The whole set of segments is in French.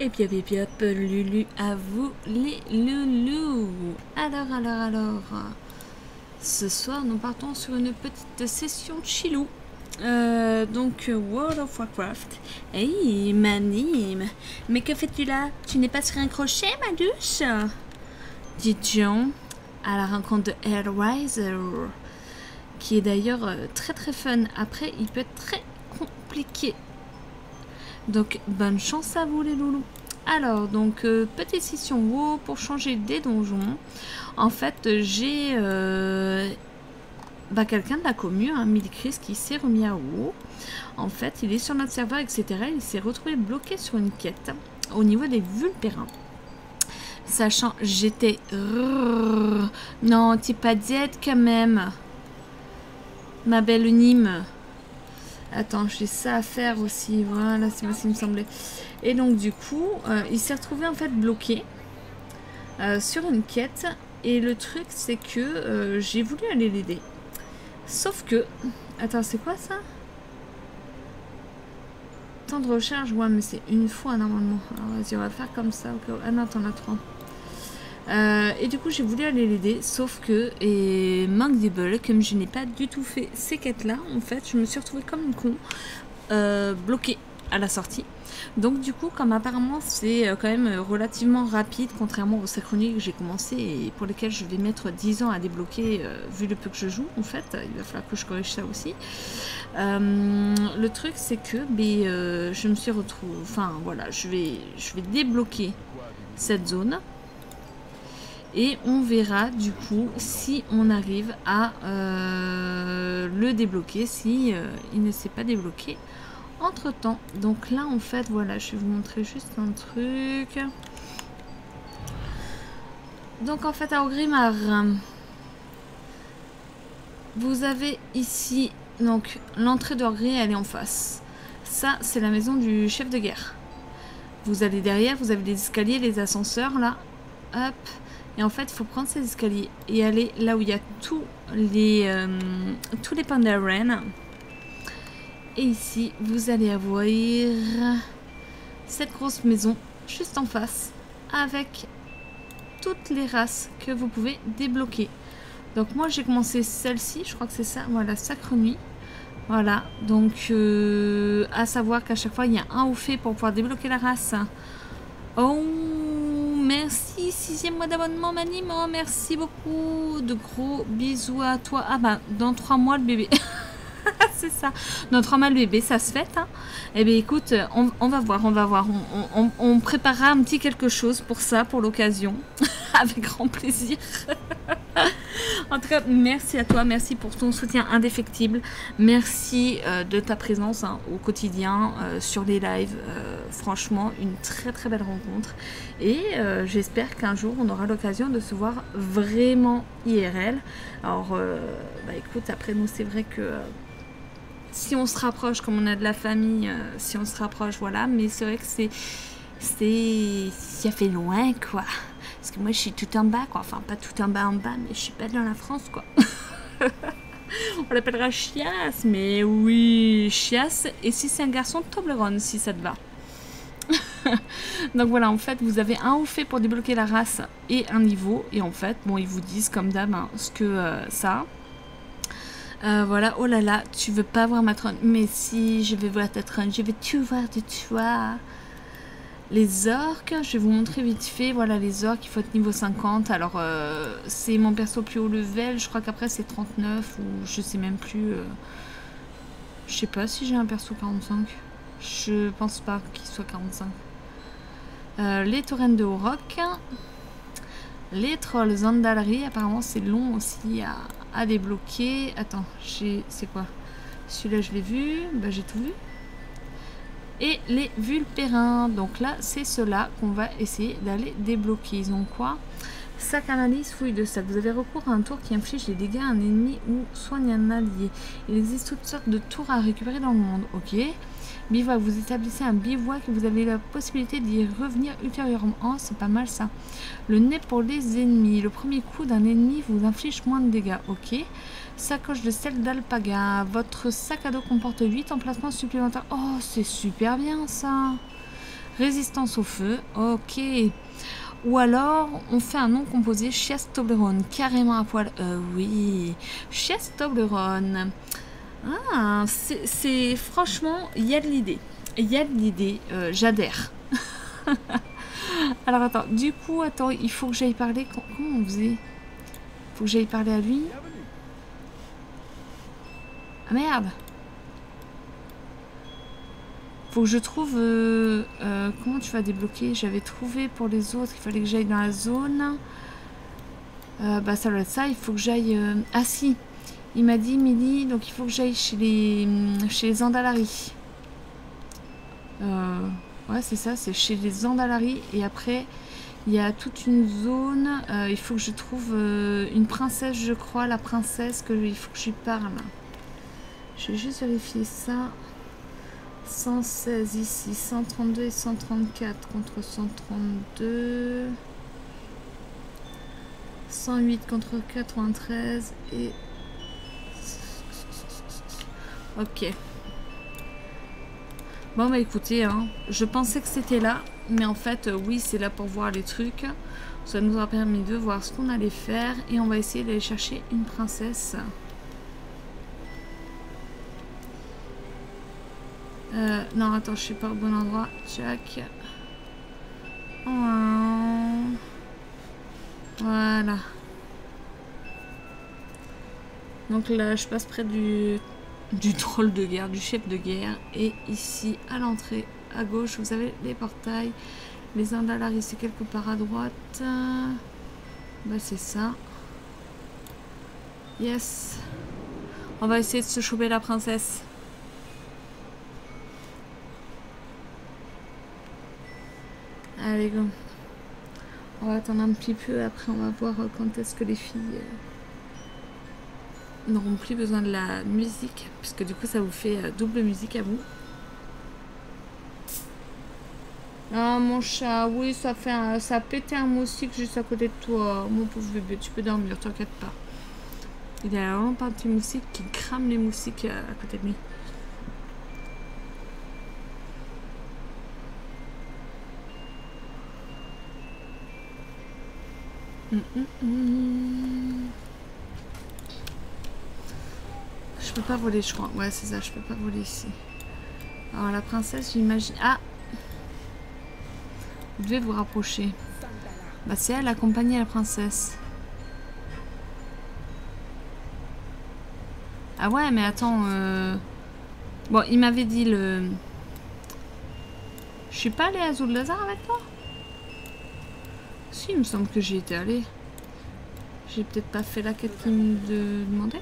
Et bien, Lulu, à vous les loulous. Alors, ce soir, nous partons sur une petite session de chilou. Donc, World of Warcraft. Hey, Manim, mais que fais-tu là? Tu n'es pas sur un crochet, ma douce? Dis donc, à la rencontre de Hellraiser, qui est d'ailleurs très très fun. Après, il peut être très compliqué. Donc, bonne chance à vous les loulous. Alors, donc, petite session WoW pour changer des donjons. En fait, j'ai quelqu'un de la commune, Millicris, qui s'est remis à WoW. En fait, il est sur notre serveur, etc. Il s'est retrouvé bloqué sur une quête au niveau des Vulpérins. Sachant, j'étais... Non, t'es pas diète quand même. Ma belle Nîmes. Attends, j'ai ça à faire aussi. Voilà, c'est moi ce qui me semblait. Et donc, du coup, il s'est retrouvé en fait bloqué sur une quête. Et le truc, c'est que j'ai voulu aller l'aider. Sauf que... Attends, c'est quoi ça? Temps de recharge, ouais, mais c'est une fois normalement. Alors, vas-y, on va faire comme ça. Ah non, t'en as 3. Et du coup j'ai voulu aller l'aider, sauf que, et manque des bols, comme je n'ai pas du tout fait ces quêtes là, en fait je me suis retrouvée comme une con, bloquée à la sortie. Donc du coup, comme apparemment c'est quand même relativement rapide, contrairement aux synchronies que j'ai commencé et pour lesquelles je vais mettre 10 ans à débloquer, vu le peu que je joue en fait, il va falloir que je corrige ça aussi. Le truc c'est que je me suis retrouvée, enfin voilà, je vais débloquer cette zone. Et on verra du coup si on arrive à le débloquer, si il ne s'est pas débloqué entre temps. Donc là en fait voilà, je vais vous montrer juste un truc. Donc en fait à Orgrimmar, vous avez ici donc l'entrée d'Orgrimmar, elle est en face. Ça c'est la maison du chef de guerre. Vous allez derrière, vous avez les escaliers, les ascenseurs là. Hop. Et en fait, il faut prendre ces escaliers et aller là où il y a tous les Pandaren. Et ici, vous allez avoir cette grosse maison juste en face avec toutes les races que vous pouvez débloquer. Donc moi, j'ai commencé celle-ci, je crois que c'est ça, voilà, Sacre Nuit. Voilà, donc à savoir qu'à chaque fois, il y a un haut fait pour pouvoir débloquer la race. Oh, merci, 6e mois d'abonnement, Manim. Oh, merci beaucoup. De gros bisous à toi. Ah bah, dans 3 mois, le bébé. C'est ça. Dans 3 mois, le bébé, ça se fête. Hein. Eh bien, écoute, on va voir, On préparera un petit quelque chose pour ça, pour l'occasion. Avec grand plaisir. En tout cas, merci à toi, merci pour ton soutien indéfectible, merci de ta présence au quotidien sur les lives, franchement une très très belle rencontre et j'espère qu'un jour on aura l'occasion de se voir vraiment IRL. Alors écoute, après nous c'est vrai que si on se rapproche comme on a de la famille, si on se rapproche voilà, mais c'est vrai que ça fait loin quoi. Parce que moi je suis tout en bas quoi, enfin pas tout en bas, mais je suis pas dans la France quoi. On l'appellera Chiasse, mais oui, Chiasse, et si c'est un garçon, Toblerone si ça te va. Donc voilà, en fait vous avez un haut fait pour débloquer la race et un niveau, et en fait, bon ils vous disent comme d'hab ce que ça. Voilà, oh là là, tu veux pas voir ma trône? Mais si, je vais voir ta trône, je vais tout voir de toi. Les orques, je vais vous montrer vite fait, voilà les orques, il faut être niveau 50, alors c'est mon perso plus haut level, je crois qu'après c'est 39 ou je sais même plus, je sais pas si j'ai un perso 45, je pense pas qu'il soit 45. Les taurennes de Auroch, les trolls Zandalri, apparemment c'est long aussi à débloquer, attends, c'est quoi? Celui-là je l'ai vu, bah j'ai tout vu. Et les Vulpérins, donc là c'est ceux-là qu'on va essayer d'aller débloquer. Ils ont quoi? Sac analyse, fouille de sac. Vous avez recours à un tour qui inflige des dégâts à un ennemi ou soigne un allié. Il existe toutes sortes de tours à récupérer dans le monde. Ok. Bivouac, vous établissez un bivouac et vous avez la possibilité d'y revenir ultérieurement. Oh, c'est pas mal ça. Le nez pour les ennemis. Le premier coup d'un ennemi vous inflige moins de dégâts. Ok. Sacoche de sel d'alpaga. Votre sac à dos comporte 8 emplacements supplémentaires. Oh, c'est super bien ça. Résistance au feu, ok. Ou alors, on fait un nom composé Chias Toblerone, carrément à poil. Oui, Chias Toblerone. Ah, c'est franchement, il y a de l'idée. Il y a de l'idée, j'adhère. Alors attends, du coup, attends, il faut que j'aille parler. Comment on faisait? Faut que j'aille parler à lui. Ah merde. Faut que je trouve... comment tu vas débloquer? J'avais trouvé pour les autres, il fallait que j'aille dans la zone. Bah ça doit être ça, il faut que j'aille... Ah si, il m'a dit Milly, donc il faut que j'aille chez les Andalari. Ouais c'est ça, c'est chez les Andalari. Et après, il y a toute une zone, il faut que je trouve une princesse je crois, la princesse, il faut que je lui parle. Je vais juste vérifier ça. 116 ici, 132 et 134 contre 132. 108 contre 93 et... Ok. Bon bah écoutez, hein, je pensais que c'était là, mais en fait oui c'est là pour voir les trucs. Ça nous a permis de voir ce qu'on allait faire et on va essayer d'aller chercher une princesse. Non, attends, je suis pas au bon endroit. Jack. Voilà. Donc là, je passe près du troll de guerre, du chef de guerre. Et ici, à l'entrée, à gauche, vous avez les portails. Les Andalari, c'est quelque part à droite. Bah, c'est ça. Yes. On va essayer de se choper la princesse. Allez, go. On va attendre un petit peu, après on va voir quand est-ce que les filles n'auront plus besoin de la musique, puisque du coup ça vous fait double musique à vous. Ah mon chat, oui ça a pété un moustique juste à côté de toi, mon pauvre bébé, tu peux dormir, t'inquiète pas. Il y a vraiment pas un petit moustique qui crame les moustiques à côté de lui. Je peux pas voler, je crois. Ouais, c'est ça, je peux pas voler ici. Alors, la princesse, j'imagine... Ah! Vous devez vous rapprocher. Bah, c'est elle, accompagner la princesse. Ah ouais, mais attends... Bon, il m'avait dit le... Je suis pas allée à Zuldazar avec toi? Si, il me semble que j'y étais allée. J'ai peut-être pas fait la quête qu'il me demandait.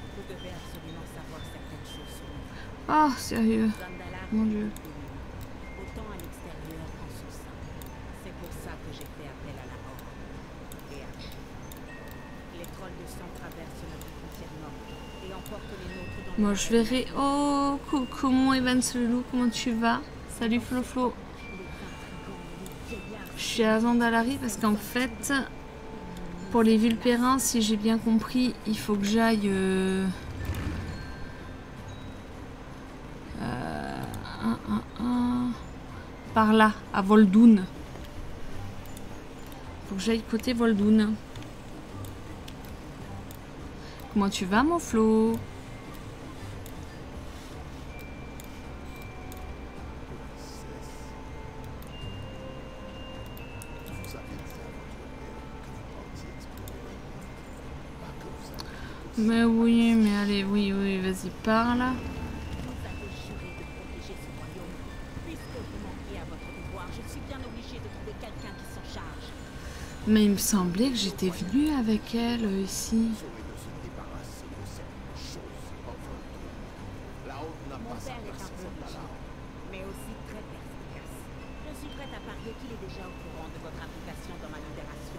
Oh, sérieux. Mon Dieu. Autant à l'extérieur qu'en son sein. C'est pour ça que j'ai fait appel à la horde. Et à les trolls de sang traversent notre frontière nord et emportent les nôtres dans... Moi, je verrai... Oh, coucou mon Evan Selou, comment tu vas? Salut Flo Flo. Je suis à Zandalari parce qu'en fait, pour les Vulpérins, si j'ai bien compris, il faut que j'aille... par là, à Voldoun. Faut que j'aille côté Voldoun. Comment tu vas, mon Flo? Mais oui, mais allez, oui, vas-y, parle. Mais il me semblait que j'étais venue avec elle ici. Mon père est un peu méchant, mais aussi très perspicace. Je suis prête à parier qu'il est déjà au courant de votre implication dans ma libération.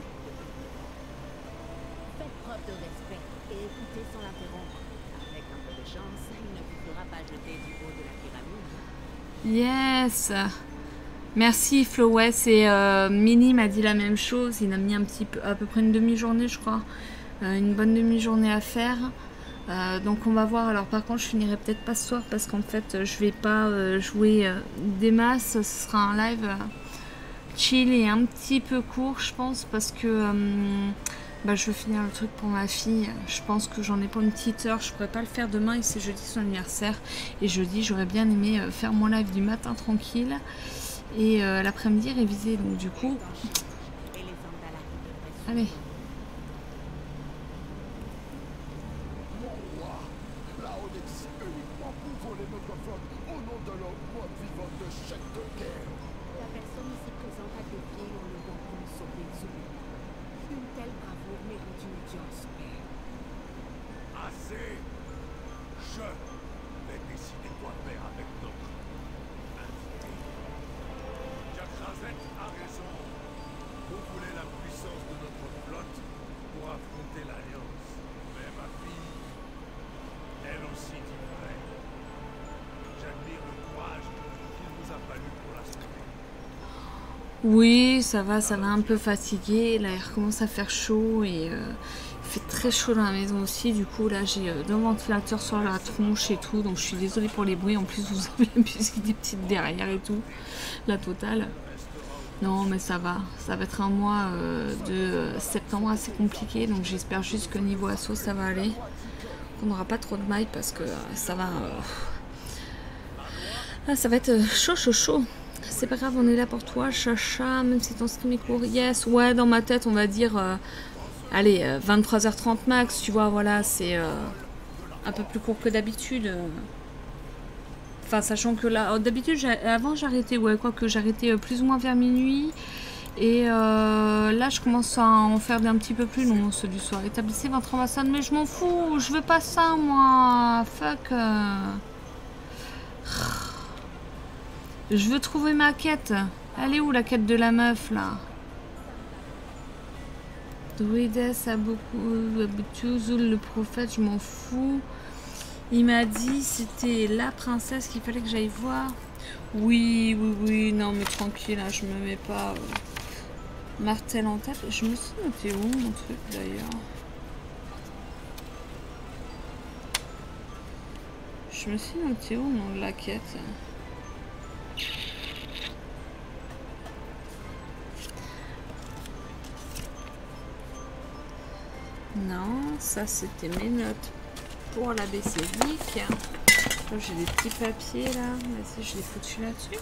Faites preuve de respect et écoutez sans l'interrompre. Avec un peu de chance, il ne vous fera pas jeter du haut de la pyramide. Yes. Merci Flo, ouais, c'est Mini m'a dit la même chose, il a mis un petit peu, à peu près une demi-journée je crois, une bonne demi-journée à faire, donc on va voir. Alors par contre je finirai peut-être pas ce soir parce qu'en fait je vais pas jouer des masses, ce sera un live chill et un petit peu court, je pense, parce que je veux finir le truc pour ma fille. Je pense que j'en ai pour une petite heure. Je pourrais pas le faire demain et c'est jeudi son anniversaire. Et jeudi, j'aurais bien aimé faire mon live du matin tranquille et l'après-midi réviser. Donc du coup, allez. Oui, ça va un peu fatigué. Là, il recommence à faire chaud et il fait très chaud dans la maison aussi. Du coup, là, j'ai deux ventilateurs sur la tronche et tout. Donc, je suis désolée pour les bruits. En plus, vous avez la musique des petites derrière et tout. La totale. Non, mais ça va. Ça va être un mois de septembre assez compliqué. Donc, j'espère juste que niveau asso, ça va aller. Qu'on n'aura pas trop de mailles parce que ça va... ça va être chaud. C'est pas grave, on est là pour toi, Chacha, même si ton stream est court. Yes, ouais, dans ma tête, on va dire, allez, 23h30 max, tu vois, voilà, c'est un peu plus court que d'habitude. Enfin, sachant que là, d'habitude, avant, j'arrêtais, ouais, quoique j'arrêtais plus ou moins vers minuit. Et là, je commence à en faire un petit peu plus long, ceux du soir. Établissez votre ambassade, mais je m'en fous, je veux pas ça, moi. Fuck. Je veux trouver ma quête. Elle est où la quête de la meuf là? Druides, Abutuzul, le prophète, je m'en fous. Il m'a dit c'était la princesse qu'il fallait que j'aille voir. Oui, non mais tranquille, là, je me mets pas martel en tête. Je me suis noté où mon truc d'ailleurs? Je me suis noté où le nom de la quête? Non, ça c'était mes notes pour la BCDIC. J'ai des petits papiers là. Vas-y, je l'ai foutu là-dessus.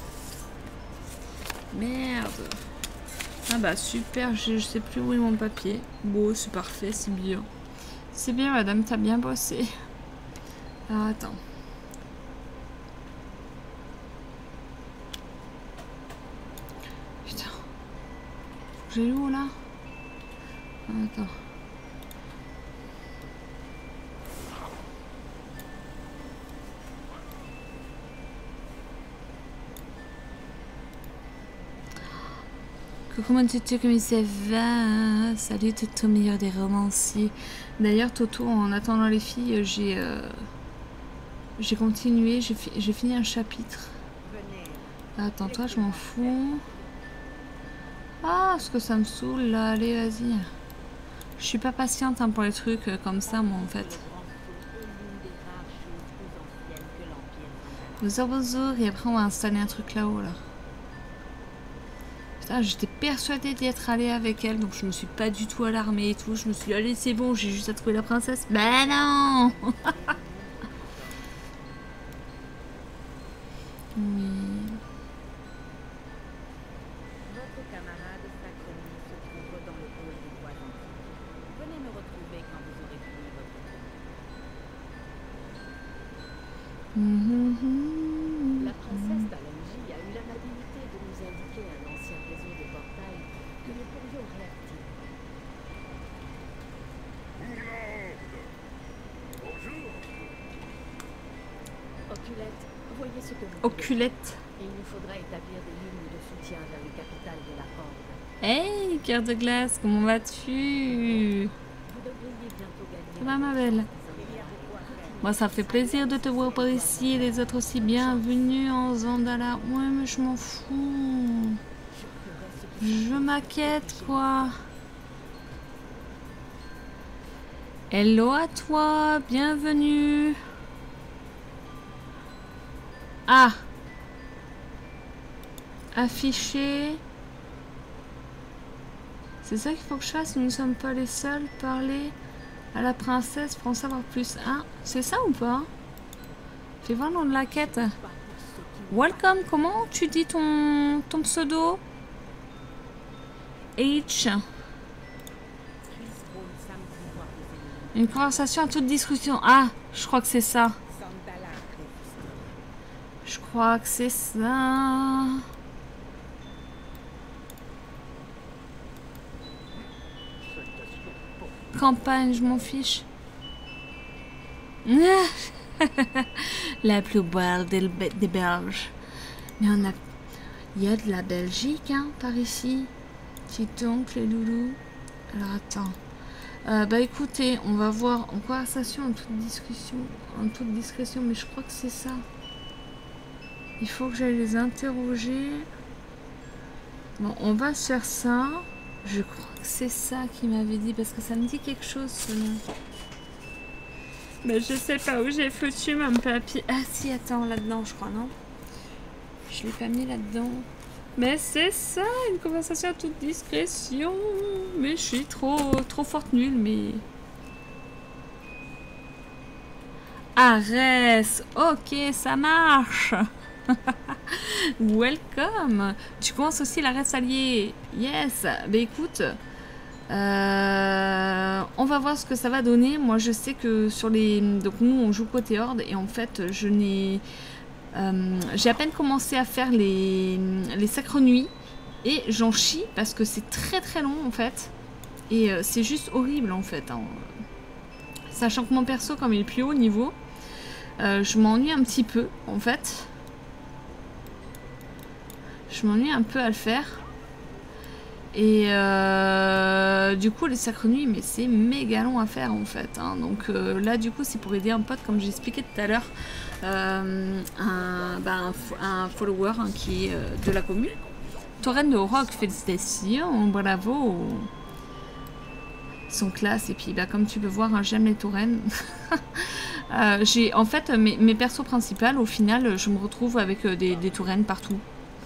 Merde. Ah bah super, je sais plus où est mon papier. Bon, c'est parfait, c'est bien. C'est bien madame, t'as bien bossé. Ah, attends. Putain. J'ai où là? Attends. Comment tu te comme ça va? Salut Toto, meilleur des romanciers. D'ailleurs Toto, en attendant les filles, j'ai continué, j'ai fini un chapitre. Attends, toi je m'en fous. Ah, ce que ça me saoule là, allez vas-y. Je suis pas patiente hein, pour les trucs comme ça moi en fait. Bonjour, et après on va installer un truc là-haut là. Putain, j'étais persuadée d'y être allée avec elle, donc je me suis pas du tout alarmée et tout. Je me suis dit, allez, c'est bon, j'ai juste à trouver la princesse. Ben non. Oui. Votre camarade Sacroni se trouve dans le hall des bois antiques. Venez me retrouver quand vous aurez fini votre tour. La princesse d'Alanji a eu l'amabilité de nous indiquer un ancien réseau de portails que nous pourrions réactiver. Bonjour. Oculette, voyez ce que vous Oculette. Il nous faudra établir des lignes de soutien vers les capitales de la Horde. Hey, cœur de glace, comment vas-tu? Vous devriez bientôt gagner. Ça va ma belle? Moi ça fait plaisir de te voir par ici et les autres aussi. Bienvenue en Zandala. Ouais mais je m'en fous. Je m'inquiète quoi. Hello à toi, bienvenue. Ah. Affiché. C'est ça qu'il faut que je fasse. Nous ne sommes pas les seuls. Parler à la princesse pour en savoir plus. Ah, c'est ça ou pas? Fais voir le nom de la quête. Welcome, comment tu dis ton pseudo? H. Une conversation à toute discussion. Ah, je crois que c'est ça. Je crois que c'est ça. Campagne, je m'en fiche. La plus belle des Belges. Mais on a... Il y a de la Belgique, hein, par ici. Petit oncle, les loulous. Alors, attends. Bah, écoutez, on va voir en conversation, en toute discrétion, mais je crois que c'est ça. Il faut que j'aille les interroger. Bon, on va faire ça. Je crois que c'est ça qu'il m'avait dit, parce que ça me dit quelque chose, ce nom. Mais je sais pas où j'ai foutu mon papier. Ah si, attends, là-dedans, je crois, non? Je l'ai pas mis là-dedans. Mais c'est ça, une conversation à toute discrétion. Mais je suis trop forte nulle, mais... Arès. Ok, ça marche. Welcome. Tu commences aussi la race alliée. Yes. Bah écoute, on va voir ce que ça va donner. Moi je sais que sur les... Donc nous on joue côté horde et en fait je n'ai... j'ai à peine commencé à faire les sacres nuits et j'en chie parce que c'est très long en fait. Et c'est juste horrible en fait. Hein. Sachant que mon perso comme il est plus haut niveau, je m'ennuie un petit peu en fait. Je m'ennuie un peu à le faire. Et du coup, les sacres nuits, mais c'est méga long à faire en fait. Hein. Donc là, du coup, c'est pour aider un pote, comme j'expliquais tout à l'heure, un follower hein, qui est de la commune. Tauren de Rock, félicitations, bravo. Ils sont classe. Et puis, bah, comme tu peux voir, hein, j'aime les taurennes. J'ai en fait mes persos principaux, au final, je me retrouve avec des taurennes partout.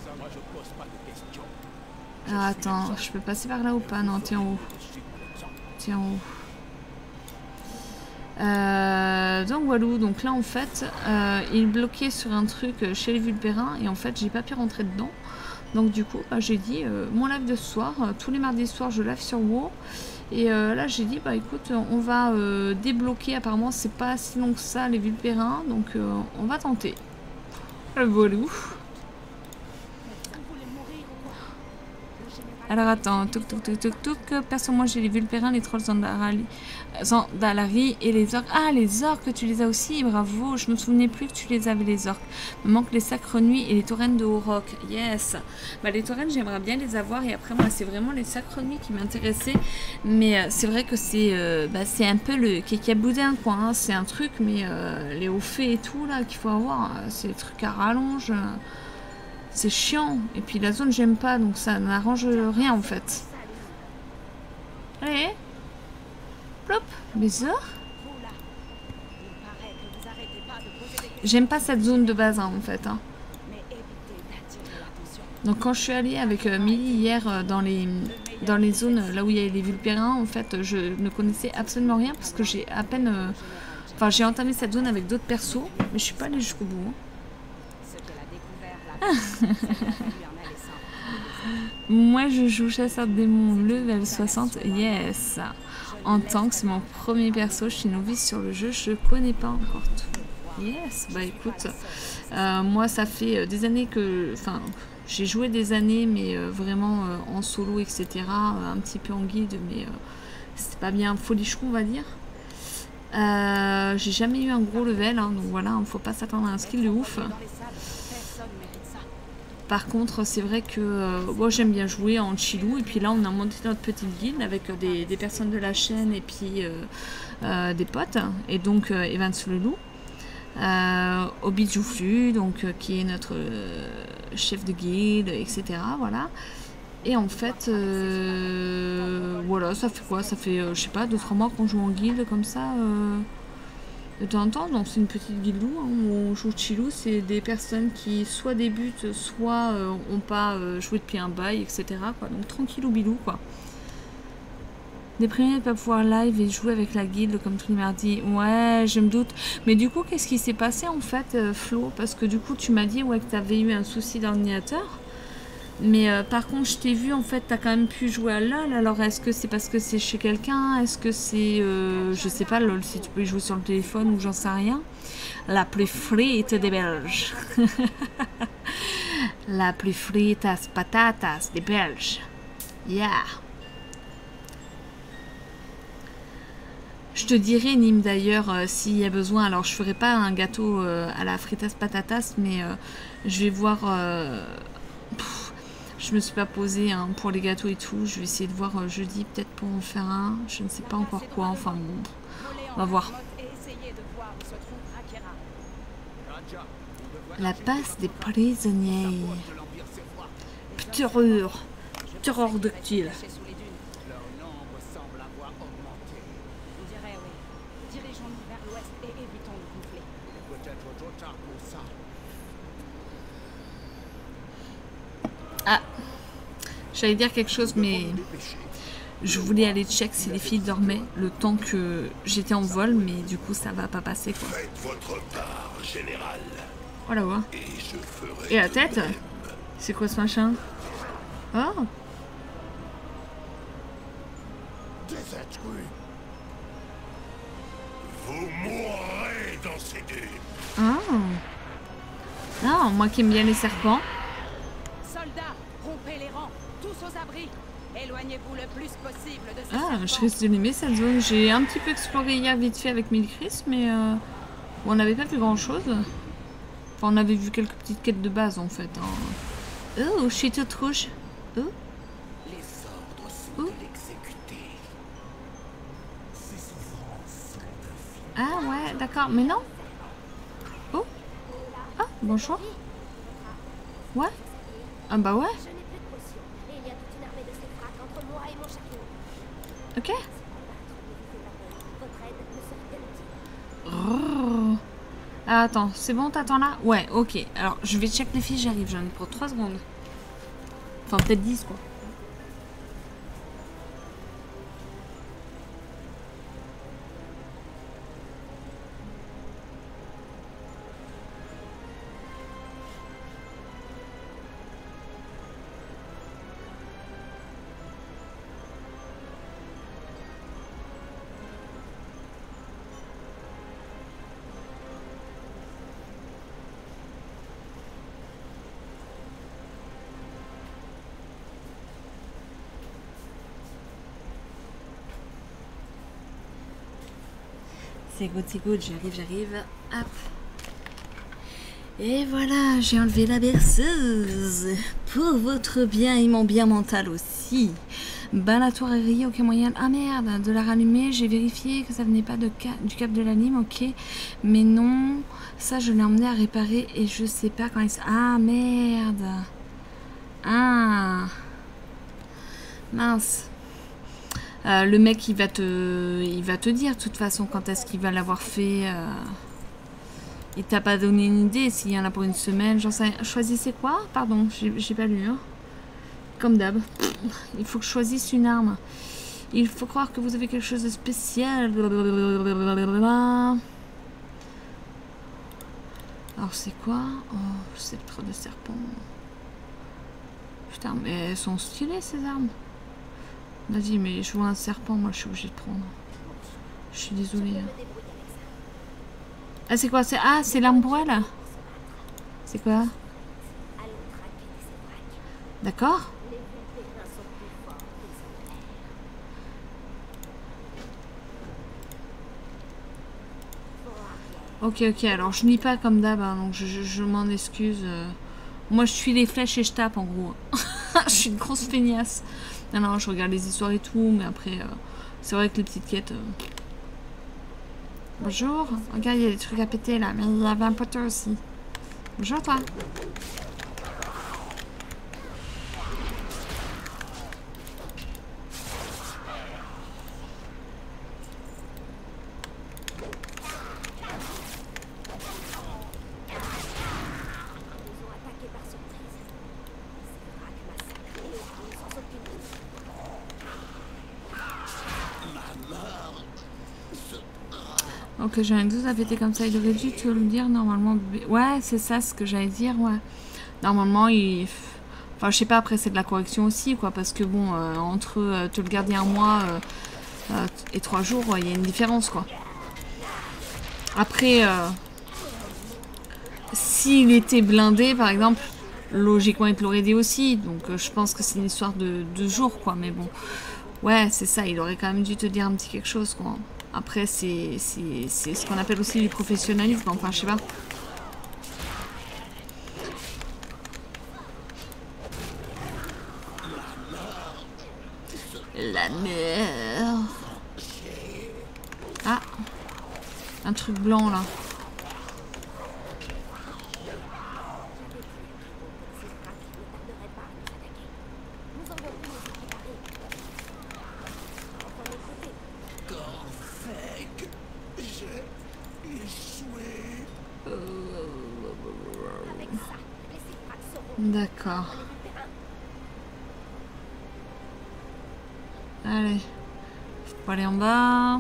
Ah, attends, je peux passer par là ou pas? Non, t'es en haut. T'es en haut. Donc voilà, donc là en fait, il bloquait sur un truc chez les vulpérins et en fait j'ai pas pu rentrer dedans. Donc du coup, bah, j'ai dit, mon live de ce soir, tous les mardis soirs je live sur WoW. Et là j'ai dit, bah écoute, on va débloquer, apparemment c'est pas si long que ça les vulpérins, donc on va tenter. Voilà. Alors attends, perso moi j'ai les vulpérins, les trolls Zandalari et les orques. Ah les orques, tu les as aussi, bravo, je me souvenais plus que tu les avais les orques. Il me manque les sacres nuits et les taurennes de Haut-Rock, yes. Bah les taurennes j'aimerais bien les avoir et après moi c'est vraiment les sacres nuits qui m'intéressaient. Mais c'est vrai que c'est un peu le kékaboudin quoi, hein. C'est un truc mais les hauts faits et tout là qu'il faut avoir, c'est des trucs à rallonge. C'est chiant. Et puis la zone, j'aime pas, donc ça n'arrange rien en fait. Allez. Plop. Baiser. J'aime pas cette zone de base hein, en fait. Hein. Donc quand je suis allée avec Millie hier dans les zones là où il y avait les vulpérins, en fait, je ne connaissais absolument rien parce que j'ai à peine... Enfin, j'ai entamé cette zone avec d'autres persos, mais je suis pas allée jusqu'au bout. Hein. Moi je joue chasseur de démons level 60, yes. En tank, c'est mon premier perso, je suis novice sur le jeu, je connais pas encore tout. Yes, bah écoute, moi ça fait des années que... Enfin, j'ai joué des années, mais vraiment en solo, etc. Un petit peu en guide, mais c'était pas bien folichon, on va dire. J'ai jamais eu un gros level, hein, donc voilà, il faut pas s'attendre à un skill de ouf. Par contre, c'est vrai que moi j'aime bien jouer en chillou. Et puis là, on a monté notre petite guilde avec des personnes de la chaîne et puis des potes. Et donc, Evans le loup. Obi Jouflu, donc qui est notre chef de guilde, etc. Voilà. Et en fait, voilà, ça fait quoi? Ça fait, je sais pas, 2-3 mois qu'on joue en guilde comme ça. De temps en temps, donc c'est une petite guilde hein, où on joue chillou, c'est des personnes qui soit débutent, soit ont pas joué depuis un bail, etc. Quoi. Donc tranquillou bilou quoi. Déprimé de ne pas pouvoir live et jouer avec la guilde comme tous les mardis. Ouais, je me doute. Mais du coup, qu'est-ce qui s'est passé en fait, Flo? Parce que du coup, tu m'as dit ouais, que tu avais eu un souci d'ordinateur. Mais par contre, je t'ai vu, en fait, tu as quand même pu jouer à LoL. Alors, est-ce que c'est parce que c'est chez quelqu'un? Est-ce que c'est, je sais pas, LoL, si tu peux y jouer sur le téléphone ou j'en sais rien. La plus frite des Belges. La plus fritas patatas des Belges. Yeah. Je te dirai, Nîmes, d'ailleurs, s'il y a besoin. Alors, je ferai pas un gâteau à la fritas patatas, mais je vais voir... je me suis pas posée hein, pour les gâteaux et tout. Je vais essayer de voir jeudi, peut-être pour en faire un. Je ne sais pas encore quoi. Enfin, bon, on va voir. La passe des prisonniers. Terreur. Terreur ductile. Ah, j'allais dire quelque chose, mais je voulais aller check si les filles dormaient le temps que j'étais en vol, mais du coup ça va pas passer quoi. Faites votre part, général. Oh la voix. Et je ferai. Et la tête? C'est quoi ce machin? Oh. Des intrus. Vous mourrez dans ces dunes. Ah. Non, moi qui aime bien les serpents. Soldats, rompez les rangs, tous aux abris. Éloignez-vous le plus possible de ce Ah, serpent. je risque de l'aimer cette zone. J'ai un petit peu exploré hier vite fait avec Milchris, mais on n'avait pas vu grand chose. Enfin, on avait vu quelques petites quêtes de base en fait. Hein. Oh, je suis toute rouge. Oh. Les ordres sont de l'exécuter. Ses souffrances sont infinies. Ah ouais, d'accord, mais non. Oh. Ah, bonjour. Ouais. Ah bah ouais. Je n'ai plus de potions, et il y a toute une armée de ces fracs entre moi et mon château. Ok. Votre aide me serait utile. Oh. Ah, attends, c'est bon, t'attends là? Ouais, ok. Alors, je vais check les filles, j'arrive. J'en ai pour 3 secondes. Enfin, peut-être 10, quoi. C'est good, j'arrive. Hop. Et voilà, j'ai enlevé la berceuse. Pour votre bien et mon bien mental aussi. Ben, la tour est grillée, aucun moyen... Ah merde, de la rallumer. J'ai vérifié que ça venait pas du cap de la Lime, ok. Mais non, ça je l'ai emmené à réparer et je sais pas quand il... Ah merde. Ah. Mince. Le mec il va te dire de toute façon quand est-ce qu'il va l'avoir fait. Il t'a pas donné une idée s'il y en a pour une semaine, j'en sais rien. Choisissez quoi? Pardon, j'ai pas lu. Hein. Comme d'hab. Il faut que je choisisse une arme. Il faut croire que vous avez quelque chose de spécial. Alors c'est quoi? Oh, sceptre de serpent. Putain, mais elles sont stylées ces armes. Vas-y, mais je vois un serpent, moi je suis obligée de prendre. Je suis désolée. Ah, c'est quoi? Ah, c'est l'arme poêle? C'est quoi? D'accord? Ok, alors je lis pas comme d'hab, hein, donc je m'en excuse. Moi je suis les flèches et je tape en gros. Je suis une grosse feignasse. Non, je regarde les histoires et tout, mais après, c'est vrai que les petites quêtes... Bonjour, regarde, il y a des trucs à péter là, mais il y avait un poteau aussi. Bonjour toi. Ok, j'ai un doute à péter comme ça. Il aurait dû te le dire normalement. Bébé. Ouais, c'est ça ce que j'allais dire. Ouais. Normalement, il. Enfin, je sais pas, après, c'est de la correction aussi, quoi. Parce que bon, entre te le garder un mois et 3 jours, il y a une différence, quoi. Après, s'il était blindé, par exemple, logiquement, il te l'aurait dit aussi. Donc, je pense que c'est une histoire de 2 jours, quoi. Mais bon, ouais, c'est ça. Il aurait quand même dû te dire un petit quelque chose, quoi. Après, c'est ce qu'on appelle aussi du professionnalisme. Enfin, je sais pas. La merde. Ah. Un truc blanc, là. D'accord. Allez. Faut pas aller en bas.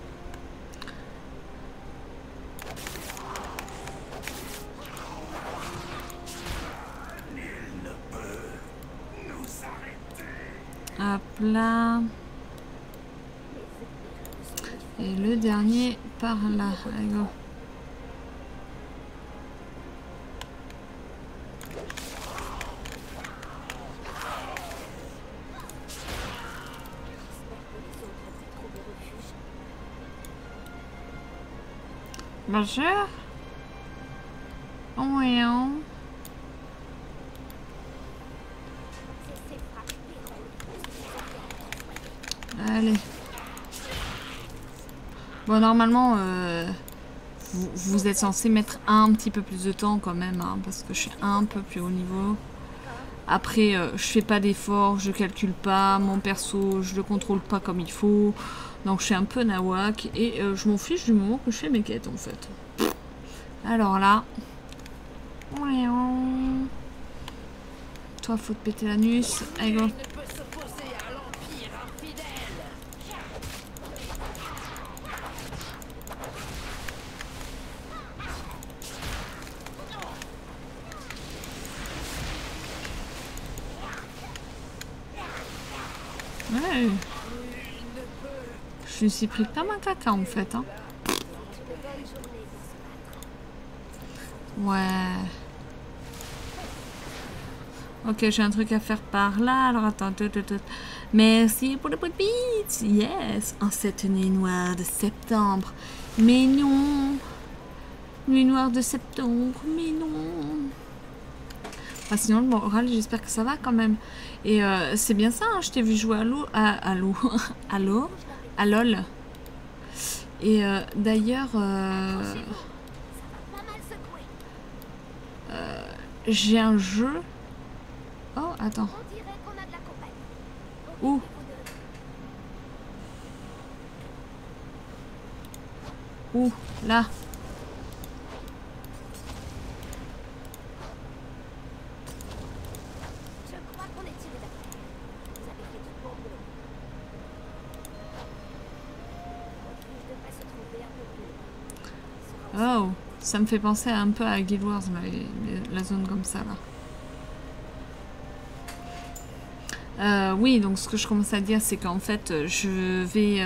Hop là. Et le dernier par là. Allez, go. Bonjour. Oui. Allez. Bon, normalement, vous êtes censé mettre un petit peu plus de temps quand même, hein, parce que je suis un peu plus haut niveau. Après, je fais pas d'efforts, je calcule pas, mon perso, je le contrôle pas comme il faut. Donc je suis un peu nawak et je m'en fiche du moment que je fais mes quêtes en fait. Alors là. Toi, faut te péter l'anus. Allez, go. Ouais. Je me suis pris comme un caca en fait. Hein. Ouais. Ok, j'ai un truc à faire par là. Alors attends. Merci pour le pot de beats. Yes. En cette nuit noire de septembre. Mais non. Nuit noire de septembre. Mais non. Enfin, sinon, le moral, j'espère que ça va quand même. Et c'est bien ça, hein, je t'ai vu jouer à LOL. Et d'ailleurs, j'ai un jeu. Oh, attends. Où? Où? Là. Oh, ça me fait penser un peu à Guild Wars, la zone comme ça là. Oui, donc ce que je commence à dire, c'est qu'en fait, je vais...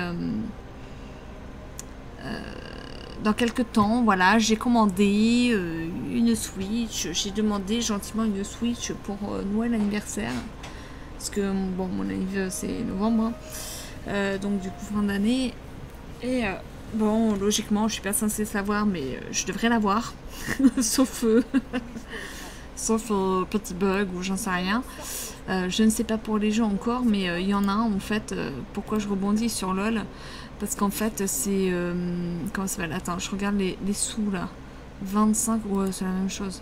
dans quelques temps, voilà, j'ai commandé une Switch. J'ai demandé gentiment une Switch pour Noël anniversaire. Parce que, bon, mon anniversaire, c'est novembre. Hein. Donc, du coup, fin d'année. Et... bon, logiquement, je suis pas censée savoir, mais je devrais l'avoir. sauf petit bug ou j'en sais rien. Je ne sais pas pour les jeux encore, mais il y en a un en fait. Pourquoi je rebondis sur LOL? Parce qu'en fait, c'est... comment ça s'appelle? Attends, je regarde les sous là. 25, ouais, c'est la même chose.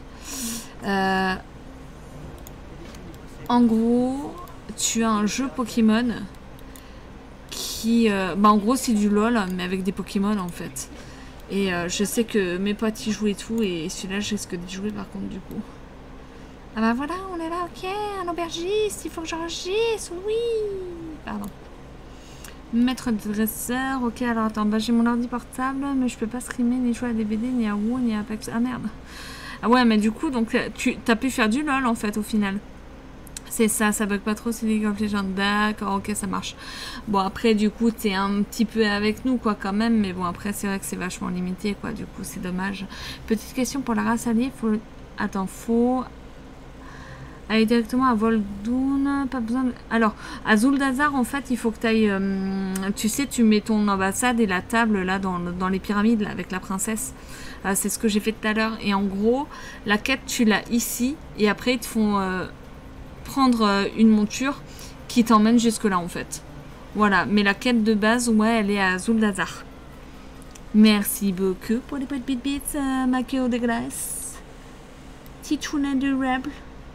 En gros, tu as un jeu Pokémon... qui, en gros c'est du LOL mais avec des Pokémon en fait et je sais que mes potes y jouent et tout et celui-là je risque d'y jouer par contre du coup. Ah bah voilà, on est là, ok, un aubergiste, il faut que j'enregistre, oui, pardon. Maître dresseur, ok, alors attends, bah j'ai mon ordi portable, mais je peux pas streamer ni jouer à DVD, ni à WoW, ni à Apex. Ah merde. Ah ouais, mais du coup, donc t'as pu faire du LOL en fait au final. C'est ça, ça bug pas trop, c'est League of Legends. D'accord, ok, ça marche. Bon, après, du coup, t'es un petit peu avec nous, quoi, quand même. Mais bon, après, c'est vrai que c'est vachement limité, quoi. Du coup, c'est dommage. Petite question pour la race alliée. Faut aller directement à Vol'dun. Pas besoin de... Alors, à Zuldazar, en fait, il faut que t'ailles... tu sais, tu mets ton ambassade et la table, là, dans les pyramides, là, avec la princesse. C'est ce que j'ai fait tout à l'heure. Et en gros, la quête, tu l'as ici. Et après, ils te font... prendre une monture qui t'emmène jusque là en fait. Voilà, mais la quête de base, ouais, elle est à Zuldazar. Merci beaucoup pour les petites bits, Makeo de glace. Tichouna durable.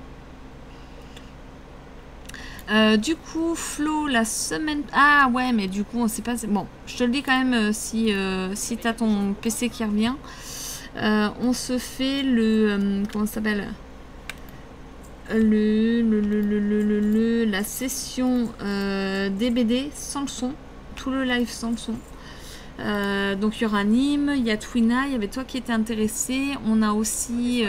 Du coup, Flo, la semaine... Ah ouais, mais du coup, on sait pas... Bon, je te le dis quand même si t'as ton PC qui revient. On se fait le... comment ça s'appelle ? La session DBD sans le son, tout le live sans le son. Donc il y aura Nîmes, il y a Twina, il y avait toi qui étais intéressé. On a aussi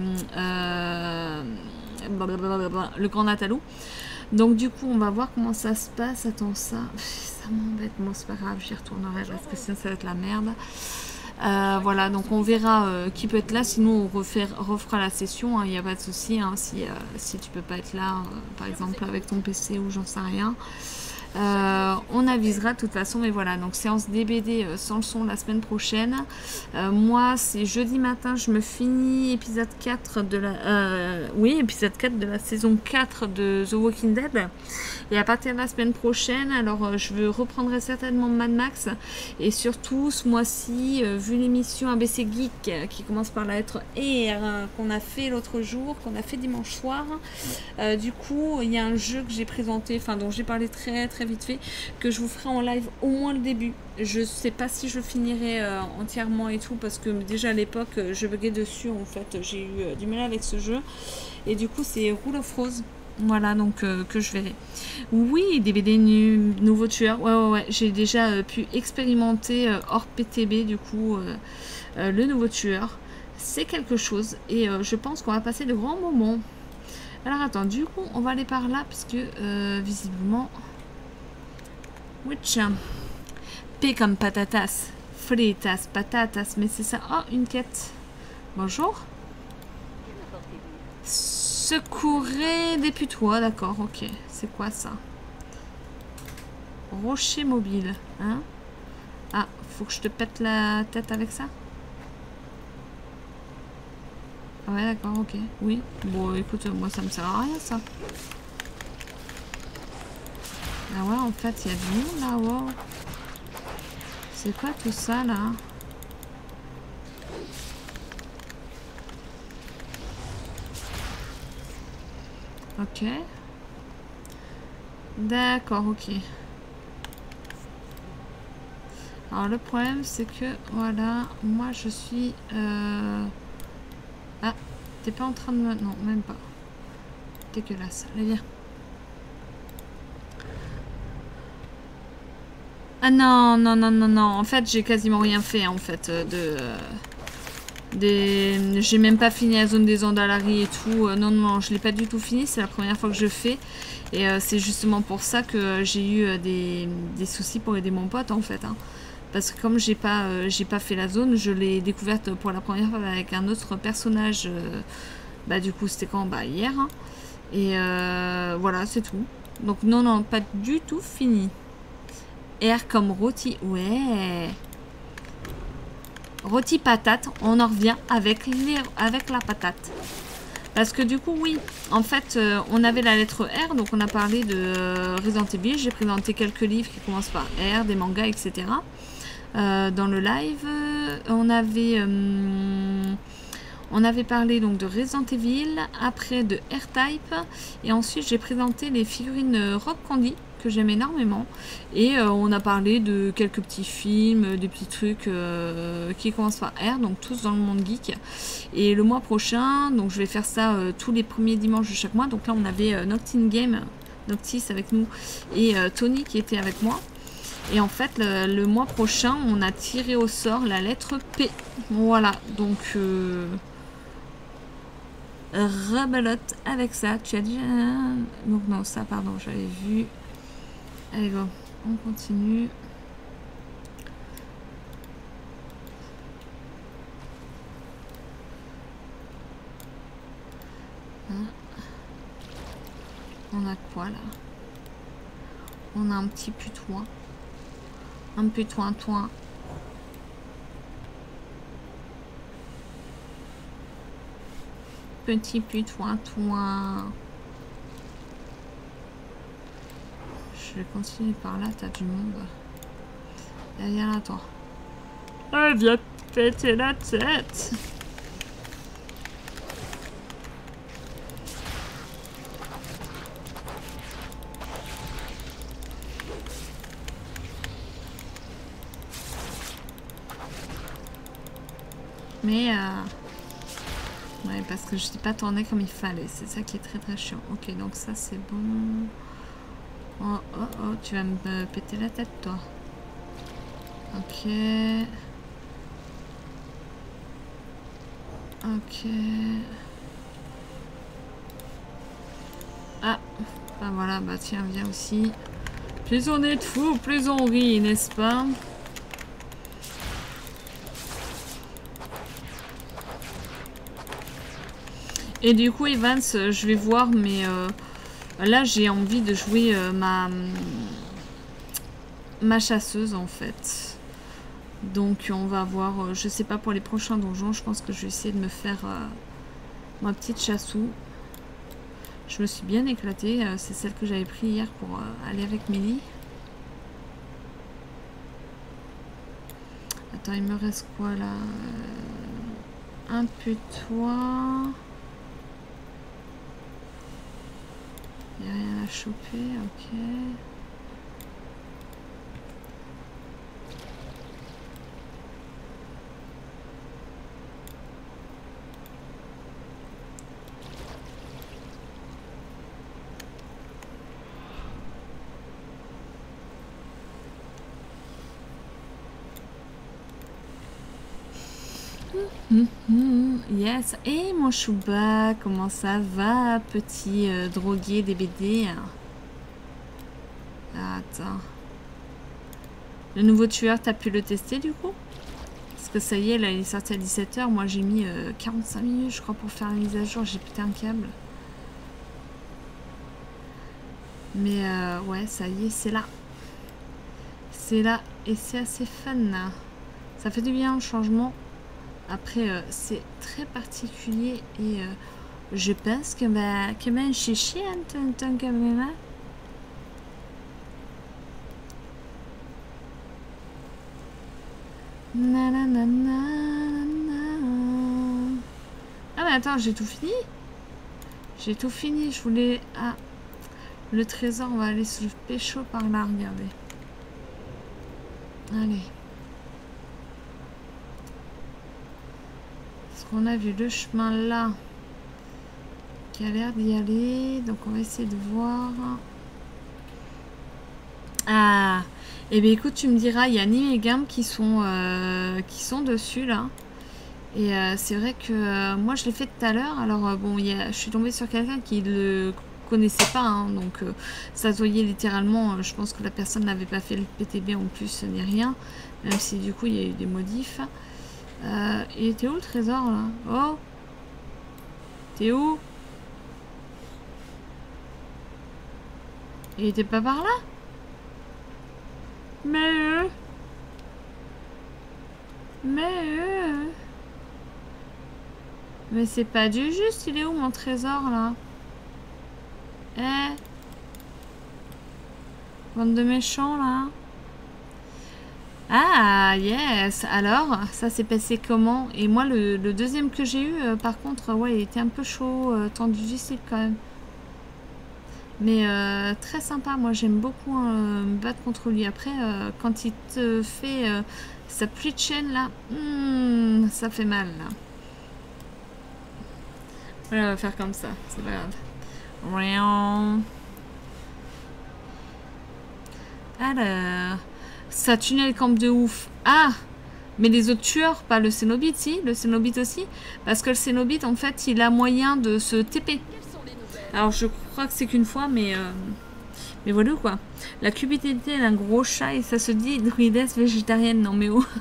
le grand Natalou. Donc du coup on va voir comment ça se passe. Attends, ça m'embête. Bon, c'est pas grave, j'y retournerai parce que sinon ça va être la merde. Voilà, donc on verra qui peut être là, sinon on refera la session, il n'y a pas de souci, hein, si tu peux pas être là, par exemple avec ton PC ou j'en sais rien. On avisera de toute façon, mais voilà, donc séance DBD sans le son la semaine prochaine. Moi, c'est jeudi matin, je me finis épisode 4 de épisode 4 de la saison 4 de The Walking Dead. Et à partir de la semaine prochaine, alors je reprendrai certainement Mad Max. Et surtout, ce mois-ci, vu l'émission ABC Geek qui commence par la lettre R qu'on a fait l'autre jour, qu'on a fait dimanche soir, du coup, il y a un jeu que j'ai présenté, enfin dont j'ai parlé très très vite fait, que je vous ferai en live au moins le début. Je sais pas si je finirai entièrement et tout, parce que déjà à l'époque, je buguais dessus, en fait, j'ai eu du mal avec ce jeu. Et du coup, c'est Rule of Rose. Voilà, donc que je verrai. Oui, DVD nouveau tueur. Ouais. J'ai déjà pu expérimenter hors PTB, du coup, le nouveau tueur. C'est quelque chose. Et je pense qu'on va passer de grands moments. Alors, attends, du coup, on va aller par là, parce que, visiblement... Witch. P comme patatas. Fritas, patatas. Mais c'est ça. Oh, une quête. Bonjour. Secourez des putois, d'accord, ok. C'est quoi ça? Rocher mobile, hein? Ah, faut que je te pète la tête avec ça? Ouais, d'accord, ok. Oui. Bon, écoute, moi ça me sert à rien, ça. Ah ouais, en fait, il y a du monde là, wow. C'est quoi tout ça, là? Ok. D'accord, ok. Alors le problème c'est que, voilà, moi je suis... Ah, t'es pas en train de me... Non, même pas. Dégueulasse. Allez, viens. Ah non. En fait, j'ai quasiment rien fait, en fait, j'ai même pas fini la zone des Andalari et tout. Non, je l'ai pas du tout fini. C'est la première fois que je fais. Et c'est justement pour ça que j'ai eu des soucis pour aider mon pote, en fait. Hein. Parce que comme j'ai pas fait la zone, je l'ai découverte pour la première fois avec un autre personnage. Bah du coup, c'était quand? Bah hier. Hein. Et voilà, c'est tout. Donc non, pas du tout fini. R comme rôti. Ouais. Rôti patate, on en revient avec la patate. Parce que du coup, oui, en fait, on avait la lettre R, donc on a parlé de Resident Evil. J'ai présenté quelques livres qui commencent par R, des mangas, etc. Dans le live, on avait parlé donc de Resident Evil, après de R-Type, et ensuite j'ai présenté les figurines Rock Candy, que j'aime énormément, et on a parlé de quelques petits films, des petits trucs qui commencent par R, donc tous dans le monde geek. Et le mois prochain, donc je vais faire ça tous les premiers dimanches de chaque mois. Donc là on avait Noctis avec nous et Tony qui était avec moi. Et en fait, le mois prochain, on a tiré au sort la lettre P. Voilà, donc rebelote avec ça. Tu as dit... donc non, ça, pardon, j'avais vu. Allez, go, on continue. On a quoi là? On a un petit putois. Un putoin-toin. Petit putoin-toin. Je vais continuer par là, t'as du monde. Derrière là, toi. Elle vient péter la tête. Mais ouais, parce que je n'ai pas tourné comme il fallait. C'est ça qui est très très chiant. Ok, donc ça c'est bon. Oh oh oh, tu vas me péter la tête toi. Ok. Ok. Ah, bah voilà, bah tiens, viens aussi. Plus on est de fous, plus on rit, n'est-ce pas? Et du coup, Evans, je vais voir, mais là, j'ai envie de jouer ma chasseuse, en fait. Donc, on va voir, je sais pas, pour les prochains donjons, je pense que je vais essayer de me faire ma petite chassou. Je me suis bien éclatée, c'est celle que j'avais pris hier pour aller avec Mélie. Attends, il me reste quoi, là? Un putois... Il n'y a rien à choper, ok. Yes. Et mon Chouba, comment ça va, petit drogué des BD? Attends. Le nouveau tueur, t'as pu le tester du coup? Parce que ça y est, là, il est sorti à 17 h. Moi, j'ai mis 45 minutes, je crois, pour faire la mise à jour. J'ai pété un câble. Mais ouais, ça y est, c'est là. C'est là et c'est assez fun. Là. Ça fait du bien, le changement. Après, c'est très particulier et je pense que ben chichi en tant que maman. Ah mais attends, j'ai tout fini. J'ai tout fini, je voulais... Ah, le trésor, on va aller se pécho par là, regardez. Allez. On a vu le chemin là qui a l'air d'y aller, donc on va essayer de voir. Ah, et bien écoute, tu me diras, il y a Nîmes et Gimp qui sont dessus là, et c'est vrai que moi je l'ai fait tout à l'heure. Alors bon, je suis tombée sur quelqu'un qui le connaissait pas, hein, donc ça se voyait littéralement. Je pense que la personne n'avait pas fait le PTB en plus ni rien, même si du coup il y a eu des modifs. Il était où le trésor là? Oh! T'es où? Il était pas par là? Mais c'est pas du juste, il est où mon trésor là? Eh? Bande de méchants là? Ah, yes. Alors, ça s'est passé comment? Et moi, le deuxième que j'ai eu, par contre, ouais, il était un peu chaud, tendu difficile quand même. Mais très sympa. Moi, j'aime beaucoup me battre contre lui. Après, quand il te fait sa pluie de chaîne, là, ça fait mal, là. Voilà, on va faire comme ça. C'est pas grave. Rien. Alors... Ça tunnel camp de ouf. Ah, mais les autres tueurs, pas le Cénobite, si. Le Cénobite aussi. Parce que le Cénobite, en fait, il a moyen de se TP. Alors, je crois que c'est qu'une fois, mais voilà quoi. La cupidité, elle a un gros chat et ça se dit druidesse végétarienne. Non, mais oh.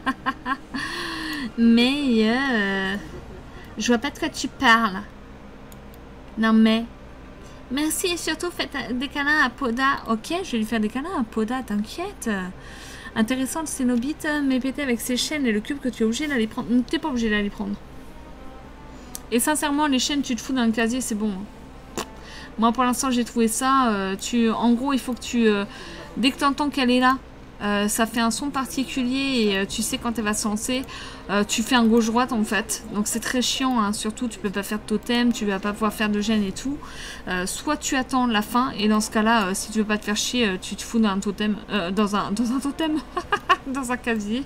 Mais, je vois pas de quoi tu parles. Non, mais... Merci et surtout faites des câlins à Poda. Ok, je vais lui faire des câlins à Poda, t'inquiète. Intéressant le Cénobite, mais pété avec ses chaînes et le cube que tu es obligé d'aller prendre. T'es pas obligé d'aller prendre. Et sincèrement, les chaînes, tu te fous dans le casier, c'est bon. Moi, pour l'instant, j'ai trouvé ça. En gros, il faut que tu... dès que tu entends qu'elle est là, ça fait un son particulier et tu sais quand elle va se lancer. Tu fais un gauche-droite en fait. Donc c'est très chiant, hein. Surtout tu peux pas faire de totem, tu vas pas pouvoir faire de gêne et tout. Soit tu attends la fin et dans ce cas-là, si tu veux pas te faire chier, tu te fous dans un totem. Dans un totem. Dans un casier.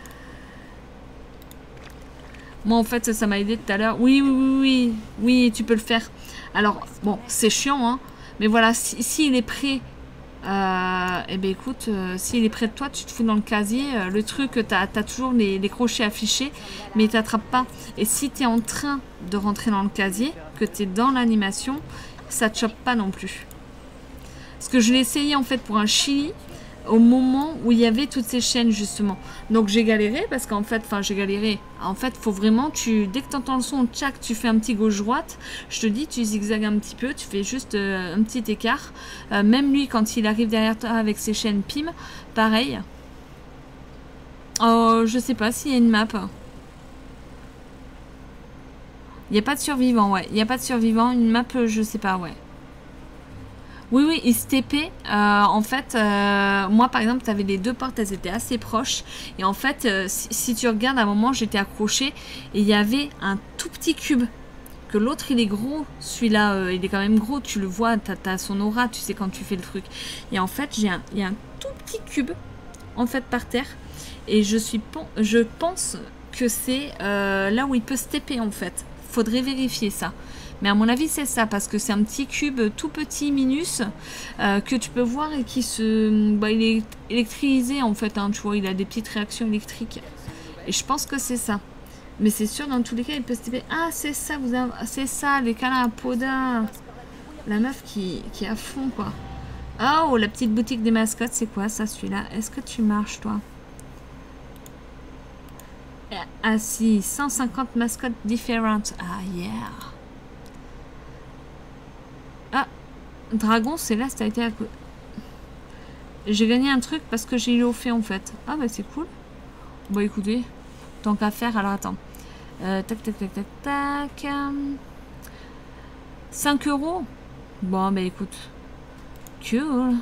Moi en fait ça m'a aidé tout à l'heure. Oui, tu peux le faire. Alors bon, c'est chiant, hein. Mais voilà, s'il est prêt... eh ben écoute, s'il est près de toi, tu te fous dans le casier. Le truc, t'as toujours les crochets affichés, mais il t'attrape pas. Et si tu es en train de rentrer dans le casier, que tu es dans l'animation, ça te chope pas non plus. Parce que je l'ai essayé en fait pour un chili au moment où il y avait toutes ces chaînes justement. Donc j'ai galéré parce qu'en fait, j'ai galéré. En fait, faut vraiment, dès que tu entends le son, tchac, tu fais un petit gauche-droite. Je te dis, tu zigzags un petit peu, tu fais juste un petit écart. Même lui, quand il arrive derrière toi avec ses chaînes PIM, pareil. Oh, je sais pas s'il y a une map. Il n'y a pas de survivant, ouais. Il n'y a pas de survivant. Une map, je sais pas, ouais. Oui, il se TP. En fait, moi, par exemple, tu avais les deux portes, elles étaient assez proches. Et en fait, si tu regardes, à un moment, j'étais accrochée et il y avait un tout petit cube. Que l'autre, il est gros. Celui-là, il est quand même gros. Tu le vois, tu as son aura, tu sais, quand tu fais le truc. Et en fait, il y a un tout petit cube, en fait, par terre. Et je pense que c'est là où il peut se TP, en fait. Faudrait vérifier ça. Mais à mon avis, c'est ça, parce que c'est un petit cube tout petit, minus, que tu peux voir et qui il est électrisé, en fait, hein, tu vois, il a des petites réactions électriques. Et je pense que c'est ça. Mais c'est sûr, dans tous les cas, il peut se taper. Ah, c'est ça, c'est ça, les câlins à Poda. La meuf qui est à fond, quoi. Oh, la petite boutique des mascottes, c'est quoi, ça, celui-là? Est-ce que tu marches, toi? Ah, si, 150 mascottes différentes. Ah, yeah. Dragon, c'est là, ça a été à côté. J'ai gagné un truc parce que j'ai eu au fait en fait. Ah bah c'est cool. Bon écoutez, tant qu'à faire, alors attends. Tac. 5 €. Bon bah écoute. Cool.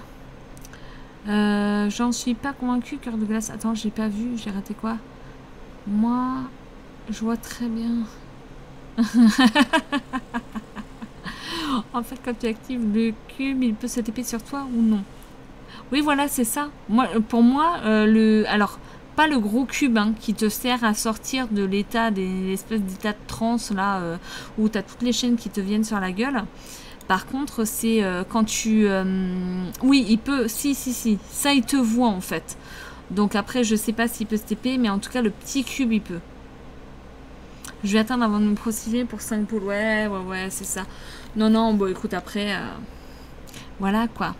J'en suis pas convaincue, cœur de glace. Attends, j'ai pas vu, j'ai raté quoi? Moi, je vois très bien. En fait, quand tu actives le cube, il peut se taper sur toi ou non. Oui, voilà, c'est ça. Pour moi, alors, pas le gros cube hein, qui te sert à sortir de l'état, l'espèce d'état de transe, là, où tu as toutes les chaînes qui te viennent sur la gueule. Par contre, c'est quand tu... oui, il peut... Si. Ça, il te voit, en fait. Donc après, je sais pas s'il peut se TP, mais en tout cas, le petit cube, il peut. Je vais attendre avant de me procéder pour 5 poules. Ouais, c'est ça. Non, bon, écoute, après... voilà, quoi.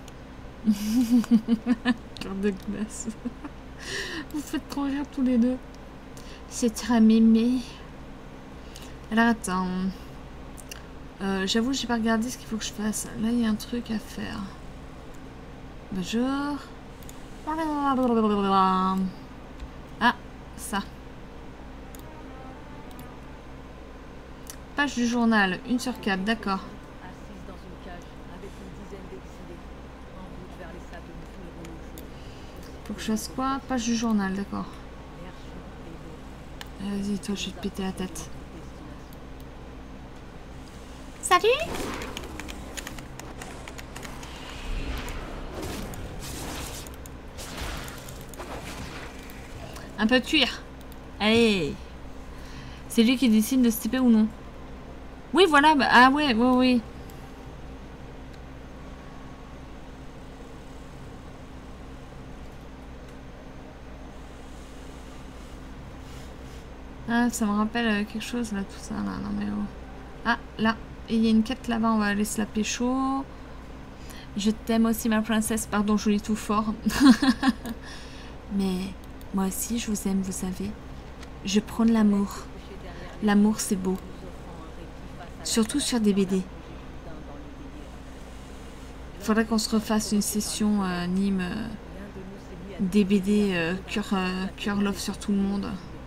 Cœur de glace. Vous faites trop rire tous les deux. C'est très mémé. Alors, attends. J'avoue, j'ai pas regardé ce qu'il faut que je fasse. Là, il y a un truc à faire. Bonjour. Ah, ça. Page du journal, 1/4, d'accord. Assise dans une cage, avec une dizaine d'exilés, en route vers les sables où nous finirons nos jours. Faut que je fasse quoi? Page du journal, d'accord. L'air chaud et beau. Vas-y, toi, je vais te péter la tête. Salut! Un peu de cuir. Allez. C'est lui qui décide de se taper ou non. Oui, voilà. Bah, ah ouais, oui. Ah, ça me rappelle quelque chose là, tout ça. Là, non mais oh. Ah, là. Et il y a une quête là-bas, on va aller se la pécho. Je t'aime aussi ma princesse. Pardon, je lis tout fort. Mais moi aussi, je vous aime, vous savez. Je prône l'amour. L'amour, c'est beau. Surtout sur des BD. Faudrait qu'on se refasse une session Nîmes des BD cœur love sur tout le monde.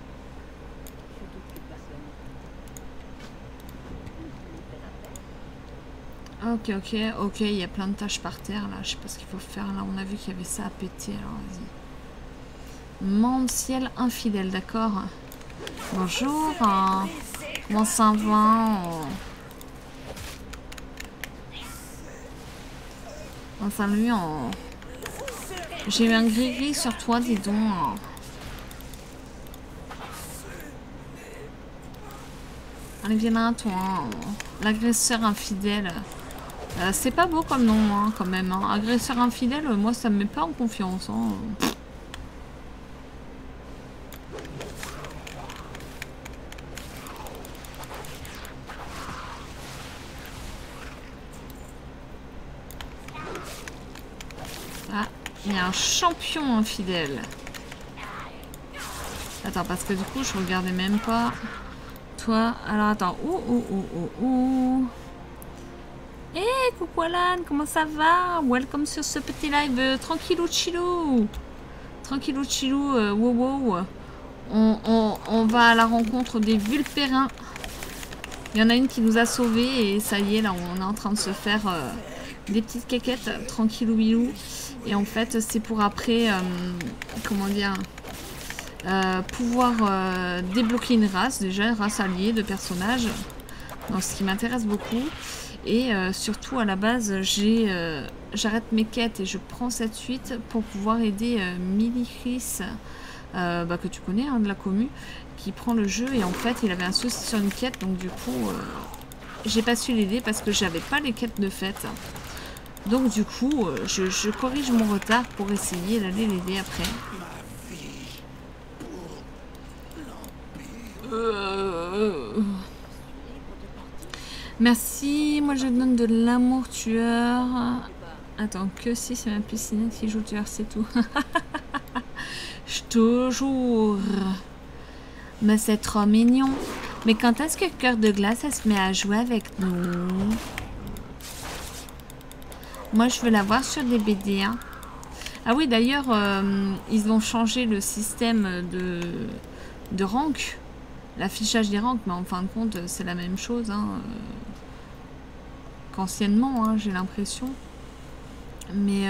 Ok, il y a plein de tâches par terre là, je sais pas ce qu'il faut faire là, on a vu qu'il y avait ça à péter, alors vas-y. Monde ciel infidèle, d'accord. Bonjour, comment ça va? Salut, j'ai eu un gris-gris sur toi, dis donc. Allez, viens là, toi. L'agresseur infidèle. C'est pas beau comme nom, hein, quand même. Hein. Agresseur infidèle, moi, ça me met pas en confiance. Hein. Ah, il y a un champion infidèle. Attends, parce que du coup, je regardais même pas. Toi, alors attends. Ouh. Eh, coucou Alan, comment ça va? Welcome sur ce petit live. Tranquillou chillou. Wow. On va à la rencontre des Vulpérins. Il y en a une qui nous a sauvés et ça y est, là, on est en train de se faire des petites caquettes. Tranquillou bilou. Et en fait, c'est pour après, comment dire, pouvoir débloquer une race, déjà une race alliée de personnages. Donc, ce qui m'intéresse beaucoup. Et surtout, à la base, j'arrête mes quêtes et je prends cette suite pour pouvoir aider Milichris, que tu connais, hein, de la commu, qui prend le jeu. Et en fait, il avait un souci sur une quête, donc du coup, j'ai pas su l'aider parce que j'avais pas les quêtes de fête. Donc du coup, je corrige mon retard pour essayer d'aller l'aider après. Merci, moi je donne de l'amour tueur. Attends, que si c'est ma piscinette qui joue tueur, c'est tout. Je te jure. Mais c'est trop mignon. Mais quand est-ce que Cœur de Glace, elle se met à jouer avec nous? Moi, je veux la voir sur des BD. Hein. Ah oui, d'ailleurs, ils ont changé le système de rank. L'affichage des ranks, mais en fin de compte, c'est la même chose hein, qu'anciennement, hein, j'ai l'impression. Mais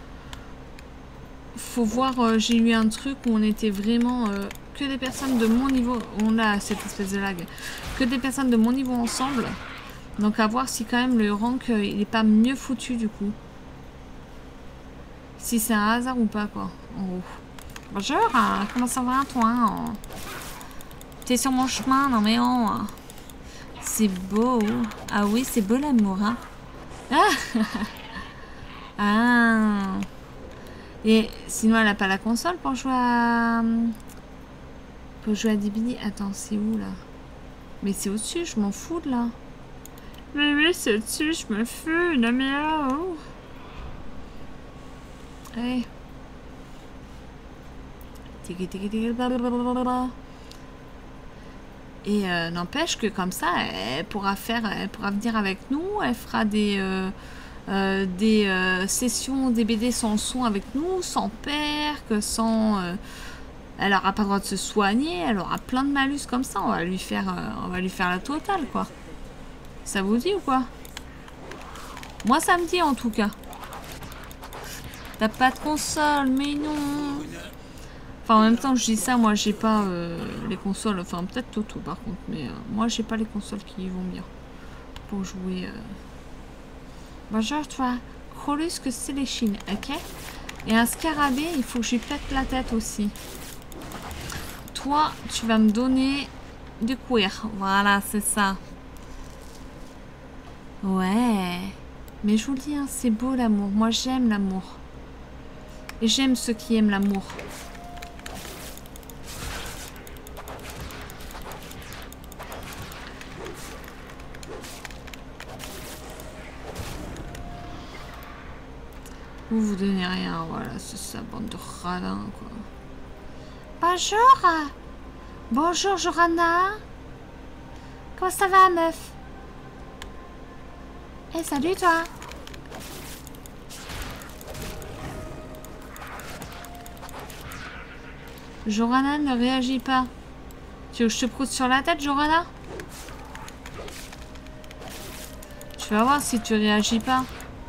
faut voir, j'ai eu un truc où on était vraiment que des personnes de mon niveau. On a cette espèce de lag. Que des personnes de mon niveau ensemble. Donc à voir si quand même le rank, il n'est pas mieux foutu du coup. Si c'est un hasard ou pas, quoi. En gros. Bonjour, comment ça va toi? T'es sur mon chemin, non mais oh. C'est beau. Ah oui, c'est beau l'amour, hein. Ah. Ah. Et sinon, elle a pas la console pour jouer à... Pour jouer à DBD. Attends, c'est où, là? Mais c'est au-dessus, je m'en fous, de là. Mais oui, c'est au-dessus, je me fous. Non mais oh. Allez. Et n'empêche que comme ça, elle pourra venir avec nous, elle fera des sessions DBD sans son avec nous, sans perk, sans... elle aura pas le droit de se soigner, elle aura plein de malus comme ça, on va lui faire la totale, quoi. Ça vous dit ou quoi? Moi, ça me dit en tout cas. T'as pas de console, mais non. Enfin, en même temps, je dis ça, moi, j'ai pas les consoles. Enfin, peut-être Toto, par contre. Mais moi, j'ai pas les consoles qui vont bien pour jouer. Bonjour, toi. Chrolus que c'est les chines, ok? Et un scarabée, il faut que je lui pète la tête aussi. Toi, tu vas me donner du cuir. Voilà, c'est ça. Ouais. Mais je vous le dis, hein, c'est beau l'amour. Moi, j'aime l'amour. Et j'aime ceux qui aiment l'amour. Vous donnez rien, voilà, c'est ça, bande de radins, quoi. Bonjour. Bonjour, Johanna. Comment ça va, meuf? Eh, salut, toi. Johanna ne réagit pas. Tu veux que je te proute sur la tête, Johanna? Tu vas voir si tu réagis pas.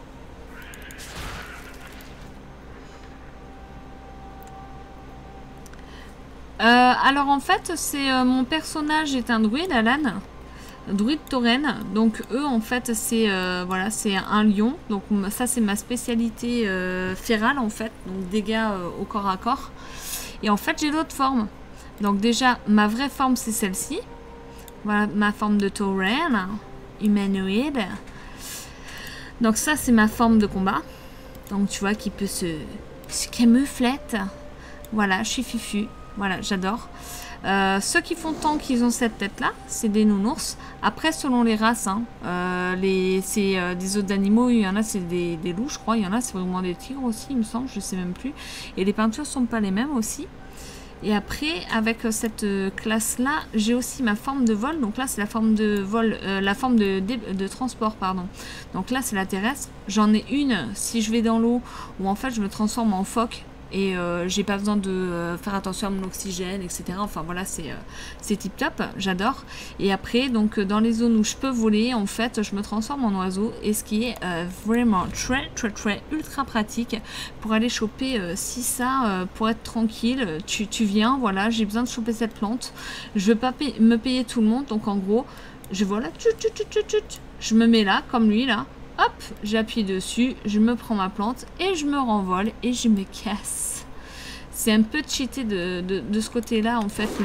Alors en fait, c'est mon personnage est un druide, Alan, druide tauren. Donc eux, en fait, c'est voilà, c'est un lion. Donc ça, c'est ma spécialité férale en fait, donc dégâts au corps à corps. Et en fait, j'ai d'autres formes. Donc déjà, ma vraie forme, c'est celle-ci. Voilà, ma forme de tauren, humanoïde. Donc ça, c'est ma forme de combat. Donc tu vois, qui peut se camouflette. Voilà, je suis fufu. Voilà, j'adore. Ceux qui font tank, ils ont cette tête-là. C'est des nounours. Après, selon les races, hein, c'est des autres animaux. Il y en a, c'est des loups, je crois. Il y en a, c'est vraiment des tigres aussi, il me semble. Je sais même plus. Et les peintures sont pas les mêmes aussi. Et après, avec cette classe-là, j'ai aussi ma forme de vol. Donc là, c'est la forme de vol, la forme de transport, pardon. Donc là, c'est la terrestre. J'en ai une, si je vais dans l'eau, où en fait, je me transforme en phoque. Et j'ai pas besoin de faire attention à mon oxygène, etc. Enfin voilà, c'est tip top, j'adore. Et après, donc dans les zones où je peux voler, en fait, je me transforme en oiseau. Et ce qui est vraiment très ultra pratique pour aller choper si ça, pour être tranquille. Tu viens, voilà, j'ai besoin de choper cette plante. Je veux pas me payer tout le monde, donc en gros, je voilà, je me mets là, comme lui là. Hop, j'appuie dessus, je me prends ma plante et je me renvole et je me casse. C'est un peu cheaté de ce côté-là, en fait,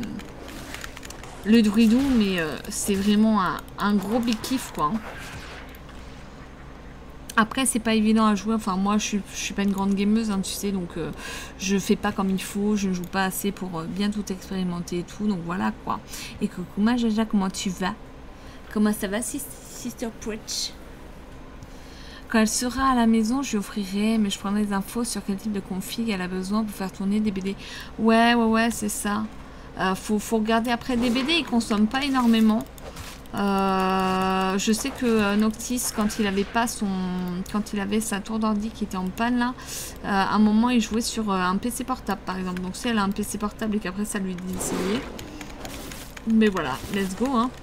le druidou, mais c'est vraiment un gros big kiff, quoi. Après, c'est pas évident à jouer. Enfin, moi, je suis pas une grande gameuse, hein, tu sais, donc je fais pas comme il faut, je ne joue pas assez pour bien tout expérimenter et tout, donc voilà, quoi. Et coucou, ma Jaja, comment tu vas? Comment ça va, Sister Preach? Quand elle sera à la maison, je lui offrirai, mais je prendrai des infos sur quel type de config elle a besoin pour faire tourner des BD. Ouais, c'est ça. Faut regarder après des BD, ils consomment pas énormément. Je sais que Noctis, quand il avait sa tour d'ordi qui était en panne là, à un moment il jouait sur un PC portable par exemple. Donc si elle a un PC portable et qu'après ça lui dit d'essayer. Mais voilà, let's go, hein.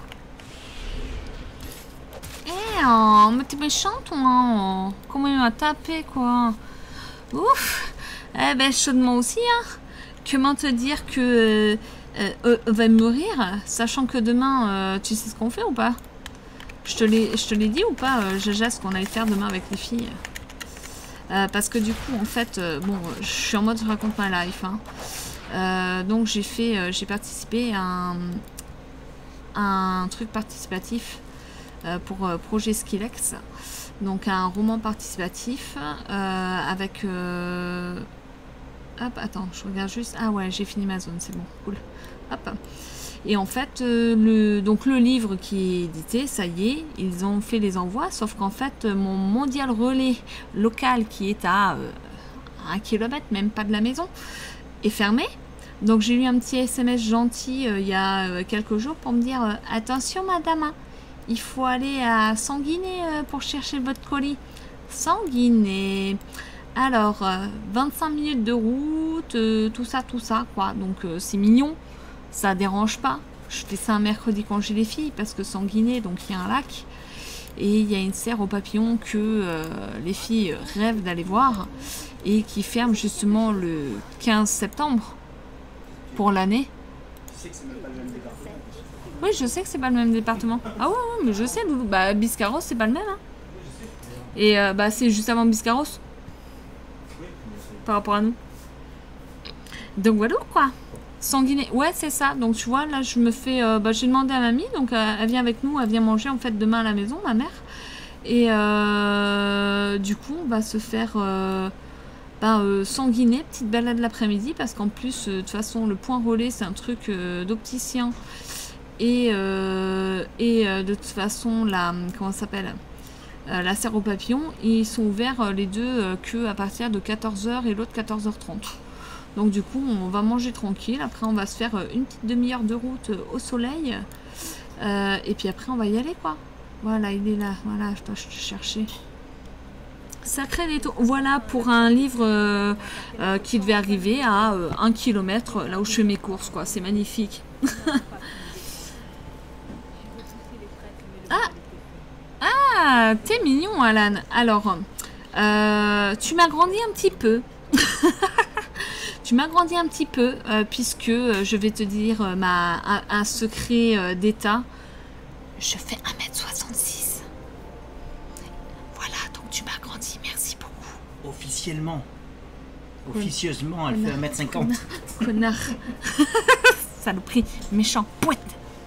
Oh, mais t'es méchante, toi, hein. Comment il m'a tapé, quoi. Ouf. Eh ben, chaudement aussi, hein. Comment te dire que va mourir, sachant que demain, tu sais ce qu'on fait ou pas? Je te l'ai dit ou pas, Jaja, ce qu'on allait faire demain avec les filles? Parce que du coup, en fait, bon, je suis en mode je raconte ma life, hein. Donc j'ai participé à un truc participatif. Pour Projet Skillex, donc un roman participatif avec hop, attends, je regarde juste, ah ouais, j'ai fini ma zone, c'est bon, cool, hop. Et en fait, donc le livre qui est édité, ça y est, ils ont fait les envois, sauf qu'en fait, mon mondial relais local qui est à 1 km, même pas de la maison, est fermé. Donc j'ai eu un petit SMS gentil il y a quelques jours pour me dire attention madame, il faut aller à Sanguinet pour chercher votre colis. Sanguinet. Alors, 25 minutes de route, tout ça, quoi. Donc, c'est mignon. Ça dérange pas. Je fais ça un mercredi quand j'ai les filles, parce que Sanguinet, donc il y a un lac. Et il y a une serre aux papillons que les filles rêvent d'aller voir. Et qui ferme justement le 15 septembre pour l'année. Oui, je sais que c'est pas le même département. Ah ouais, mais je sais, Loulou. Bah, Biscarrosse, c'est pas le même, hein. Et bah, c'est juste avant Biscarrosse. Par rapport à nous. Donc voilà, quoi. Sanguinet. Ouais, c'est ça. Donc, tu vois, là, je me fais... bah, j'ai demandé à mamie. Donc, elle vient avec nous. Elle vient manger, en fait, demain à la maison, ma mère. Et du coup, on va se faire... Sanguinet, petite balade l'après-midi. Parce qu'en plus, de toute façon, le point relais, c'est un truc d'opticien. Et de toute façon, comment ça s'appelle, la serre aux papillons, ils sont ouverts les deux que à partir de 14 h et l'autre 14 h 30. Donc du coup, on va manger tranquille. Après, on va se faire une petite demi-heure de route au soleil. Et puis après, on va y aller, quoi. Voilà, il est là. Voilà, je te cherchais. Sacré détour. Voilà pour un livre qui devait arriver à 1 km, là où je fais mes courses, quoi. C'est magnifique. Ah, t'es mignon, Alan. Alors, tu m'as grandi un petit peu. Tu m'as grandi un petit peu, puisque je vais te dire un secret d'état. Je fais 1m66. Voilà, donc tu m'as grandi, merci beaucoup. Officiellement. Officieusement, elle fait 1m50. Connard. Saloperie, méchant, pouette.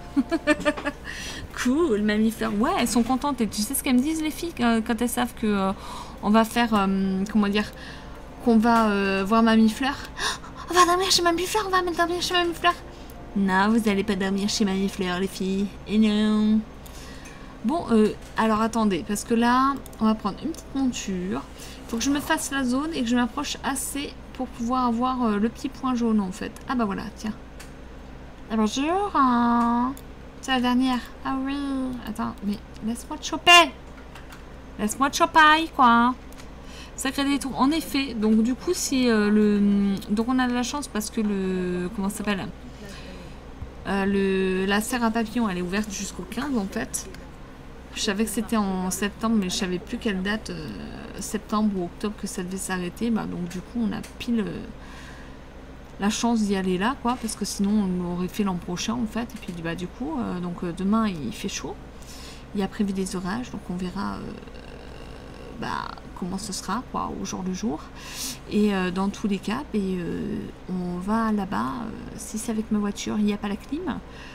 Cool, mammifleur. Ouais, elles sont contentes. Et tu sais ce qu'elles me disent, les filles, quand elles savent que on va faire, comment dire, qu'on va voir Mammifleur. On va dormir chez Mammifleur, on va dormir chez Mammifleur. Non, vous n'allez pas dormir chez Mammifleur, les filles. Et non. Bon, alors attendez, parce que là, on va prendre une petite monture. Il faut que je me fasse la zone et que je m'approche assez pour pouvoir avoir le petit point jaune, en fait. Ah bah voilà, tiens. Ah, bonjour. C'est la dernière. Ah oui. Attends, mais laisse-moi te choper. Laisse-moi te choper, quoi. Sacré détour. En effet, donc du coup, si donc on a de la chance parce que comment ça s'appelle, la serre à papillons, elle est ouverte jusqu'au 15 en fait. Je savais que c'était en septembre, mais je savais plus quelle date, septembre ou octobre, que ça devait s'arrêter. Bah, donc du coup, on a pile la chance d'y aller là, quoi, parce que sinon on l'aurait fait l'an prochain en fait. Et puis bah du coup, donc demain il fait chaud. Il y a prévu des orages, donc on verra comment ce sera, quoi, au jour le jour. Et dans tous les cas, on va là-bas. Si c'est avec ma voiture, il n'y a pas la clim.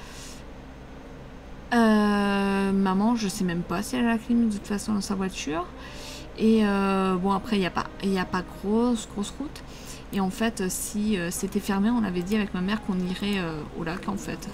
Maman, je sais même pas si elle a la clim de toute façon dans sa voiture. Et bon, après, il n'y a pas grosse route. Et en fait, si c'était fermé, on avait dit avec ma mère qu'on irait au lac, en fait.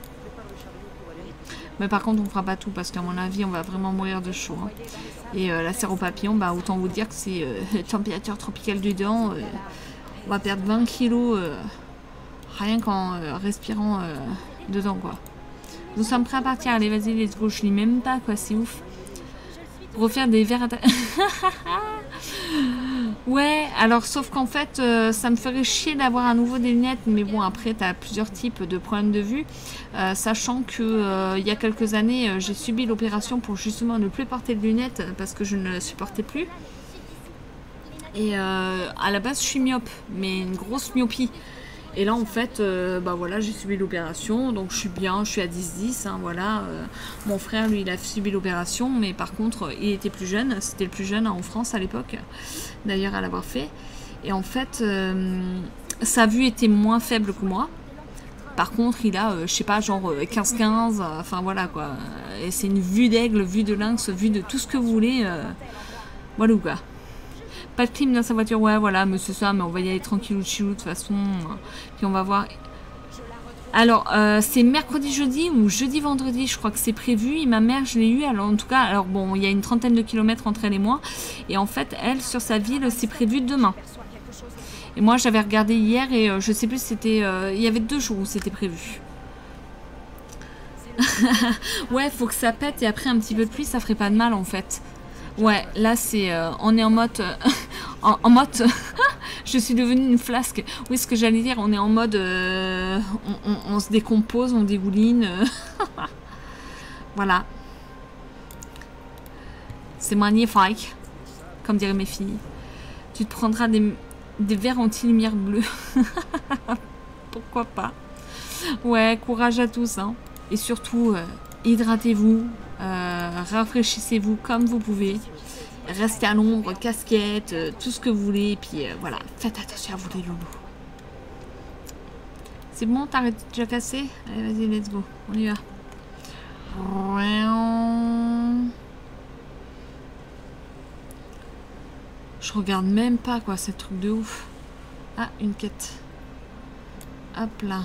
Mais par contre, on fera pas tout, parce qu'à mon avis, on va vraiment mourir de chaud. Hein. Et la serre aux papillons, bah, autant vous dire que c'est température tropicale dedans. On va perdre 20 kilos rien qu'en respirant dedans, quoi. Nous sommes prêts à partir. Allez, vas-y, let's go. Je lis même pas, quoi. C'est ouf. Pour refaire des verres ouais, alors sauf qu'en fait, ça me ferait chier d'avoir à nouveau des lunettes. Mais bon, après, tu as plusieurs types de problèmes de vue. Sachant que il y a quelques années, j'ai subi l'opération pour justement ne plus porter de lunettes parce que je ne supportais plus. Et à la base, je suis myope, mais une grosse myopie. Et là, en fait, bah voilà, j'ai subi l'opération, donc je suis bien, je suis à 10-10, hein, voilà. Mon frère, lui, il a subi l'opération, mais par contre, il était plus jeune, c'était le plus jeune hein, en France à l'époque, d'ailleurs à l'avoir fait. Et en fait, sa vue était moins faible que moi. Par contre, il a, je sais pas, genre 15-15, enfin voilà quoi. Et c'est une vue d'aigle, vue de lynx, vue de tout ce que vous voulez. Voilà quoi. Pas de clim dans sa voiture, ouais, voilà, mais c'est ça, mais on va y aller tranquillou chillou de toute façon. Puis on va voir. Alors, c'est mercredi, jeudi ou jeudi, vendredi, je crois que c'est prévu. Et ma mère, je l'ai eu, alors en tout cas, alors bon, il y a une trentaine de kilomètres entre elle et moi. Et en fait, elle, sur sa ville, c'est prévu demain. Et moi, j'avais regardé hier et je sais plus, c'était. Il y avait 2 jours où c'était prévu. Ouais, faut que ça pète et après un petit peu de pluie, ça ferait pas de mal en fait. Ouais, là c'est, on est en mode, en mode, je suis devenue une flasque. Oui, ce que j'allais dire, on est en mode, on se décompose, on dégouline. Voilà. C'est magnifique, comme diraient mes filles. Tu te prendras des verres anti-lumière bleue. Pourquoi pas. Ouais, courage à tous. Hein. Et surtout, hydratez-vous. Rafraîchissez-vous comme vous pouvez. Restez à l'ombre, casquette, tout ce que vous voulez. Et puis voilà, faites attention à vous les loulous. C'est bon, t'arrêtes déjà cassé? Allez, vas-y, let's go. On y va. Je regarde même pas quoi, c'est truc de ouf. Ah, une quête. Hop là.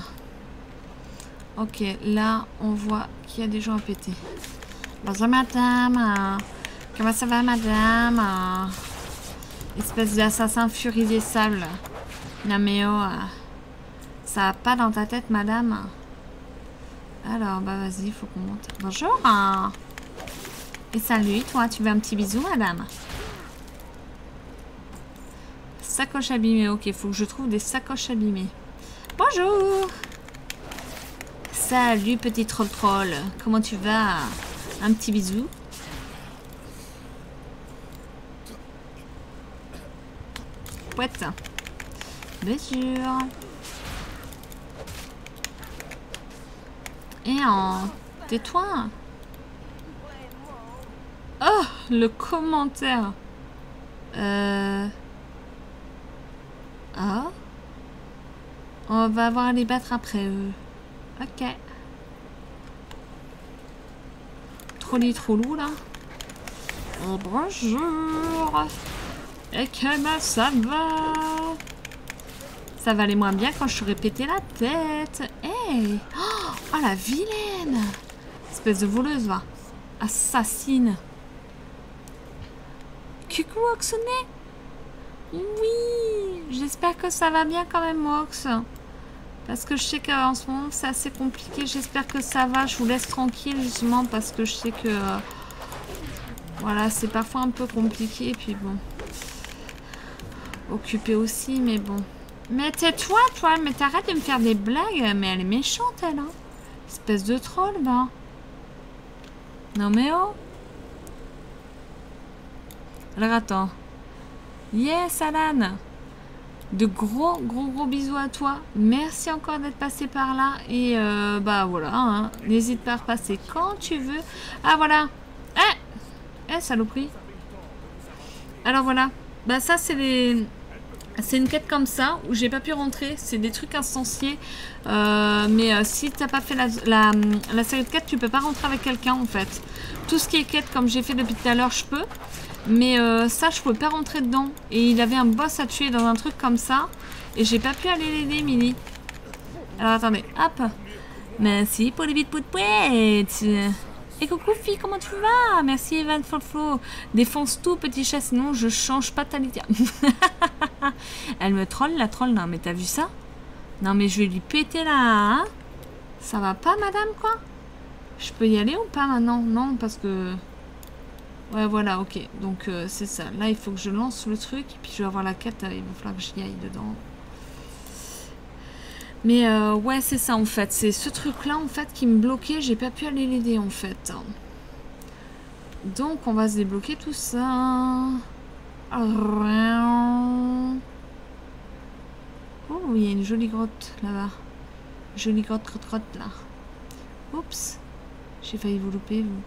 Ok, là on voit qu'il y a des gens à péter. Bonjour madame, Comment ça va, madame? Espèce d'assassin furie des sables. Non mais oh, ça va pas dans ta tête, madame? Alors, bah vas-y, faut qu'on monte. Bonjour. Et salut, toi, tu veux un petit bisou, madame? Sacoche abîmée, ok, faut que je trouve des sacoches abîmées. Bonjour. Salut, petit troll. Comment tu vas? Un petit bisou. Pouette. Bien sûr. Et en... Tais-toi. Oh, le commentaire. Ah. On va avoir à les battre après eux. Ok. Trolli trollou là. Oh, bonjour. Et comment ça va? Ça va aller moins bien quand je t'aurais pété la tête. Hey. Oh, la vilaine. Espèce de voleuse, va. Assassine. Coucou, Oxone. Oui. J'espère que ça va bien quand même, Ox. Parce que je sais qu'en ce moment, c'est assez compliqué. J'espère que ça va. Je vous laisse tranquille, justement, parce que je sais que... voilà, c'est parfois un peu compliqué. Et puis bon... Occupé aussi, mais bon... Mais tais-toi, toi. Mais t'arrêtes de me faire des blagues. Mais elle est méchante, elle, hein. Espèce de troll, bah. Non, mais oh. Alors, attends. Yes, Alan. De gros bisous à toi. Merci encore d'être passé par là. Et bah voilà, hein. N'hésite pas à repasser quand tu veux. Ah voilà. Saloperie. Alors voilà. Bah ça c'est les... C'est une quête comme ça où j'ai pas pu rentrer. C'est des trucs instanciés. Mais si t'as pas fait la série de quêtes, tu peux pas rentrer avec quelqu'un en fait. Tout ce qui est quête comme j'ai fait depuis tout à l'heure, je peux. Mais ça, je pouvais pas rentrer dedans. Et il avait un boss à tuer dans un truc comme ça. Et j'ai pas pu aller l'aider, Milly. Alors attendez, hop. Merci pour les bits de pouette. Et coucou fille, comment tu vas? Merci Evan Folflo. Défonce tout petit chat, sinon je change pas ta litière. Elle me troll, la troll. Non mais t'as vu ça? Non mais je vais lui péter là, hein? Ça va pas madame quoi? Je peux y aller ou pas maintenant? Non parce que... Ouais, voilà, ok. Donc, c'est ça. Là, il faut que je lance le truc. Et puis, je vais avoir la quête. Il va falloir que j'y aille dedans. Mais, ouais, c'est ça, en fait. C'est ce truc-là, en fait, qui me bloquait. J'ai pas pu aller l'aider, en fait. Donc, on va se débloquer tout ça. Oh, il y a une jolie grotte, là-bas. Jolie grotte, là. Oups. J'ai failli vous louper, vous.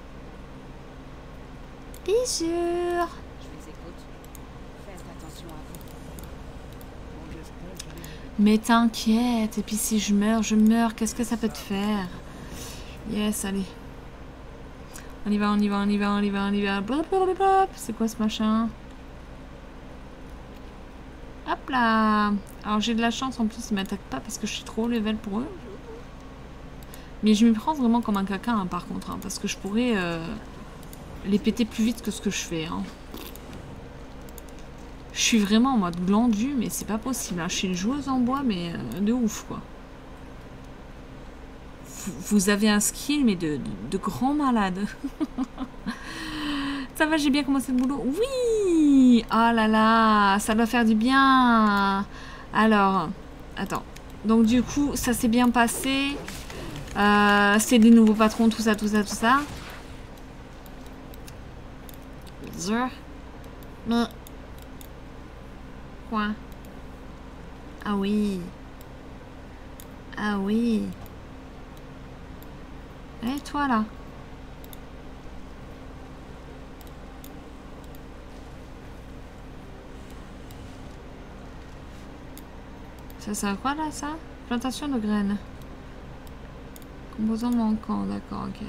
Bien sûr. Je vous écoute. Faites attention à vous. Mais t'inquiète. Et puis si je meurs. Qu'est-ce que ça peut te faire? Yes, allez. On y va. C'est quoi ce machin? Hop là. Alors j'ai de la chance en plus, ils m'attaquent pas parce que je suis trop haut level pour eux. Mais je m'y prends vraiment comme un caca hein, par contre. Hein, parce que je pourrais... les péter plus vite que ce que je fais. Hein. Je suis vraiment en mode glandu, mais c'est pas possible. Hein. Je suis une joueuse en bois, mais de ouf, quoi. Vous avez un skill, mais de grand malade. Ça va, j'ai bien commencé le boulot. Oui! Oh là là, ça doit faire du bien. Alors, attends. Donc du coup, ça s'est bien passé. C'est des nouveaux patrons, tout ça. Mais... Quoi? Ah oui. Et toi là? Ça sert à quoi là ça? Plantation de graines. Composants manquants, d'accord, ok.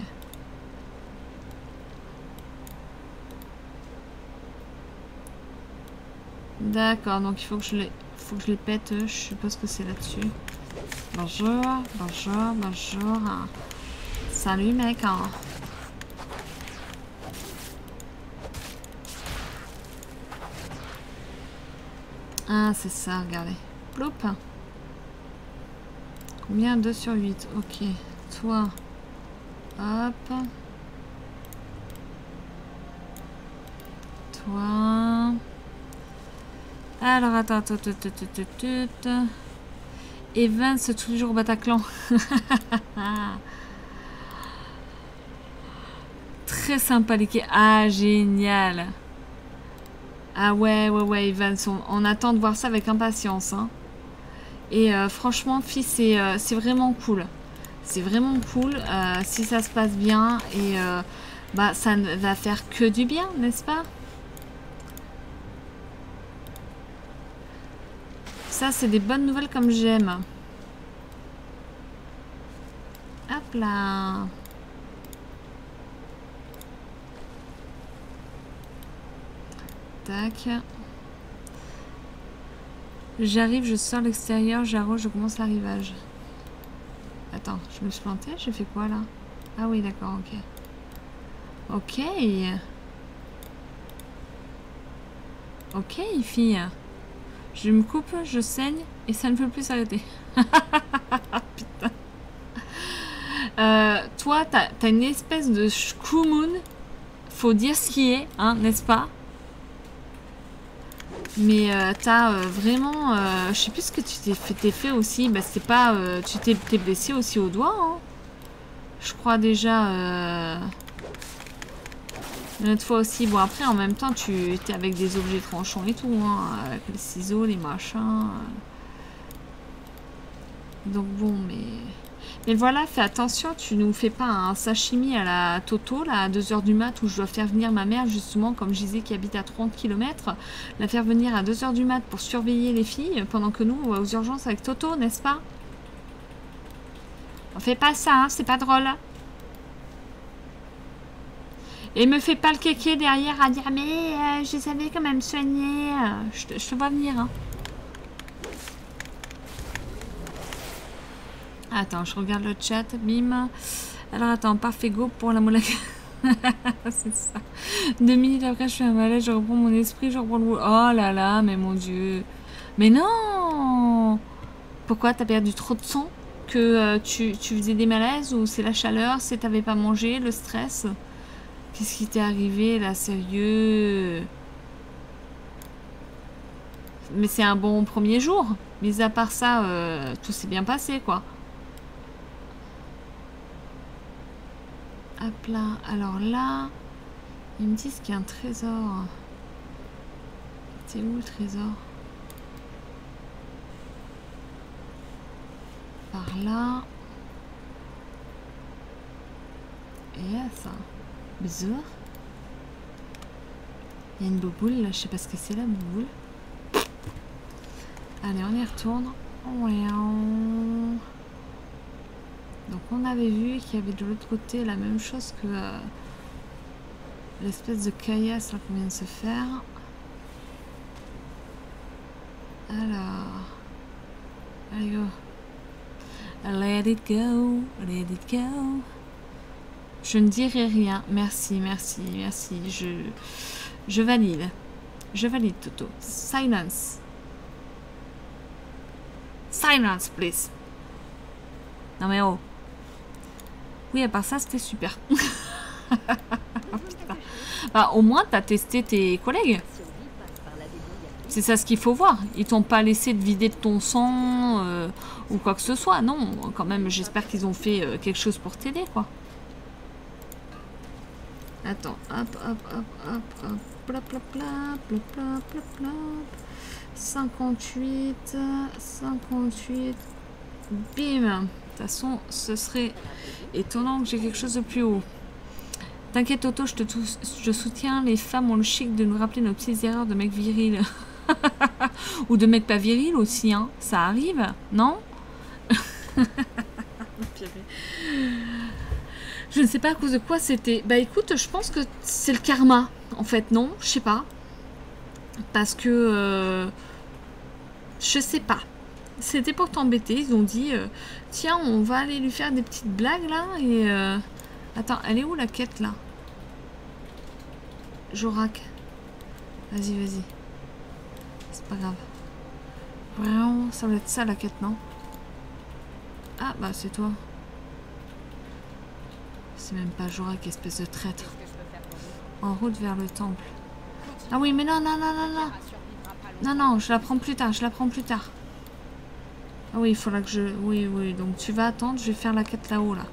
D'accord, donc il faut que je les pète, je suppose que c'est là-dessus. Bonjour. Salut mec. Ah, c'est ça, regardez. Plop. Combien? 2 sur 8. Ok. Toi. Hop. Toi. Alors, attends. Evans, tous les jours au Bataclan. Très sympa les quais. Ah, génial. Ah ouais, Evans, on attend de voir ça avec impatience. Hein. Et franchement, fils, c'est vraiment cool. C'est vraiment cool si ça se passe bien. Et bah, ça ne va faire que du bien, n'est-ce pas? Ça, c'est des bonnes nouvelles comme j'aime. Hop là. Tac. J'arrive, je sors l'extérieur, j'arrose, je commence l'arrivage. Attends, je me suis plantée, j'ai fait quoi là? Ah oui, d'accord, ok. Ok. Ok, fille. Je me coupe, je saigne et ça ne peut plus s'arrêter. Putain. Toi, t'as une espèce de Shkumun. Faut dire ce qui est, hein, n'est-ce pas? Mais t'as vraiment... je sais plus ce que tu t'es fait aussi. Bah, c'est pas... tu t'es blessé aussi au doigt, hein. Je crois déjà... Une autre fois aussi. Bon, après, en même temps, tu étais avec des objets tranchants et tout, hein. Avec les ciseaux, les machins. Donc bon, mais voilà, fais attention, tu nous fais pas un sashimi à la Toto, là, à 2h du mat, où je dois faire venir ma mère, justement, comme je disais, qui habite à 30 km, la faire venir à 2h du mat pour surveiller les filles, pendant que nous, on va aux urgences avec Toto, n'est-ce pas? On fait pas ça, hein, c'est pas drôle. Et me fais pas le kéké derrière à dire, mais je savais quand même soigner. Je te vois venir, hein. Attends, je regarde le chat, bim. Alors attends, parfait go pour la molécule. C'est ça. 2 minutes après, je fais un malaise, je reprends mon esprit, je reprends le boulot. Oh là là, mais mon Dieu. Mais non! Pourquoi t'as perdu trop de sang? Que tu faisais des malaises ou c'est la chaleur? C'est t'avais pas mangé, le stress? Qu'est-ce qui t'est arrivé là, sérieux? Mais c'est un bon premier jour. Mais à part ça, tout s'est bien passé, quoi. Hop là. Alors là, ils me disent qu'il y a un trésor. C'est où le trésor? Par là. Et là, ça. Bizarre. Il y a une bouboule là, je sais pas ce que c'est la bouboule. Allez, on y retourne. Donc on avait vu qu'il y avait de l'autre côté la même chose que l'espèce de caillasse qu'on vient de se faire. Alors... Allez go. Let it go, let it go. Je ne dirai rien. Merci, merci, merci. Je valide. Je valide, Toto. Silence. Silence, please. Non mais oh. Oui, à part ça, c'était super. Oh, bah, au moins, t'as testé tes collègues. C'est ça ce qu'il faut voir. Ils t'ont pas laissé te vider de ton sang ou quoi que ce soit. Non, quand même, j'espère qu'ils ont fait quelque chose pour t'aider, quoi. Attends, hop, hop, hop, hop, hop, plop, plop, plop, plop, plop, plop, plop. 58, 58, bim. De toute façon, ce serait étonnant que j'ai quelque chose de plus haut. T'inquiète, Toto, je soutiens. Les femmes ont le chic de nous rappeler nos petites erreurs de mecs virils. Ou de mecs pas virils aussi, hein. Ça arrive, non? Je ne sais pas à cause de quoi c'était. Bah écoute, je pense que c'est le karma, en fait, non? Je sais pas. Parce que... je sais pas. C'était pour t'embêter. Ils ont dit, tiens, on va aller lui faire des petites blagues, là. Et... attends, elle est où la quête, là? Jorak. Vas-y, vas-y. C'est pas grave. Vraiment, ça va être ça la quête, non? Ah, bah c'est toi. C'est même pas Jorak, espèce de traître. En route vers le temple. Ah oui, mais non, non, non, non, non. Non, non, je la prends plus tard, je la prends plus tard. Ah oui, il faudra que je... Oui, oui, donc tu vas attendre, je vais faire la quête là-haut, là.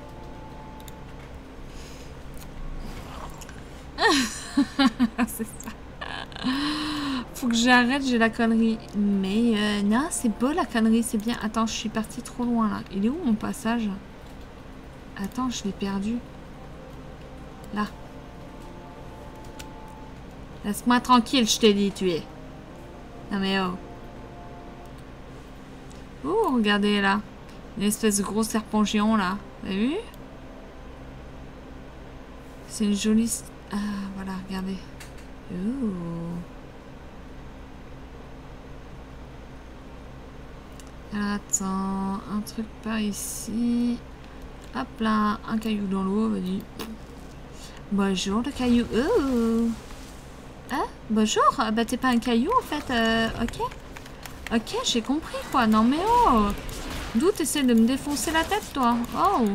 C'est ça. Faut que j'arrête, j'ai la connerie. Mais non, c'est beau la connerie, c'est bien. Attends, je suis partie trop loin, là. Il est où mon passage? Attends, je l'ai perdu. Là. Laisse-moi tranquille, je t'ai dit, tu es. Non mais oh. Oh, regardez là. Une espèce de gros serpent géant là. Vous avez vu? C'est une jolie... Ah, voilà, regardez. Oh. Attends, un truc par ici. Hop là, un caillou dans l'eau, vas-y. Bonjour le caillou. Oh. Ah, bonjour. Bah t'es pas un caillou en fait. Ok. Ok, j'ai compris quoi. Non mais oh. D'où t'essaies de me défoncer la tête toi? Oh.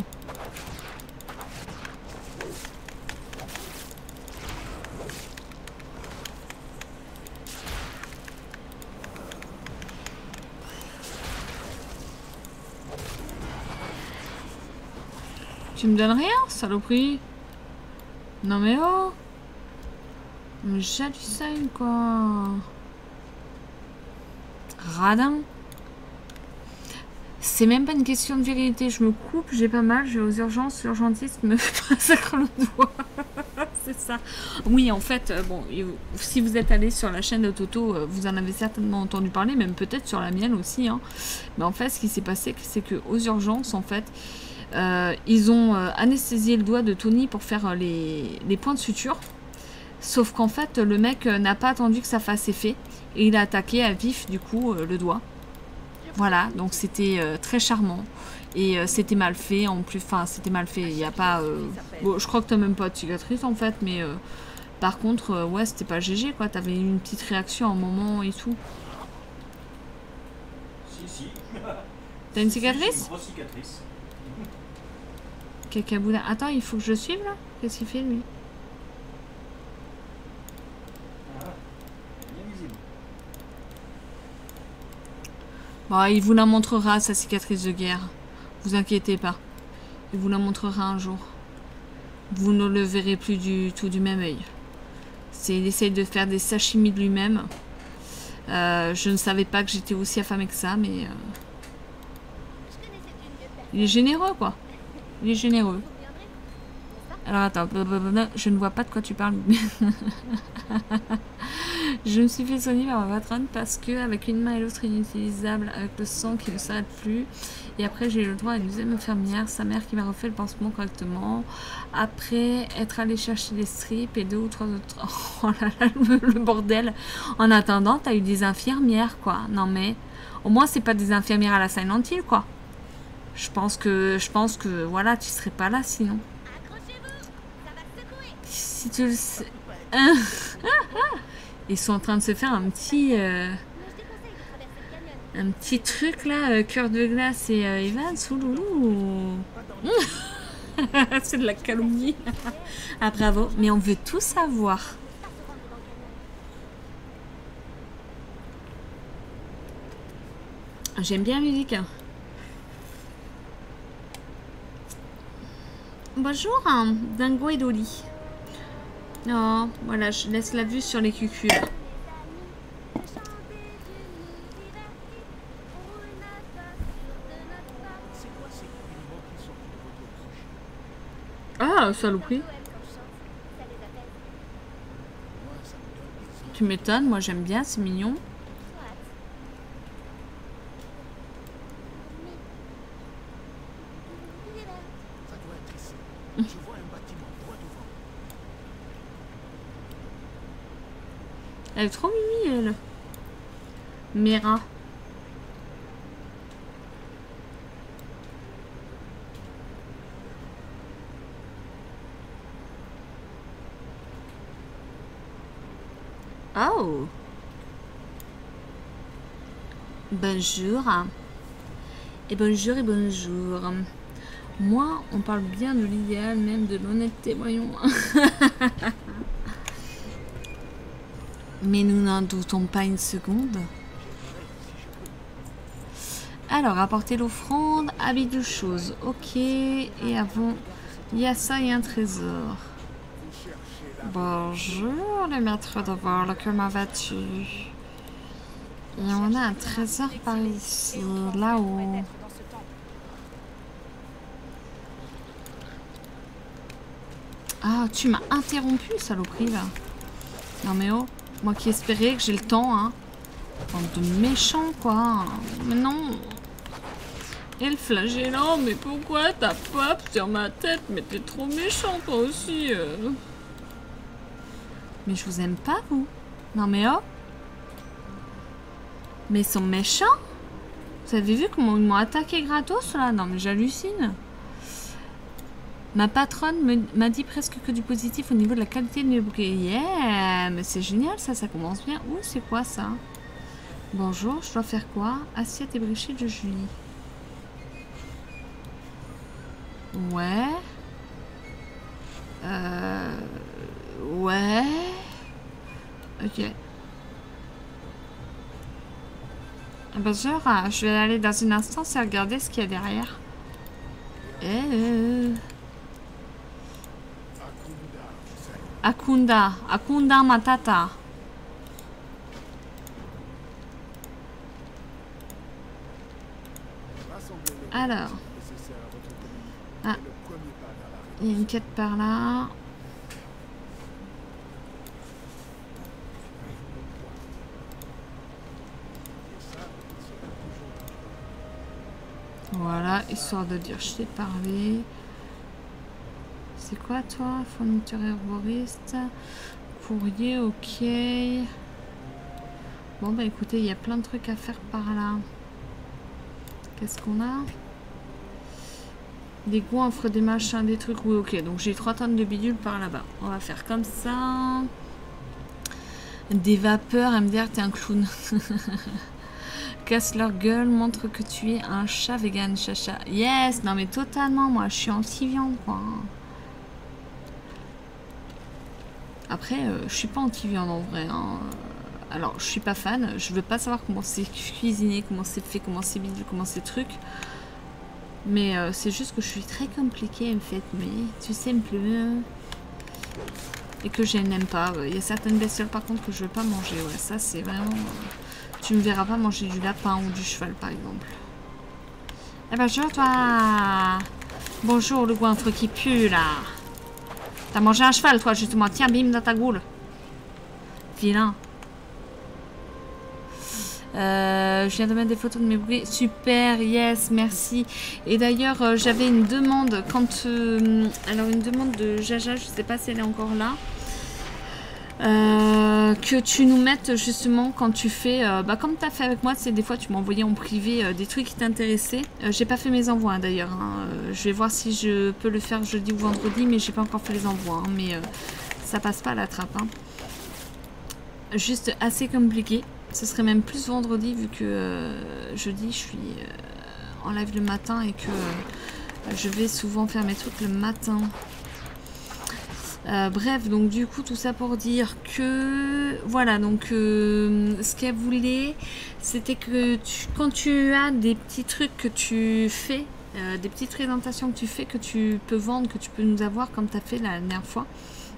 Tu me donnes rien, saloperie? Non mais oh. Mais j'hallucine quoi. Radin. C'est même pas une question de vérité. Je me coupe, j'ai pas mal, je vais aux urgences, l'urgentiste me massacre le doigt. C'est ça. Oui, en fait, bon, si vous êtes allé sur la chaîne de Toto, vous en avez certainement entendu parler, même peut-être sur la mienne aussi. Hein. Mais en fait, ce qui s'est passé, c'est que aux urgences, en fait, ils ont anesthésié le doigt de Tony pour faire les points de suture. Sauf qu'en fait, le mec n'a pas attendu que ça fasse effet. Et il a attaqué à vif, du coup, le doigt. Voilà, donc c'était très charmant. Et c'était mal fait, en plus. Enfin, c'était mal fait. Il n'y a pas... Bon, je crois que t'as même pas de cicatrice, en fait. Mais par contre, ouais, c'était pas GG, quoi. T'avais une petite réaction à un moment et tout. Si. T'as une cicatrice? Si, une grosse cicatrice. Cacaboula. Attends, il faut que je le suive, là? Qu'est-ce qu'il fait, lui? Bon, il vous la montrera, sa cicatrice de guerre. Vous inquiétez pas. Il vous la montrera un jour. Vous ne le verrez plus du tout du même œil. Il essaye de faire des sashimi de lui-même. Je ne savais pas que j'étais aussi affamée que ça, mais... Il est généreux, quoi. Il est généreux. Alors, attends. Je ne vois pas de quoi tu parles. Je me suis fait soigner par ma patronne parce que avec une main et l'autre inutilisable, avec le sang qui ne s'arrête plus. Et après, j'ai eu le droit à une deuxième infirmière, sa mère qui m'a refait le pansement correctement. Après, être allé chercher des strips et 2 ou 3 autres... Oh là là, le bordel. En attendant, t'as eu des infirmières, quoi. Non mais, au moins, c'est pas des infirmières à la Silent Hill, quoi. Je pense que, voilà, tu serais pas là sinon. Si tu le sais... Ils sont en train de se faire un petit truc là, cœur de glace et Evans, ouloulou. C'est de la calomnie. Ah bravo, mais on veut tout savoir. J'aime bien la musique. Bonjour, Dingo et Dolly. Non, voilà, je laisse la vue sur les cucules. Ah, saloperie. Tu m'étonnes, moi j'aime bien, c'est mignon. Elle est trop mimi, elle. Mera. Oh. Bonjour. Et bonjour et bonjour. Moi, on parle bien de l'idéal, même de l'honnêteté, voyons. Mais nous n'en doutons pas une seconde. Alors, apporter l'offrande, habit de choses. Ok. Et avant, il y a ça et un trésor. Bonjour, les maîtres de vol, comment vas-tu? Et on a un trésor par ici, là-haut. Ah, tu m'as interrompu, saloperie, là. Non mais oh, moi qui espérais que j'ai le temps, hein. Bande de méchants, quoi. Mais non. Et le flagellant, mais pourquoi t'as pop sur ma tête? Mais t'es trop méchant, toi aussi. Mais je vous aime pas, vous. Non mais oh. Mais ils sont méchants. Vous avez vu comment ils m'ont attaqué gratos, là? Non mais j'hallucine. Ma patronne m'a dit presque que du positif au niveau de la qualité de mes bouquets. Yeah, mais c'est génial, ça commence bien. Ouh, c'est quoi ça? Bonjour, je dois faire quoi? Assiette ébréchée de Julie. Ouais. Ouais. Ok. Bonjour, je vais aller dans une instance et regarder ce qu'il y a derrière. Akunda. Akunda Matata. Alors. Ah. Il y a une quête par là. Voilà, histoire de dire je t'ai parlé. C'est quoi toi? Fourniture herboriste. Courrier, ok. Bon bah écoutez, il y a plein de trucs à faire par là. Qu'est-ce qu'on a? Des goinfres, des machins, des trucs. Oui, ok, donc j'ai 3 tonnes de bidule par là-bas. On va faire comme ça. Des vapeurs, MDR, t'es un clown. Casse leur gueule, montre que tu es un chat vegan, chacha. Yes, non mais totalement, moi je suis anti-viande, quoi. Après, je suis pas anti-viande en vrai. Hein. Alors, je suis pas fan. Je veux pas savoir comment c'est cuisiné, comment c'est fait, comment c'est bidule, comment c'est truc. Mais c'est juste que je suis très compliquée en fait. Mais tu sais un peu. Et que je n'aime pas. Il y a certaines bestioles par contre que je veux pas manger. Ouais, ça c'est vraiment. Tu me verras pas manger du lapin ou du cheval par exemple. Eh ben, bonjour toi. Bonjour le goinfre qui pue là. T'as mangé un cheval toi justement. Tiens, bim dans ta goule. Vilain. Je viens de mettre des photos de mes bouquets. Super, yes, merci. Et d'ailleurs, j'avais une demande quand... alors, une demande de Jaja, je sais pas si elle est encore là. Que tu nous mettes justement quand tu fais... bah, comme tu as fait avec moi, c'est des fois tu m'envoyais en privé des trucs qui t'intéressaient. J'ai pas fait mes envois d'ailleurs. Hein. Je vais voir si je peux le faire jeudi ou vendredi, mais j'ai pas encore fait les envois. Hein. Mais ça passe pas à la trappe. Hein. Juste assez compliqué. Ce serait même plus vendredi vu que jeudi je suis en live le matin et que je vais souvent faire mes trucs le matin. Bref, donc du coup tout ça pour dire que voilà, donc ce qu'elle voulait c'était que quand tu as des petits trucs que tu fais, des petites présentations que tu fais, que tu peux vendre, que tu peux nous avoir comme tu as fait la dernière fois,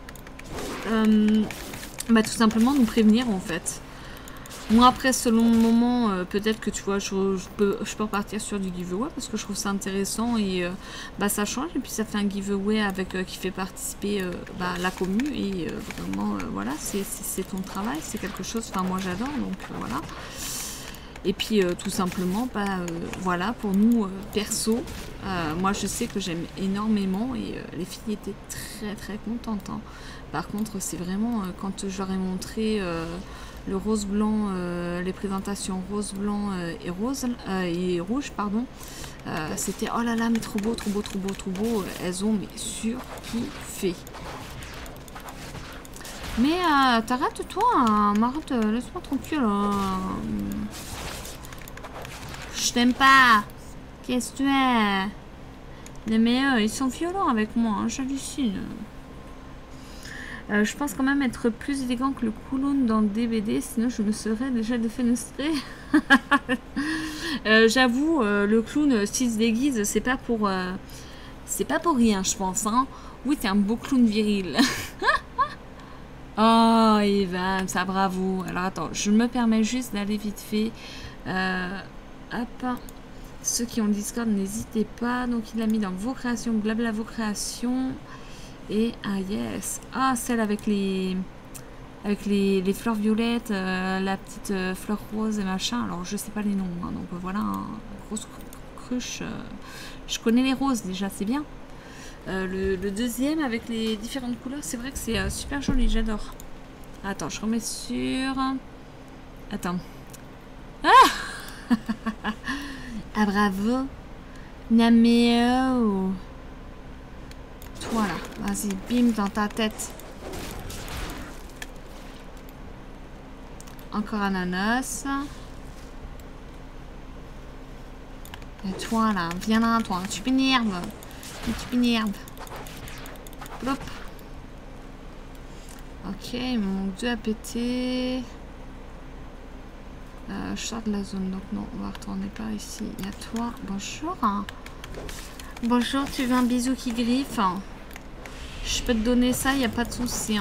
bah tout simplement nous prévenir en fait. Moi après selon le moment peut-être que tu vois je peux repartir sur du giveaway parce que je trouve ça intéressant et bah ça change et puis ça fait un giveaway avec qui fait participer bah, la commu et vraiment voilà c'est ton travail, c'est quelque chose, enfin moi j'adore donc voilà. Et puis tout simplement bah, voilà pour nous perso moi je sais que j'aime énormément et les filles étaient très très contentes hein. Par contre c'est vraiment quand je leur ai montré le rose blanc, les présentations rose blanc et rouge pardon, c'était oh là là mais trop beau, trop beau, trop beau, trop beau, elles ont mais surkiffé. Mais t'arrêtes toi, hein, Marthe, laisse-moi tranquille. je t'aime pas. Qu'est-ce que tu es? Non mais ils sont violents avec moi, hein, j'hallucine. Je pense quand même être plus élégant que le clown dans le DVD, sinon je me serais déjà défenestré. J'avoue, le clown s'il se déguise, c'est pas pour rien, je pense. Hein. Oui, t'es un beau clown viril. Oh, Evan, ça bravo. Alors attends, je me permets juste d'aller vite fait. Hop. Ceux qui ont le Discord, n'hésitez pas. Donc il l'a mis dans vos créations, blabla vos créations. Et ah yes. Ah, celle avec les fleurs violettes, la petite fleur rose et machin. Alors je sais pas les noms, hein, donc voilà, hein, grosse cruche. Je connais les roses déjà, c'est bien. Le deuxième avec les différentes couleurs, c'est vrai que c'est super joli, j'adore. Attends, je remets sur... Attends. Ah ah bravo. Nameo. Toi là, vas-y, bim dans ta tête. Encore ananas. Et toi là, viens là, toi, tu m'énerves. Tu m'énerves. Plop. Ok, il me manque 2 à péter. Je sors de la zone, donc non, on va retourner par ici. Il y a toi. Bonjour. Bonjour, tu veux un bisou qui griffe? Je peux te donner ça, il n'y a pas de souci.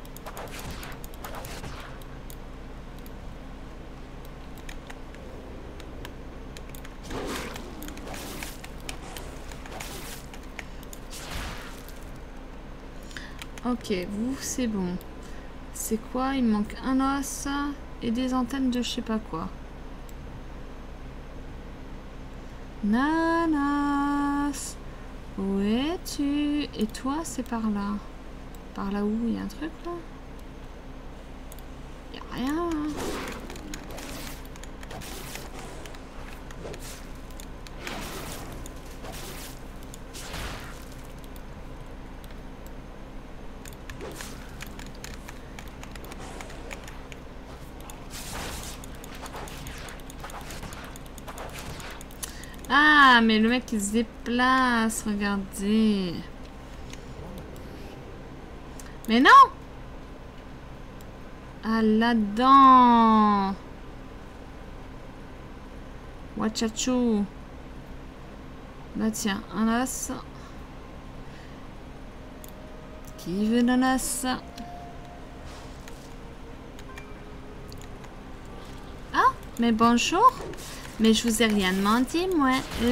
Ok, vous, c'est bon. C'est quoi? Il me manque un os et des antennes de je sais pas quoi. Nanas, où es-tu? Et toi, c'est par là. Par là où? Il y a un truc là? Il n'y a rien là. Ah, mais le mec il se déplace, regardez. Mais non! Ah, là-dedans! Wachachou! Bah tiens, un os. Qui veut un os? Ah, mais bonjour! Mais je vous ai rien demandé, moi.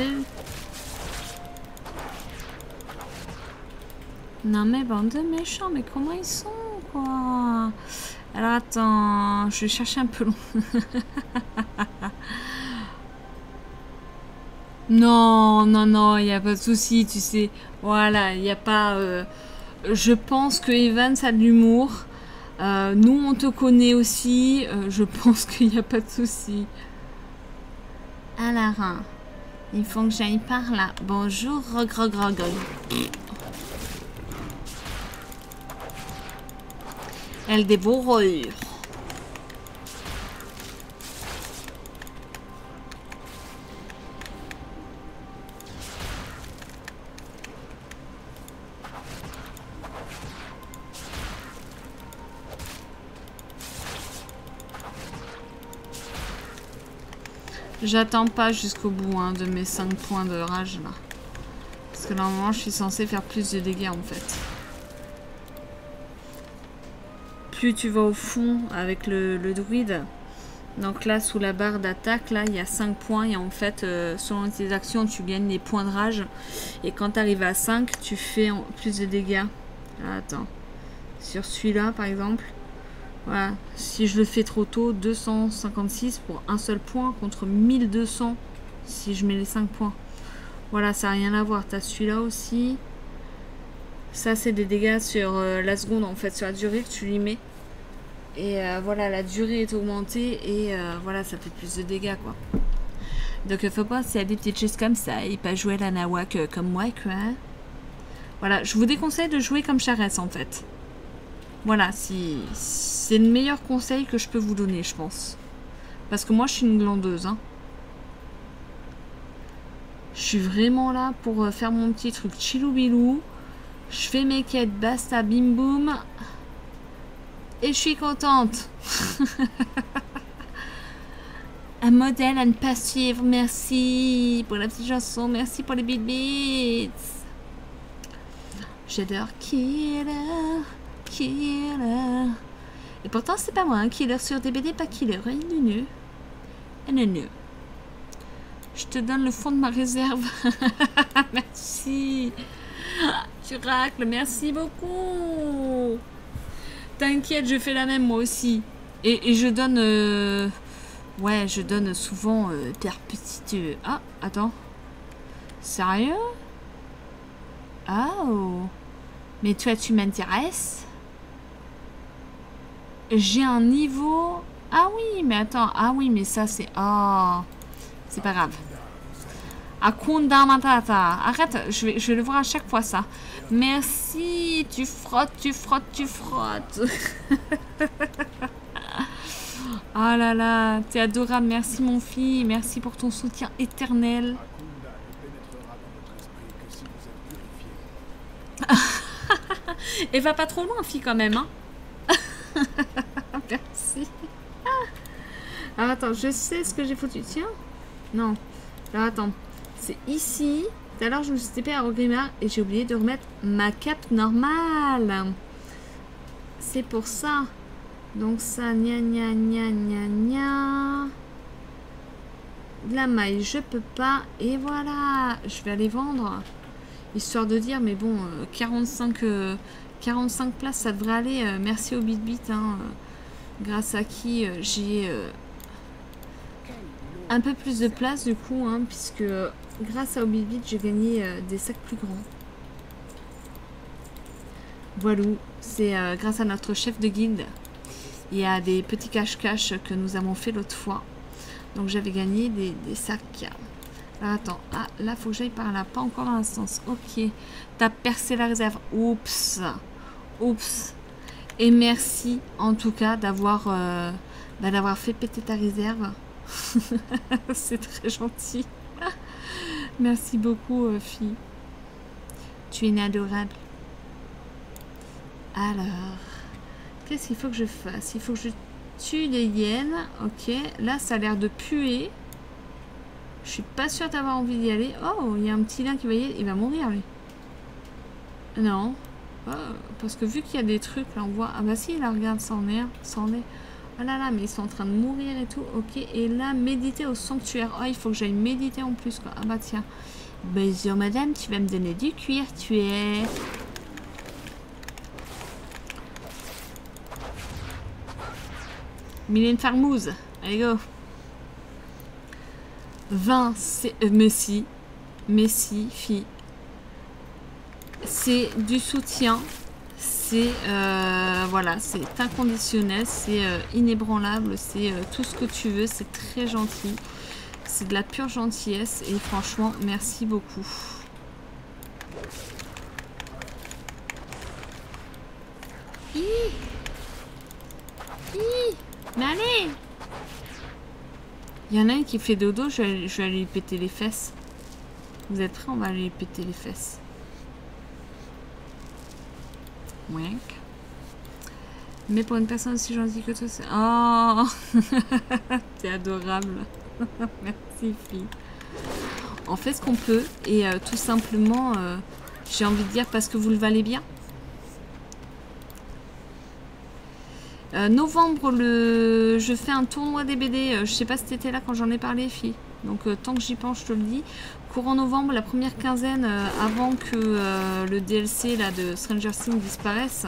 Non, mais bande de méchants, mais comment ils sont, quoi? Alors, attends, je vais chercher un peu long. Non, non, non, il n'y a pas de souci, tu sais. Voilà, il n'y a pas... Je pense que Evan, ça a de l'humour. Nous, on te connaît aussi. Je pense qu'il n'y a pas de souci. Alors, il faut que j'aille par là. Bonjour, grog. Elle dévore. J'attends pas jusqu'au bout hein, de mes 5 points de rage là. Parce que normalement je suis censée faire plus de dégâts en fait. Plus tu vas au fond avec le druide. Donc là sous la barre d'attaque là il y a 5 points et en fait selon tes actions tu gagnes des points de rage. Et quand tu arrives à 5 tu fais plus de dégâts. Là, attends. Sur celui-là par exemple. Voilà, si je le fais trop tôt, 256 pour un seul point contre 1200 si je mets les 5 points. Voilà, ça n'a rien à voir. Tu as celui-là aussi. Ça, c'est des dégâts sur la seconde, en fait, sur la durée que tu lui mets. Et voilà, la durée est augmentée et voilà, ça fait plus de dégâts, quoi. Donc, faut pas s'il y a des petites choses comme ça et pas jouer à la nawak comme moi, quoi. Voilà, je vous déconseille de jouer comme Charès, en fait. Voilà, c'est le meilleur conseil que je peux vous donner, je pense. Parce que moi, je suis une glandeuse. Hein. Je suis vraiment là pour faire mon petit truc chilou bilou. Je fais mes quêtes, basta, bim boum. Et je suis contente. Un modèle à ne pas suivre. Merci pour la petite chanson. Merci pour les beats. J'adore Killer. Killer. Et pourtant, c'est pas moi. Hein. Killer sur DBD, pas Killer. Nunu. Nunu. Je te donne le fond de ma réserve. Merci. Tu racles. Merci beaucoup. T'inquiète, je fais la même moi aussi. Et je donne... Ouais, je donne souvent par petite... Ah, attends. Sérieux? Oh. Mais toi, tu m'intéresses? J'ai un niveau... Ah oui, mais attends. Ah oui, mais ça, c'est... Oh. C'est pas grave. Akunda Matata. Arrête, je vais le voir à chaque fois, ça. Merci. Tu frottes, tu frottes, tu frottes. Oh là là, t'es adorable. Merci, mon fils. Merci pour ton soutien éternel. Et va pas trop loin, fille, quand même. Hein. Merci. Alors, attends, je sais ce que j'ai foutu. Tiens. Non. Alors, attends. C'est ici. Tout à l'heure, je me suis tapé à Rogrimmar et j'ai oublié de remettre ma cape normale. C'est pour ça. Donc ça, gna gna gna gna gna. De la maille, je peux pas. Et voilà. Je vais aller vendre. Histoire de dire, mais bon, 45 places, ça devrait aller. Merci au BitBit. Hein, grâce à qui j'ai un peu plus de place du coup. Hein, puisque grâce à BitBit, j'ai gagné des sacs plus grands. Voilà. C'est grâce à notre chef de guilde. Il y a des petits cache-cache que nous avons fait l'autre fois. Donc j'avais gagné des sacs. Alors, attends. Ah, là, faut que j'aille par là. Pas encore dans l'instance. Ok. T'as percé la réserve. Oups. Oups. Et merci, en tout cas, d'avoir fait péter ta réserve. C'est très gentil. Merci beaucoup, fille. Tu es une adorable. Alors... Qu'est-ce qu'il faut que je fasse? Il faut que je tue des hyènes. Ok. Là, ça a l'air de puer. Je suis pas sûre d'avoir envie d'y aller. Oh, il y a un petit nain qui va y aller. Il va mourir, lui. Non. Oh, parce que vu qu'il y a des trucs, là, on voit... Ah bah si, là, regarde, ça en est. Oh là là, mais ils sont en train de mourir et tout. Ok. Et là, méditer au sanctuaire. Oh, il faut que j'aille méditer en plus, quoi. Ah bah tiens. Bonjour, madame. Tu vas me donner du cuir. Tu es... Mylène Farmouze, allez go. 20, c'est... Messi, fille. C'est du soutien. C'est... voilà, c'est inconditionnel. C'est inébranlable. C'est tout ce que tu veux. C'est très gentil. C'est de la pure gentillesse. Et franchement, merci beaucoup. Mais allez! Il y en a un qui fait dodo, je vais aller lui péter les fesses. Vous êtes prêts? On va aller lui péter les fesses. Wink. Mais pour une personne aussi gentille que toi, c'est... Oh! T'es adorable. Merci, fille. On fait ce qu'on peut. Et tout simplement, j'ai envie de dire parce que vous le valez bien. Novembre, je fais un tournoi des BD. Je sais pas si t'étais là quand j'en ai parlé, fille. Donc tant que j'y pense, je te le dis. Courant novembre, la première quinzaine, avant que le DLC là, de Stranger Things disparaisse.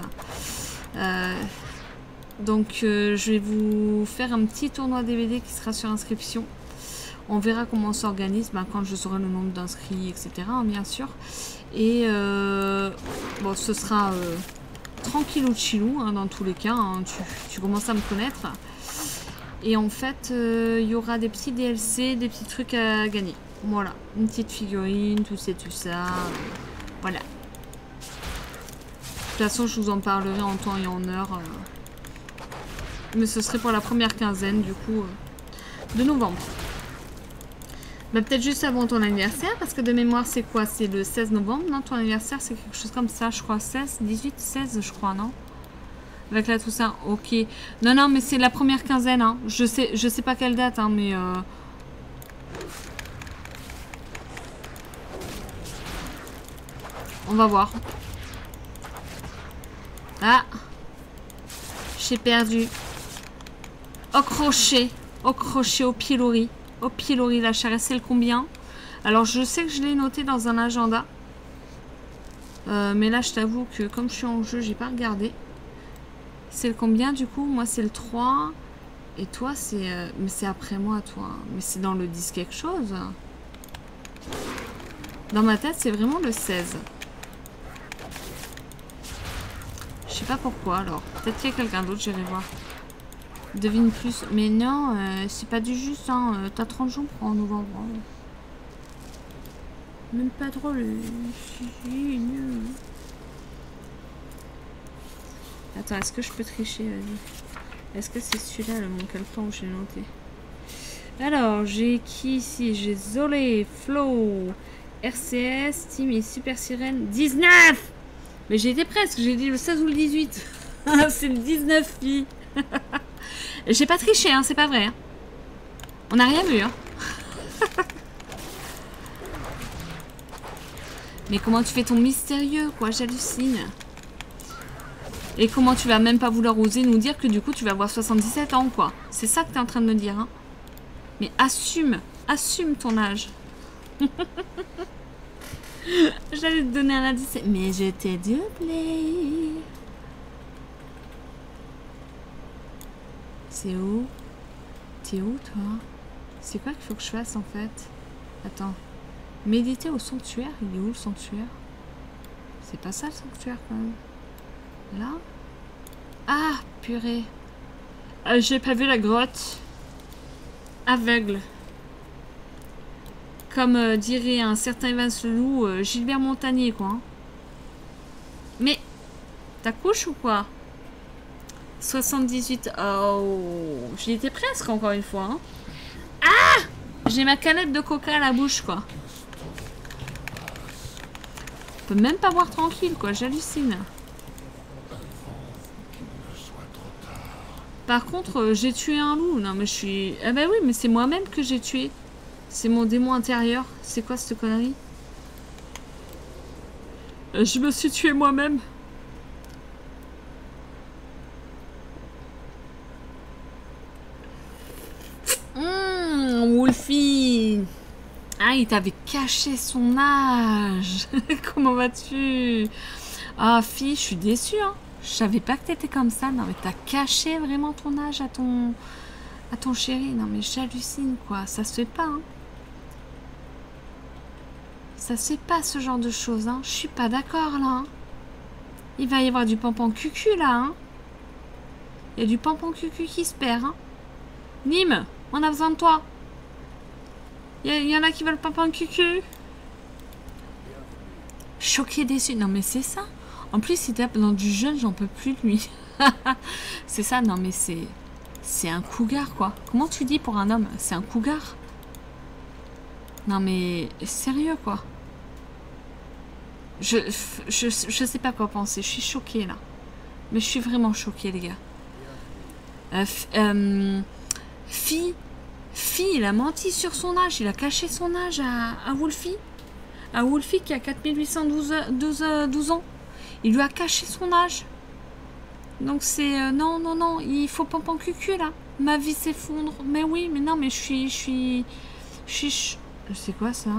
Donc je vais vous faire un petit tournoi des BD qui sera sur inscription. On verra comment on s'organise quand je saurai le nombre d'inscrits, etc. Hein, bien sûr. Et bon, ce sera... tranquille ou chillou hein, dans tous les cas, hein, tu commences à me connaître. Et en fait, il y aura des petits DLC, des petits trucs à gagner. Voilà, une petite figurine, tout ça. Voilà. De toute façon, je vous en parlerai en temps et en heure. Mais ce serait pour la première quinzaine, du coup, de novembre. Bah peut-être juste avant ton anniversaire, parce que de mémoire c'est quoi? C'est le 16 novembre, non? Ton anniversaire c'est quelque chose comme ça, je crois. 16, 18, 16 je crois, non? Avec la Toussaint, ok. Non, non, mais c'est la première quinzaine, hein. Je sais pas quelle date, hein, mais... On va voir. Ah! J'ai perdu. Au crochet. Au crochet, au pilori. Au pilori, la charesse, c'est le combien? Alors, je sais que je l'ai noté dans un agenda. Mais là, je t'avoue que comme je suis en jeu, j'ai pas regardé. C'est le combien, du coup? Moi, c'est le 3. Et toi, c'est... mais c'est après moi, toi. Mais c'est dans le 10 quelque chose. Dans ma tête, c'est vraiment le 16. Je sais pas pourquoi, alors. Peut-être qu'il y a quelqu'un d'autre, j'irai voir. Devine plus. Mais non, c'est pas du juste, hein. T'as 30 jours en novembre. Hein. Même pas drôle. Attends, est-ce que je peux tricher? Est-ce que c'est celui-là, le mon calepin où j'ai noté? Alors, j'ai qui ici? J'ai Zolé, Flo, RCS, Team et Super Sirène. 19! Mais j'ai été presque, j'ai dit le 16 ou le 18. C'est le 19, fille. J'ai pas triché, hein, c'est pas vrai. Hein. On n'a rien vu, hein. Mais comment tu fais ton mystérieux, quoi? J'hallucine. Et comment tu vas même pas vouloir oser nous dire que du coup tu vas avoir 77 ans, quoi? C'est ça que t'es en train de me dire, hein? Mais assume, assume ton âge. J'allais te donner un indice, mais je t'ai doublé. C'est où? T'es où, toi? C'est quoi qu'il faut que je fasse, en fait? Attends. Méditer au sanctuaire? Il est où, le sanctuaire? C'est pas ça, le sanctuaire, quand même. Là? Ah, purée. J'ai pas vu la grotte. Aveugle. Comme dirait un certain Evans Leloup, Gilbert Montagnier, quoi. Hein. Mais, t'accouches ou quoi? 78. Oh, j'y étais presque, encore une fois. Hein. Ah! J'ai ma canette de coca à la bouche, quoi. Je peux même pas boire tranquille, quoi. J'hallucine. Par contre, j'ai tué un loup. Non, mais je suis... Ah bah oui, mais c'est moi-même que j'ai tué. C'est mon démon intérieur. C'est quoi cette connerie? Je me suis tué moi-même. Wolfie. Ah, il t'avait caché son âge. Comment vas-tu? Ah, fille, je suis déçue, hein. Je savais pas que t'étais comme ça. Non, mais t'as caché vraiment ton âge à ton chéri. Non, mais j'hallucine, quoi. Ça se fait pas, hein. Ça se fait pas, ce genre de choses, hein. Je suis pas d'accord, là. Hein. Il va y avoir du pampan cucu, là, hein. Il y a du pampan cucu qui se perd, hein. Nîmes, on a besoin de toi. Il y en a qui veulent pampan cucu. Choqué, déçu. Non, mais c'est ça. En plus, il tape dans du jeune, j'en peux plus de lui. C'est ça, non, mais c'est un cougar, quoi. Comment tu dis pour un homme? C'est un cougar? Non, mais sérieux, quoi. Je sais pas quoi penser. Je suis choquée, là. Mais je suis vraiment choquée, les gars. Fille, il a menti sur son âge. Il a caché son âge à Wolfie. À Wolfie qui a 4812 ans. Il lui a caché son âge. Donc c'est... non, non, non. Il faut pampan cucu, là. Ma vie s'effondre. Mais oui, mais non, mais je suis... C'est quoi, ça?